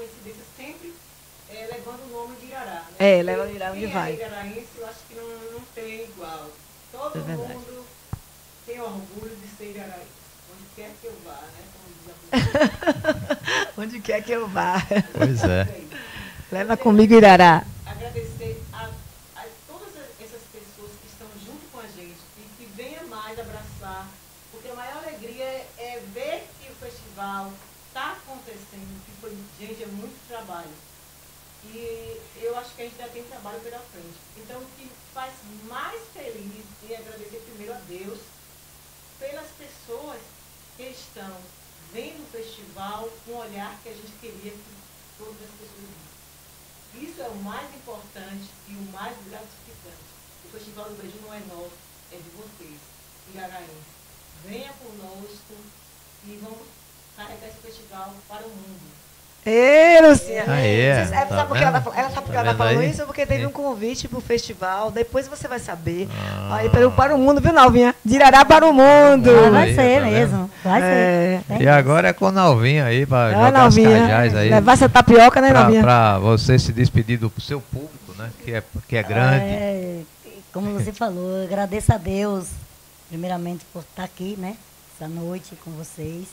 É, leva o Irará onde vai. Iraraense, eu acho que não, não tem igual. Todo É verdade. mundo tem orgulho de ser iraraense. Onde quer que eu vá, né? Como diz a Onde quer que eu vá. Pois é. Leva comigo, Irará. agradecer a, a todas essas pessoas que estão junto com a gente e que venha mais abraçar, porque a maior alegria é, é ver que o festival está acontecendo, que foi, gente, é muito trabalho. E eu acho que a gente ainda tem trabalho pela frente. Então, o que faz mais feliz é agradecer primeiro a Deus pelas pessoas que estão vendo o festival com o olhar que a gente queria que todas as pessoas vissem. Isso é o mais importante e o mais gratificante. O Festival do Beijo não é nosso, é de vocês, iraraenses. Venha conosco e vamos carregar esse festival para o mundo. Ê, Lucinha. Ah, é? Você sabe, Tá sabe por que ela tá, vendo? fal- ela sabe por que Tá ela tá vendo falando aí? isso? Porque teve Sim. um convite pro festival. Depois você vai saber. Ah. Aí pelo para o mundo, viu, Nalvinha? De Irará para o mundo. Ah, Aí, vai ser tá mesmo, vai É. ser. E agora é com o Nalvinha aí, para Ah, jogar as Nalvinha. cajás aí. Levar essa tapioca, né, Pra, Nalvinha? pra você se despedir do seu público, né? Que é, que é grande. É, como você falou, eu agradeço a Deus, primeiramente, por estar aqui, né? Essa noite com vocês.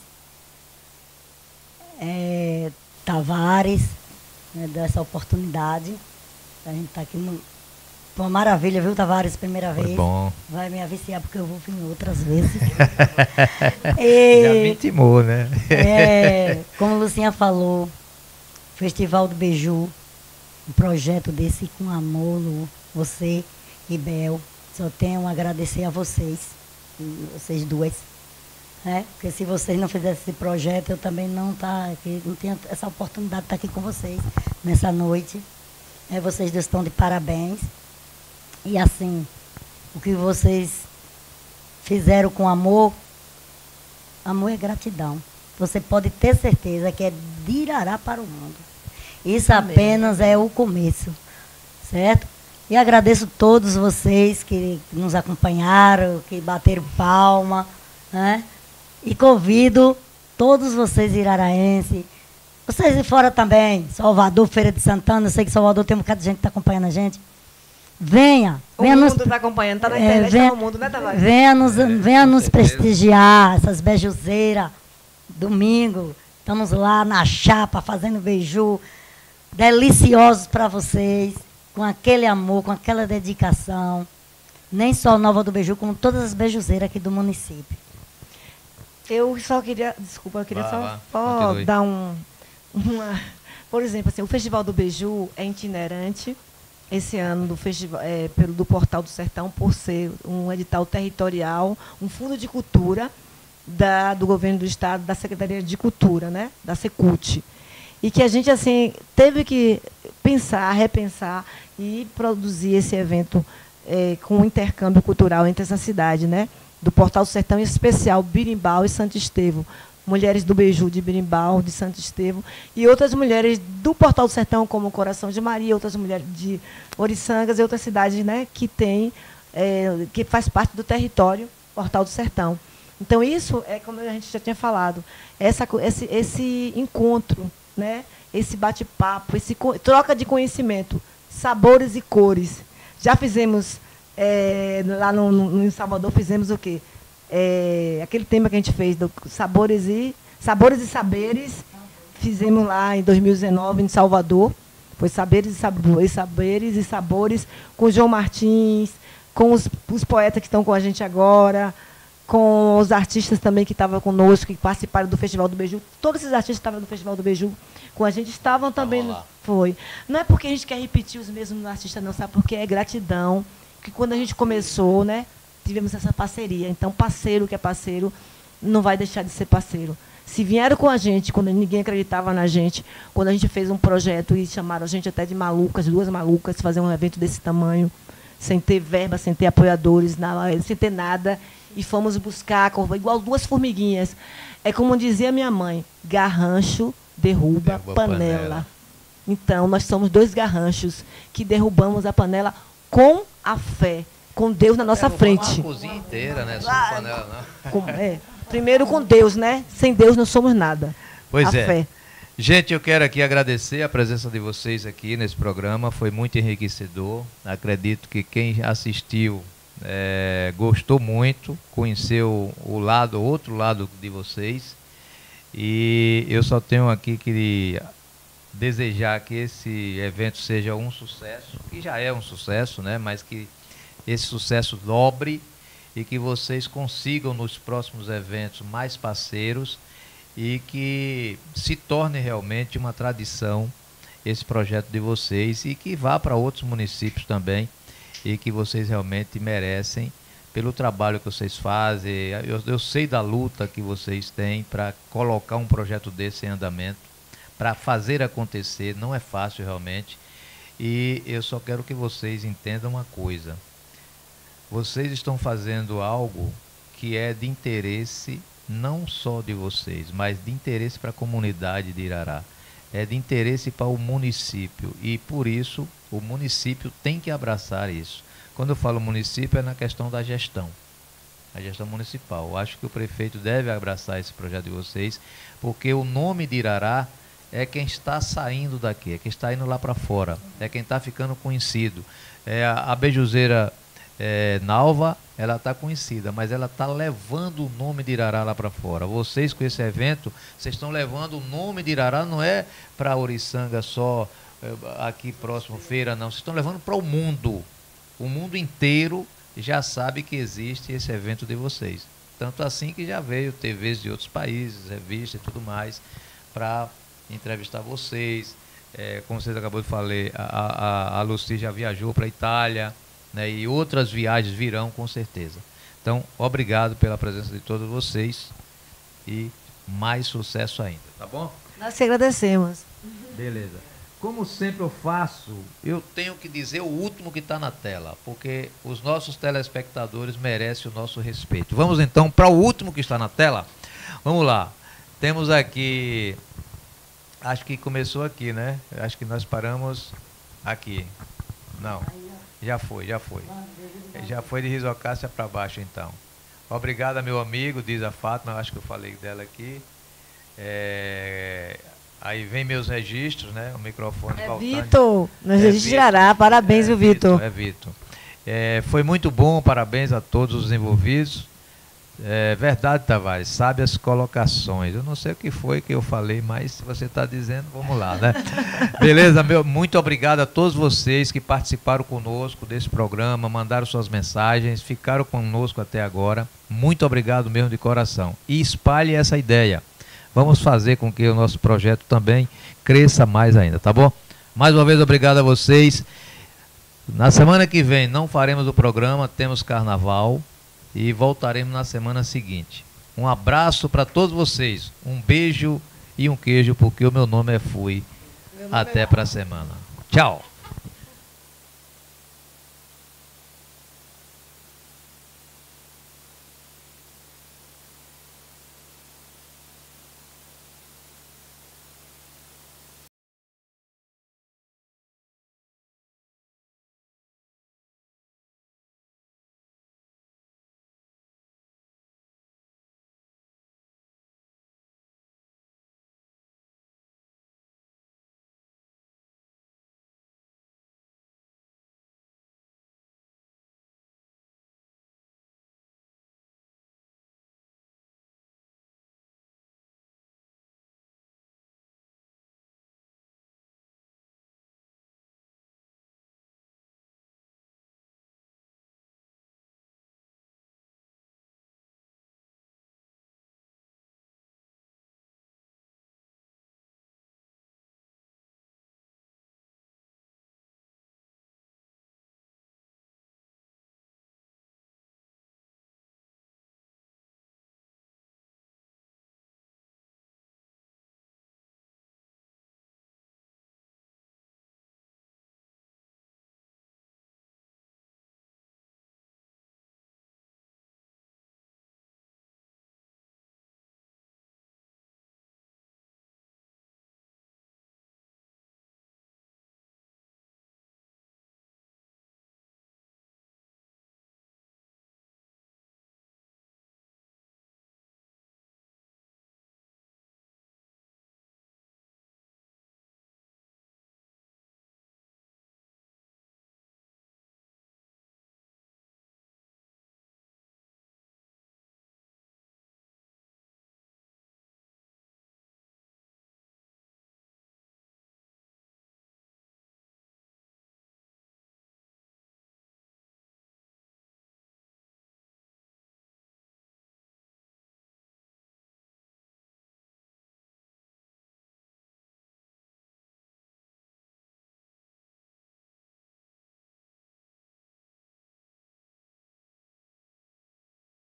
É, Tavares, né, dessa oportunidade. A gente está aqui no. Foi uma maravilha, viu, Tavares? Primeira Foi vez. bom. Vai me aviciar porque eu vou vir outras vezes. Já me E, intimou, né? é, como Lucinha falou, Festival do Beiju, um projeto desse com amor, Lu, você e Bel. Só tenho a agradecer a vocês, e vocês duas. Né? Porque se vocês não fizessem esse projeto, eu também não tá aqui, não tinha essa oportunidade de estar aqui com vocês nessa noite. É, vocês dois estão de parabéns. E assim, o que vocês fizeram com amor, amor é gratidão. Você pode ter certeza que é de Irará para o mundo. Isso Amém. apenas é o começo, certo? E agradeço todos vocês que nos acompanharam, que bateram palma, né? E convido todos vocês iraraenses, vocês de fora também, Salvador, Feira de Santana, eu sei que Salvador tem um bocado de gente que está acompanhando a gente. Venha, O venha nos, mundo está acompanhando, tá na é, internet, venha, tá no mundo, né, Tavares? venha nos, venha com nos certeza. prestigiar, essas beijuzeiras, domingo, estamos lá na chapa fazendo beiju, deliciosos para vocês, com aquele amor, com aquela dedicação, nem só Nova do Beiju, como todas as beijuzeiras aqui do município. Eu só queria, desculpa, eu queria Vá, só, vá, só continue. dar um, uma, por exemplo, assim, o Festival do Beiju é itinerante esse ano do festival, é, pelo do Portal do Sertão, por ser um edital territorial, um fundo de cultura da, do governo do estado, da Secretaria de Cultura, né, da Secult. E que a gente assim teve que pensar, repensar e produzir esse evento é, com um intercâmbio cultural entre essa cidade, né? do Portal do Sertão, em especial Birimbau e Santo Estevão. Mulheres do Beju de Birimbau, de Santo Estevão, e outras mulheres do Portal do Sertão, como Coração de Maria, outras mulheres de Oriçangas e outras cidades, né, que tem, é, que faz parte do território Portal do Sertão. Então, isso é, como a gente já tinha falado, essa, esse, esse encontro, né, esse bate-papo, esse troca de conhecimento, sabores e cores. Já fizemos, é, lá no, no, em Salvador, fizemos o quê? É, aquele tema que a gente fez, do sabores e, sabores e saberes, fizemos lá em dois mil e dezenove, em Salvador. Foi saberes e sabores, saberes e sabores, com o João Martins, com os, os poetas que estão com a gente agora, com os artistas também que estavam conosco, que participaram do Festival do Beju. Todos esses artistas que estavam no Festival do Beju com a gente estavam também. No, foi. Não é porque a gente quer repetir os mesmos artistas, não, sabe? Porque é gratidão. Que quando a gente começou, né, tivemos essa parceria. Então, parceiro que é parceiro não vai deixar de ser parceiro. Se vieram com a gente, quando ninguém acreditava na gente, quando a gente fez um projeto e chamaram a gente até de malucas, duas malucas, fazer um evento desse tamanho, sem ter verba, sem ter apoiadores, sem ter nada, e fomos buscar, igual duas formiguinhas. É como dizia minha mãe, garrancho derruba, derruba panela. panela. Então, nós somos dois garranchos que derrubamos a panela com a fé, com Deus na nossa frente. Uma cozinha inteira, né? Só ah, panela, não. Com, é, primeiro com Deus, né? Sem Deus não somos nada. Pois a é. Fé. Gente, eu quero aqui agradecer a presença de vocês aqui nesse programa, foi muito enriquecedor. Acredito que quem assistiu é, gostou muito, conheceu o lado, o outro lado de vocês. E eu só tenho aqui que desejar que esse evento seja um sucesso, que já é um sucesso, né? Mas que esse sucesso dobre e que vocês consigam nos próximos eventos mais parceiros e que se torne realmente uma tradição esse projeto de vocês e que vá para outros municípios também e que vocês realmente merecem pelo trabalho que vocês fazem. Eu, eu sei da luta que vocês têm para colocar um projeto desse em andamento, para fazer acontecer, não é fácil realmente. E eu só quero que vocês entendam uma coisa. Vocês estão fazendo algo que é de interesse não só de vocês, mas de interesse para a comunidade de Irará. É de interesse para o município e, por isso, o município tem que abraçar isso. Quando eu falo município, é na questão da gestão, a gestão municipal. Eu acho que o prefeito deve abraçar esse projeto de vocês, porque o nome de Irará é quem está saindo daqui, é quem está indo lá para fora, é quem está ficando conhecido. É a, a Bejuzeira é, Nalva, ela está conhecida, mas ela está levando o nome de Irará lá para fora. Vocês, com esse evento, vocês estão levando o nome de Irará, não é para Oriçanga só, é, aqui próximo, feira, não. Vocês estão levando para o mundo. O mundo inteiro já sabe que existe esse evento de vocês. Tanto assim que já veio T Vs de outros países, revistas e tudo mais, para entrevistar vocês. É, como vocês acabou de falar, a, a, a Lucy já viajou para a Itália, né, e outras viagens virão com certeza. Então, obrigado pela presença de todos vocês e mais sucesso ainda, tá bom? Nós te agradecemos. Beleza. Como sempre eu faço, eu tenho que dizer o último que está na tela, porque os nossos telespectadores merecem o nosso respeito. Vamos então para o último que está na tela. Vamos lá. Temos aqui, acho que começou aqui, né? Acho que nós paramos aqui. Não, já foi, já foi. Já foi de Risocácia para baixo, então. Obrigado, meu amigo, diz a Fátima, acho que eu falei dela aqui. É... Aí vem meus registros, né? O microfone é voltando. Vitor, nos é registros de Irará. Parabéns, é, Vitor. É Vitor. É, foi muito bom, parabéns a todos os envolvidos. É verdade, Tavares, sabe as colocações. Eu não sei o que foi que eu falei, mas se você está dizendo, vamos lá, né? Beleza, meu, muito obrigado a todos vocês que participaram conosco desse programa, mandaram suas mensagens, ficaram conosco até agora. Muito obrigado mesmo de coração. E espalhe essa ideia. Vamos fazer com que o nosso projeto também cresça mais ainda, tá bom? Mais uma vez, obrigado a vocês. Na semana que vem não faremos o programa, temos carnaval e voltaremos na semana seguinte. Um abraço para todos vocês, um beijo e um queijo, porque o meu nome é Fui. Até para a semana. Tchau.